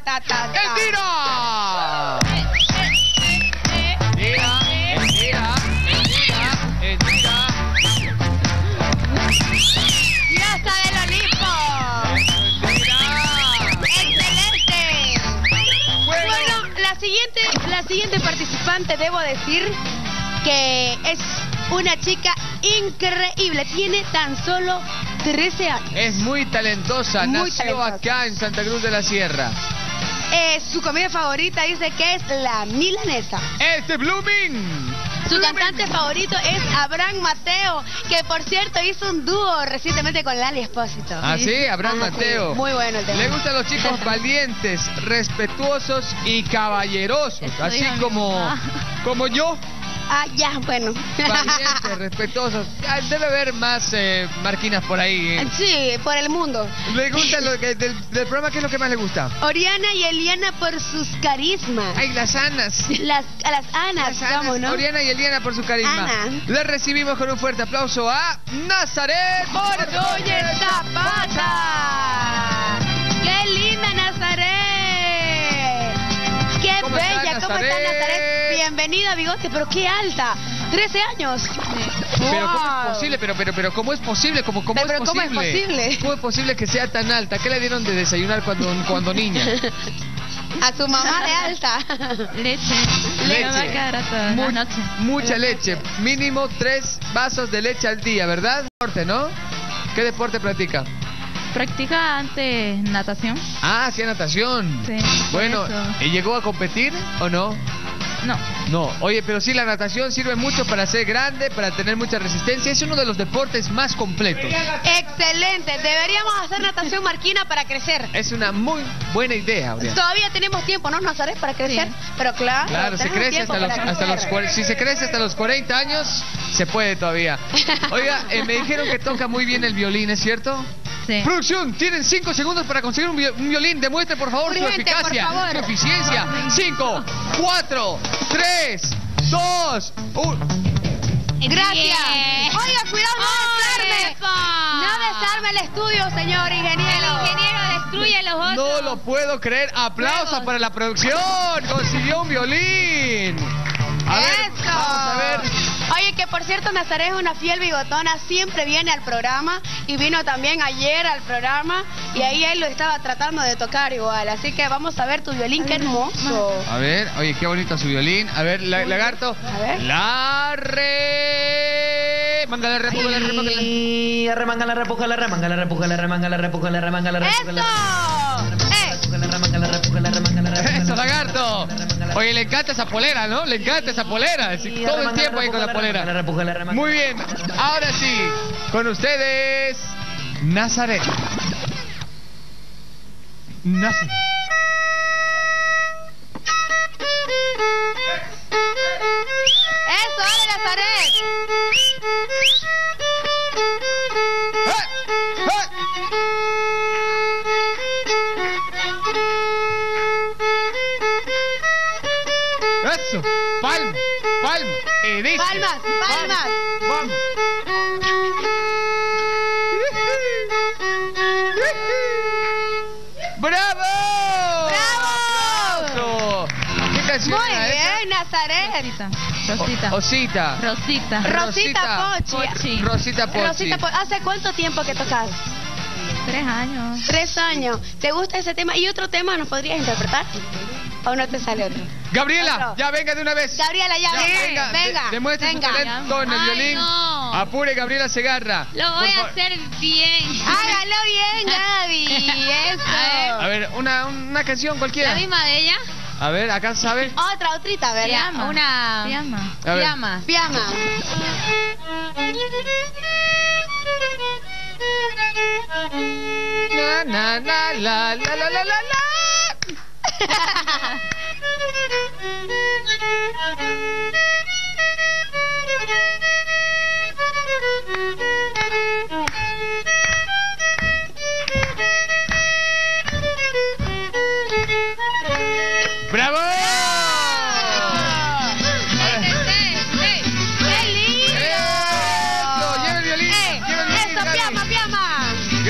¡Elvira! Elvira. ¡Diosa del Olimpo! ¡Excelente! Bueno, la siguiente participante, debo decir que es una chica increíble. Tiene tan solo 13 años. Es muy talentosa. Nació acá en Santa Cruz de la Sierra. Su comida favorita dice que es la milanesa. ¡Este Blooming! Su cantante favorito es Abraham Mateo, que por cierto hizo un dúo recientemente con Lali Espósito. ¿Ah, sí? Abraham Mateo. Sí. Muy bueno el tema. Le gustan los chicos valientes, respetuosos y caballerosos. Así como yo. Ah, ya, bueno. Valientes, respetuosos. Debe haber más marquinas por ahí. Sí, por el mundo. ¿Le gusta del programa? ¿Qué es lo que más le gusta? Oriana y Eliana por sus carismas. Ay, las Anas. Las Anas, vamos, ¿no? Oriana y Eliana por su carisma. Le recibimos con un fuerte aplauso a Nazaret Ordóñez Zapata. ¡Qué linda, Nazaret! ¡Qué bella! ¿Cómo está, Nazaret? Bienvenida, Bigote, pero qué alta. 13 años. Pero ¿cómo es posible? Pero ¿cómo es posible? ¿Cómo es posible? ¿Cómo es posible que sea tan alta? ¿Qué le dieron de desayunar cuando niña? A su mamá de alta. Leche. Mucha leche. Mínimo 3 vasos de leche al día, ¿verdad? Deporte, ¿no? ¿Qué deporte practica? Practica antes natación. Ah, hacía natación. Sí. Bueno, ¿llegó a competir o no? No. Oye, pero sí, la natación sirve mucho para ser grande, para tener mucha resistencia. Es uno de los deportes más completos. Excelente. Deberíamos hacer natación, Marquina, para crecer. Es una muy buena idea, Aurea. Todavía tenemos tiempo, ¿no, Nazaret, para crecer? Sí. Pero claro, se crece hasta los 40. Si se crece hasta los 40 años, se puede todavía. Oiga, me dijeron que toca muy bien el violín, ¿es cierto? Sí. Producción, tienen 5 segundos para conseguir un violín. Demuestre, por favor, su eficacia, su eficiencia. 5, 4, 3, 2, 1. Gracias. Oiga, cuidado, no desarme el estudio, señor ingeniero. El ingeniero destruye los otros. No lo puedo creer. Aplausos para la producción. Consiguió un violín. A ver, vamos a ver. Oye, que por cierto, Nazaret es una fiel bigotona, siempre viene al programa y vino también ayer al programa y ahí él lo estaba tratando de tocar igual. Así que vamos a ver tu violín, qué hermoso. A ver, oye, qué bonito su violín. A ver, lagarto. A ver. La re... Manga la repuja, la repuja, y remanga la repuja, la remanga la repuja, la remanga la repuja, la remanga la repuja. ¡Eso, lagarto! Oye, le encanta esa polera, ¿no? Le encanta esa polera. Todo el tiempo ahí con la polera. Muy bien. Ahora sí, con ustedes, Nazaret. Nazaret. ¡Eso, dale, Nazaret! Eso, palma, palma, dice. Palmas, palmas. Vamos. ¡Bravo! ¡Bravo! ¿Qué canción Muy era bien, esa? Nazaret. Osita. Rosita Pochi. Rosita Pochi. ¿Hace cuánto tiempo que tocas? 3 años. 3 años. ¿Te gusta ese tema? ¿Y otro tema nos podrías interpretar? ¿O no te sale otro? Gabriela, Otro. ya venga de una vez. Gabriela, ya venga. Demuestre su talento en el violín. No. Apure, Gabriela Segarra. Lo voy a hacer bien. Hágalo bien, Gaby. Eso. A ver, una canción cualquiera. La misma de ella. A ver, acá sabe. Otrita, ¿verdad? Piama. A ver. Piama. Na, na, la, la, la, la, la, la.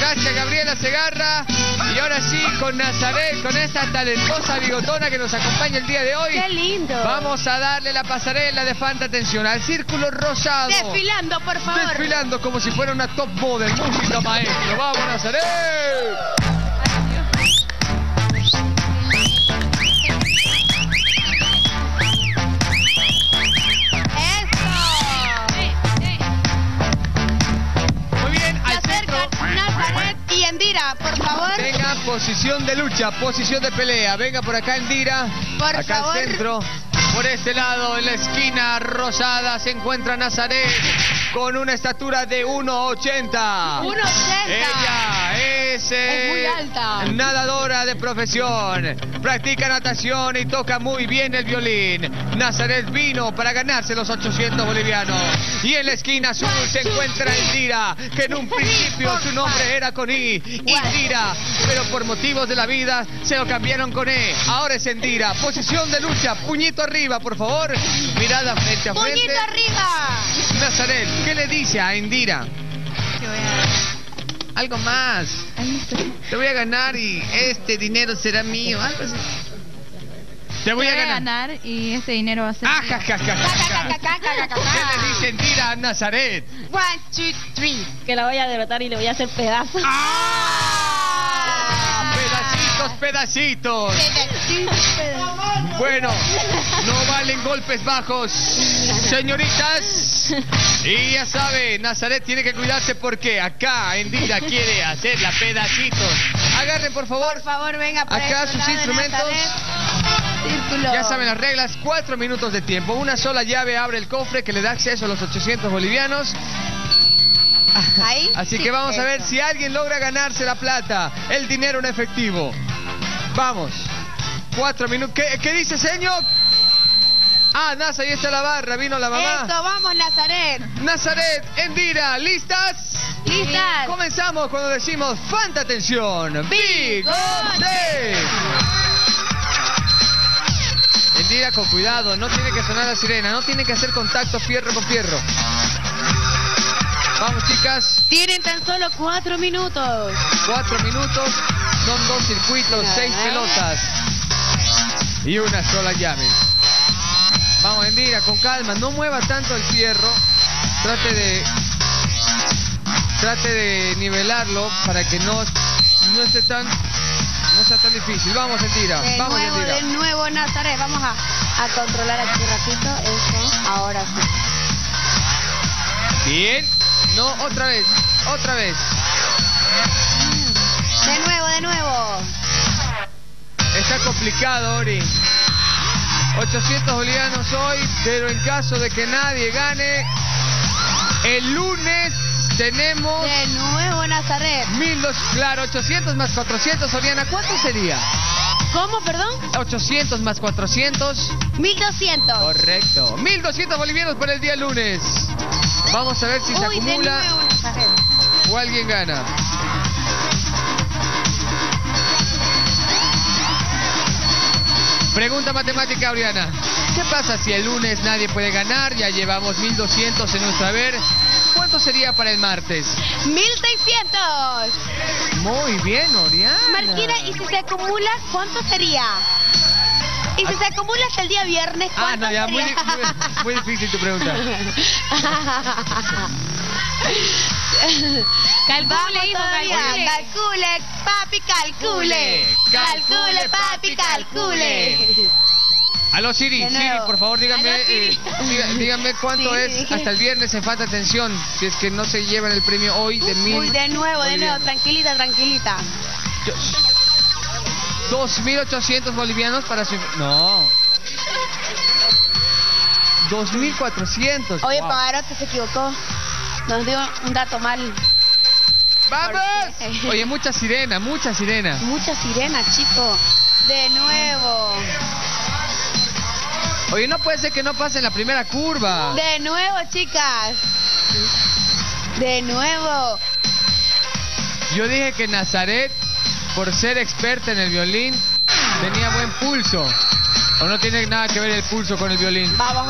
Gracias, Gabriela Segarra. Y ahora sí, con Nazaret, con esta talentosa bigotona que nos acompaña el día de hoy. ¡Qué lindo! Vamos a darle la pasarela de Fanta Atención al círculo rosado. Desfilando, por favor. Desfilando como si fuera una top model. Música, maestro. ¡Vamos, Nazaret! Y Endira, por favor. Venga, posición de lucha, posición de pelea. Venga por acá, Endira. Por acá favor. al centro. Por este lado, en la esquina rosada, se encuentra Nazaret con una estatura de 1,80. 1,80. Ella es muy alta. nadadora de profesión. Practica natación y toca muy bien el violín. Nazaret vino para ganarse los 800 bolivianos. Y en la esquina azul se encuentra Indira, que en un principio su nombre era con I, Indira, pero por motivos de la vida se lo cambiaron con E. Ahora es Indira. Posición de lucha, puñito arriba, por favor. Mirada frente a frente. ¡Puñito arriba! Nazaret, ¿qué le dice a Indira? Algo más. Te voy a ganar y este dinero será mío. Algo así. Te voy a ganar y ese dinero va a ser... ¿Qué le dice Indira a Nazaret? 1, 2, 3. Que la voy a derrotar y le voy a hacer pedazos. Pedacitos. Bueno, no valen golpes bajos, señoritas. Y ya sabe, Nazaret tiene que cuidarse porque acá Indira quiere hacerla pedacitos. Agarren, por favor. Por favor, venga por acá sus instrumentos. Círculo. Ya saben las reglas, 4 minutos de tiempo. Una sola llave abre el cofre que le da acceso a los 800 bolivianos. Ahí. Así que vamos a ver si alguien logra ganarse la plata, el dinero en efectivo. Vamos. 4 minutos. ¿Qué dice, señor? Nasa, ahí está la barra, vino la mamá. Eso, vamos, Nazaret. Nazaret, Endira, ¿listas? Listas. Comenzamos cuando decimos Fanta Atención. ¡Bigote! Endira, con cuidado, no tiene que sonar la sirena, no tiene que hacer contacto fierro con fierro. Vamos, chicas. Tienen tan solo 4 minutos. 4 minutos, son 2 circuitos, 6 pelotas y una sola llave. Vamos, Endira, con calma, no mueva tanto el fierro. Trate de nivelarlo para que no sea tan difícil. Vamos, Endira. Vamos, Endira. De nuevo, Nazaret. Vamos a controlar aquí ratito. Eso, ahora sí. Bien. No, otra vez. De nuevo. Está complicado, Ori. 800 bolivianos hoy, pero en caso de que nadie gane, el lunes tenemos... De nuevo, Nazaret. 800 más 400, Oriana, ¿cuánto sería? ¿Cómo, perdón? 800 más 400. 1200. Correcto. 1200 bolivianos para el día lunes. Vamos a ver si se acumula de nuevo, Nazaret. o alguien gana. Pregunta matemática, Oriana. ¿Qué pasa si el lunes nadie puede ganar? Ya llevamos 1200 en nuestro haber. ¿Cuánto sería para el martes? 1600. Muy bien, Oriana. Marquina, ¿y si se acumula, cuánto sería? ¿Y si se acumula hasta el día viernes, cuánto ya, sería? muy difícil tu pregunta. Calcule, hijo, calcule. Calcule, papi, calcule. Calcule, papi, calcule. Aló, Siri, por favor, dígame, dígame cuánto es hasta el viernes en Fanta Atención, si es que no se llevan el premio hoy de 1000. Uy, de nuevo, tranquilita. 2.800 bolivianos para su... No. 2.400. Oye, wow. Pavarotti se equivocó. Nos dio un dato mal. ¡Vamos! Oye, mucha sirena. Mucha sirena, chico. De nuevo. Oye, no puede ser que no pase en la primera curva. De nuevo, chicas. De nuevo. Yo dije que Nazaret, por ser experta en el violín, tenía buen pulso. ¿O no tiene nada que ver el pulso con el violín? Vamos.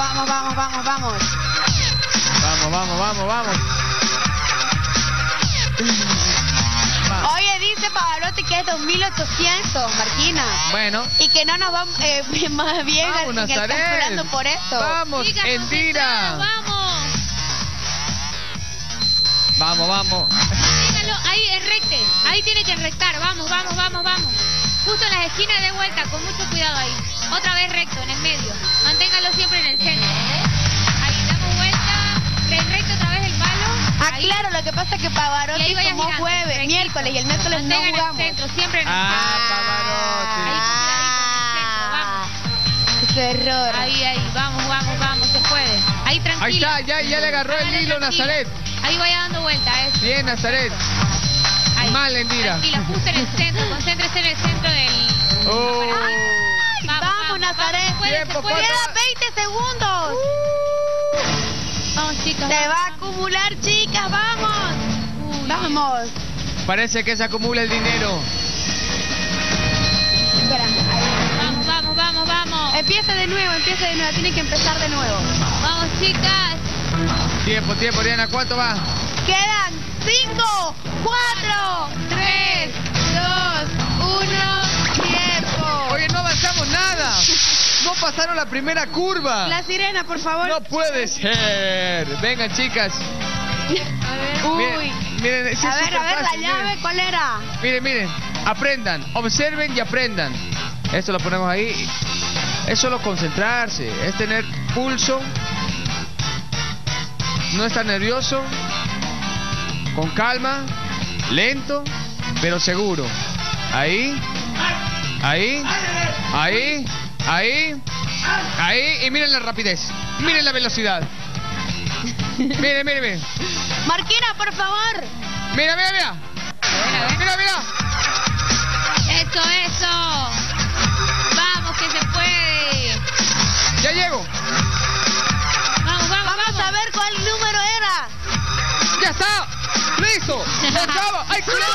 Vamos. acordate que es 2.800, Marquina. Bueno. Y que no nos vamos más bien Vamos, Nazaret. calculando por esto. Vamos, Chicas, Endira. Vamos. Vamos. Manténgalo ahí, recte. Ahí tiene que rectar. Vamos. Justo en las esquinas de vuelta, con mucho cuidado ahí. Otra vez recto, en el medio. Manténgalo siempre en el centro. Ahí, damos vuelta. Recto otra vez el palo. Ahí. Claro, lo que pasa es que Pavarotti tomó jueves, miércoles y el miércoles no jugamos. En el centro, siempre en el centro. Pavarotti. Qué error. Ahí, vamos, se puede. Ahí, tranquilo. Ahí está, ya le agarró el hilo, Nazaret. Ahí vaya dando vuelta, Bien, Nazaret. Ahí. Mal, Endira. Tranquila, justo en el centro, concéntrese en el centro del... Vamos, Nazaret. Tiempo, se puede. Queda 20 segundos. Vamos, chicas. Se va a acumular, chicas, vamos. Vamos. Parece que se acumula el dinero. Espera, ahí. Vamos. Empieza de nuevo, tiene que empezar de nuevo. Vamos, chicas. Tiempo, Diana, ¿cuánto va? Quedan 5, 4, 3, 2, 1, tiempo. Oye, no avanzamos nada. No pasaron la primera curva. La sirena, por favor. No puede ser. Vengan, chicas. Uy. Miren, A ver, la llave, ¿cuál era? Miren. Aprendan, observen y aprendan. Esto lo ponemos ahí. Es solo concentrarse. Es tener pulso. No estar nervioso. Con calma. Lento, pero seguro. Ahí. Y miren la rapidez. Miren la velocidad. Miren. Marquina, por favor. Mira. Eso. Vamos, que se puede. Ya llego. Vamos a ver cuál número era. Ya está. Listo. Acaba. ¡Ay, cuidado!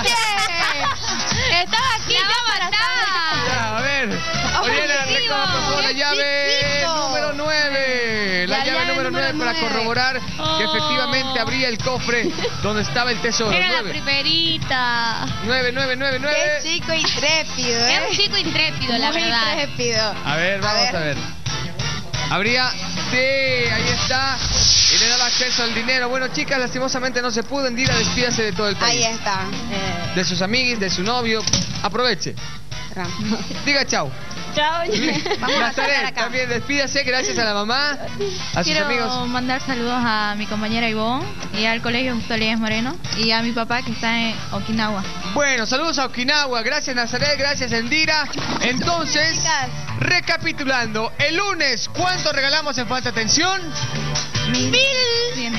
Estaba aquí ya para estar. A ver. Oye, por favor, la llave número 9. La llave número 9 para corroborar que efectivamente abría el cofre donde estaba el tesoro. Era la primerita. 9. Qué chico intrépido, Es un chico intrépido, la verdad. Muy intrépido. A ver, vamos a ver. Abría, sí, ahí está. Y le daba acceso al dinero. Bueno, chicas, lastimosamente no se pudo. Endira, despídase de todo el país. Ahí está. De sus amiguis, de su novio. Aproveche. Diga chao. Chao. Vamos a Nazaret, también despídase, gracias a la mamá, a sus amigos. Quiero mandar saludos a mi compañera Ivonne y al colegio Justo Elías Moreno y a mi papá que está en Okinawa. Bueno, saludos a Okinawa, gracias Nazaret, gracias Endira. Entonces, recapitulando, el lunes, ¿cuánto regalamos en Falta Atención? 1.200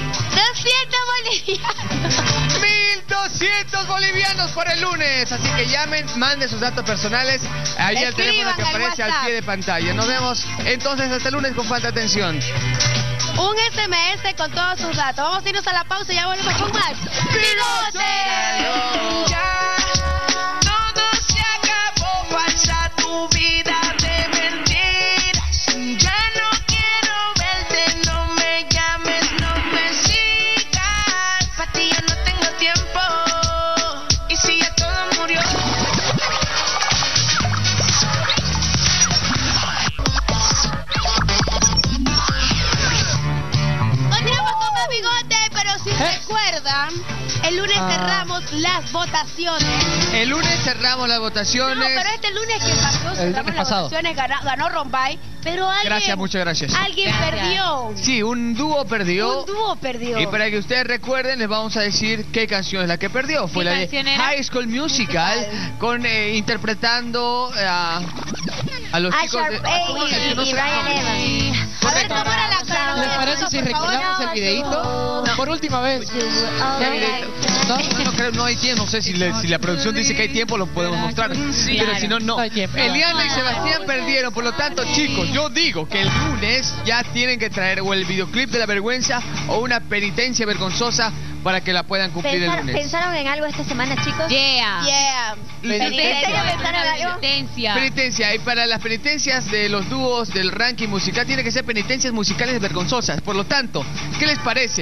bolivianos. 1.200 bolivianos para el lunes. Así que llamen, manden sus datos personales ahí al teléfono que aparece al pie de pantalla. Nos vemos entonces hasta el lunes con Falta Atención. Un SMS con todos sus datos. Vamos a irnos a la pausa y ya volvemos con más. ¡Bigote! Todo se acabó, pasa tu vida de mentiras. Ya no quiero verte, no me llames, no me sigas. Pa' ti ya no tengo tiempo, y si ya todo murió. Continuamos con más Bigote, pero si recuerdan, el lunes cerramos las votaciones. El lunes cerramos las votaciones. No, pero este lunes que pasó, cerramos las votaciones, ganó Rombay, pero alguien... Gracias, muchas gracias. Alguien perdió. Sí, un dúo perdió. Un dúo perdió. Y para que ustedes recuerden, les vamos a decir qué canción es la que perdió. Fue la de High School Musical, con interpretando a los chicos de... y Brian Evans. A ver, ¿cómo era la cara? ¿Les parece si recordamos el videíto? Por última vez. No hay tiempo, no sé si la producción dice que hay tiempo, lo podemos mostrar. Pero si no, no. Eliana y Sebastián perdieron, por lo tanto, chicos, yo digo que el lunes ya tienen que traer o el videoclip de la vergüenza o una penitencia vergonzosa para que la puedan cumplir el lunes. ¿Pensaron en algo esta semana, chicos? Yeah. Penitencia. Penitencia. Y para las penitencias de los dúos del ranking musical, tiene que ser penitencias musicales vergonzosas. Por lo tanto, ¿qué les parece?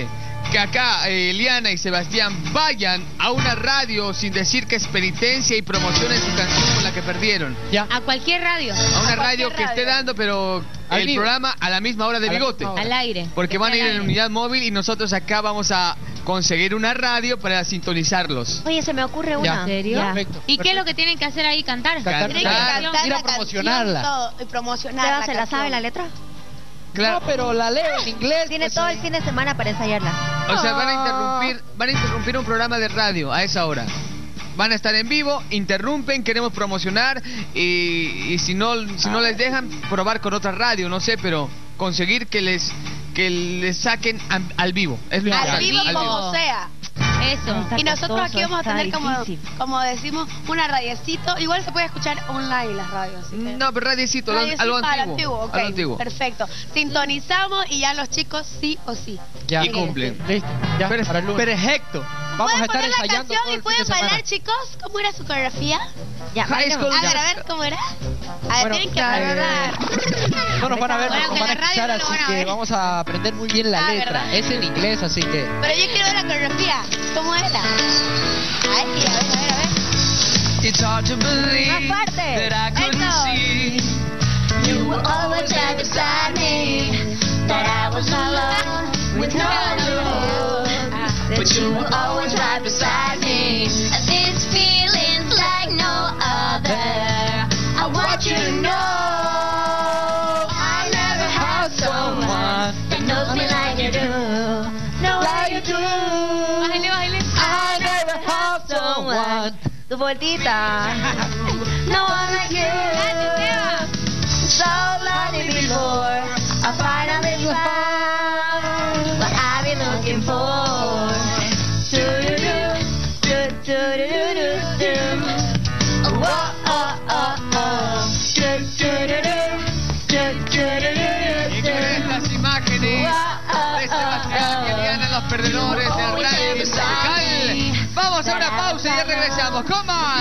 que acá Eliana y Sebastián vayan a una radio sin decir que es penitencia y promocionen su canción con la que perdieron. Ya. A cualquier radio. A una radio que esté dando, pero el programa a la misma hora de Bigote. Al aire. Porque van a ir en unidad móvil y nosotros acá vamos a conseguir una radio para sintonizarlos. Oye, se me ocurre una. ¿En serio? Perfecto. ¿Y qué es lo que tienen que hacer ahí? ¿Cantar? Tienen que cantar ir a la promocionarla. canción, y promocionarla. ¿Se la sabe la letra? Claro. No, pero la leo en inglés. Tiene pues, todo el fin de semana para ensayarla. O sea, van a interrumpir un programa de radio a esa hora. Van a estar en vivo, interrumpen, queremos promocionar y si no les dejan probar con otra radio, no sé, pero conseguir que les saquen al vivo. Es lo Al importante. vivo como sea. Eso. Y nosotros aquí vamos a tener como decimos una radiecito. Igual se puede escuchar online las radios. ¿sí? No, pero radiecito, algo antiguo. Ok, Algo antiguo. perfecto. Sintonizamos y ya los chicos sí o sí. Ya. Y cumplen. Listo. Ya, para el lunes. Perfecto. Vamos a estar ¿Pueden poner la ensayando canción todo y el fin pueden de semana. bailar, chicos? ¿Cómo era su coreografía? Ya, High School. A ver, ¿cómo era? A ver, Bueno, tienen que hablar. No nos van a ver, Bueno, nos que van a la radio escuchar, no lo así van a que ver. vamos a aprender muy bien la letra. ¿verdad? Es en inglés, así que... Pero yo quiero ver la coreografía. ¿Cómo era? A ver. It's hard to believe Más fuerte. that I couldn't see. You were always there beside me. That I was alone with no love. But you were always right beside me. This feeling's like no other. I want you to know I never had someone that knows me like you do. No, like you do. I never had someone. Tu vueltita. No one like you. So lonely before I finally found what I've been looking for. Do-do-do, do-do-do-do-do. Oh, oh, oh, oh. Do-do-do-do, do-do-do-do-do. Y que ven las imágenes de Sebastián y Eliana, los perdedores del radio musical. Vamos a una pausa y ya regresamos. ¡Cómo!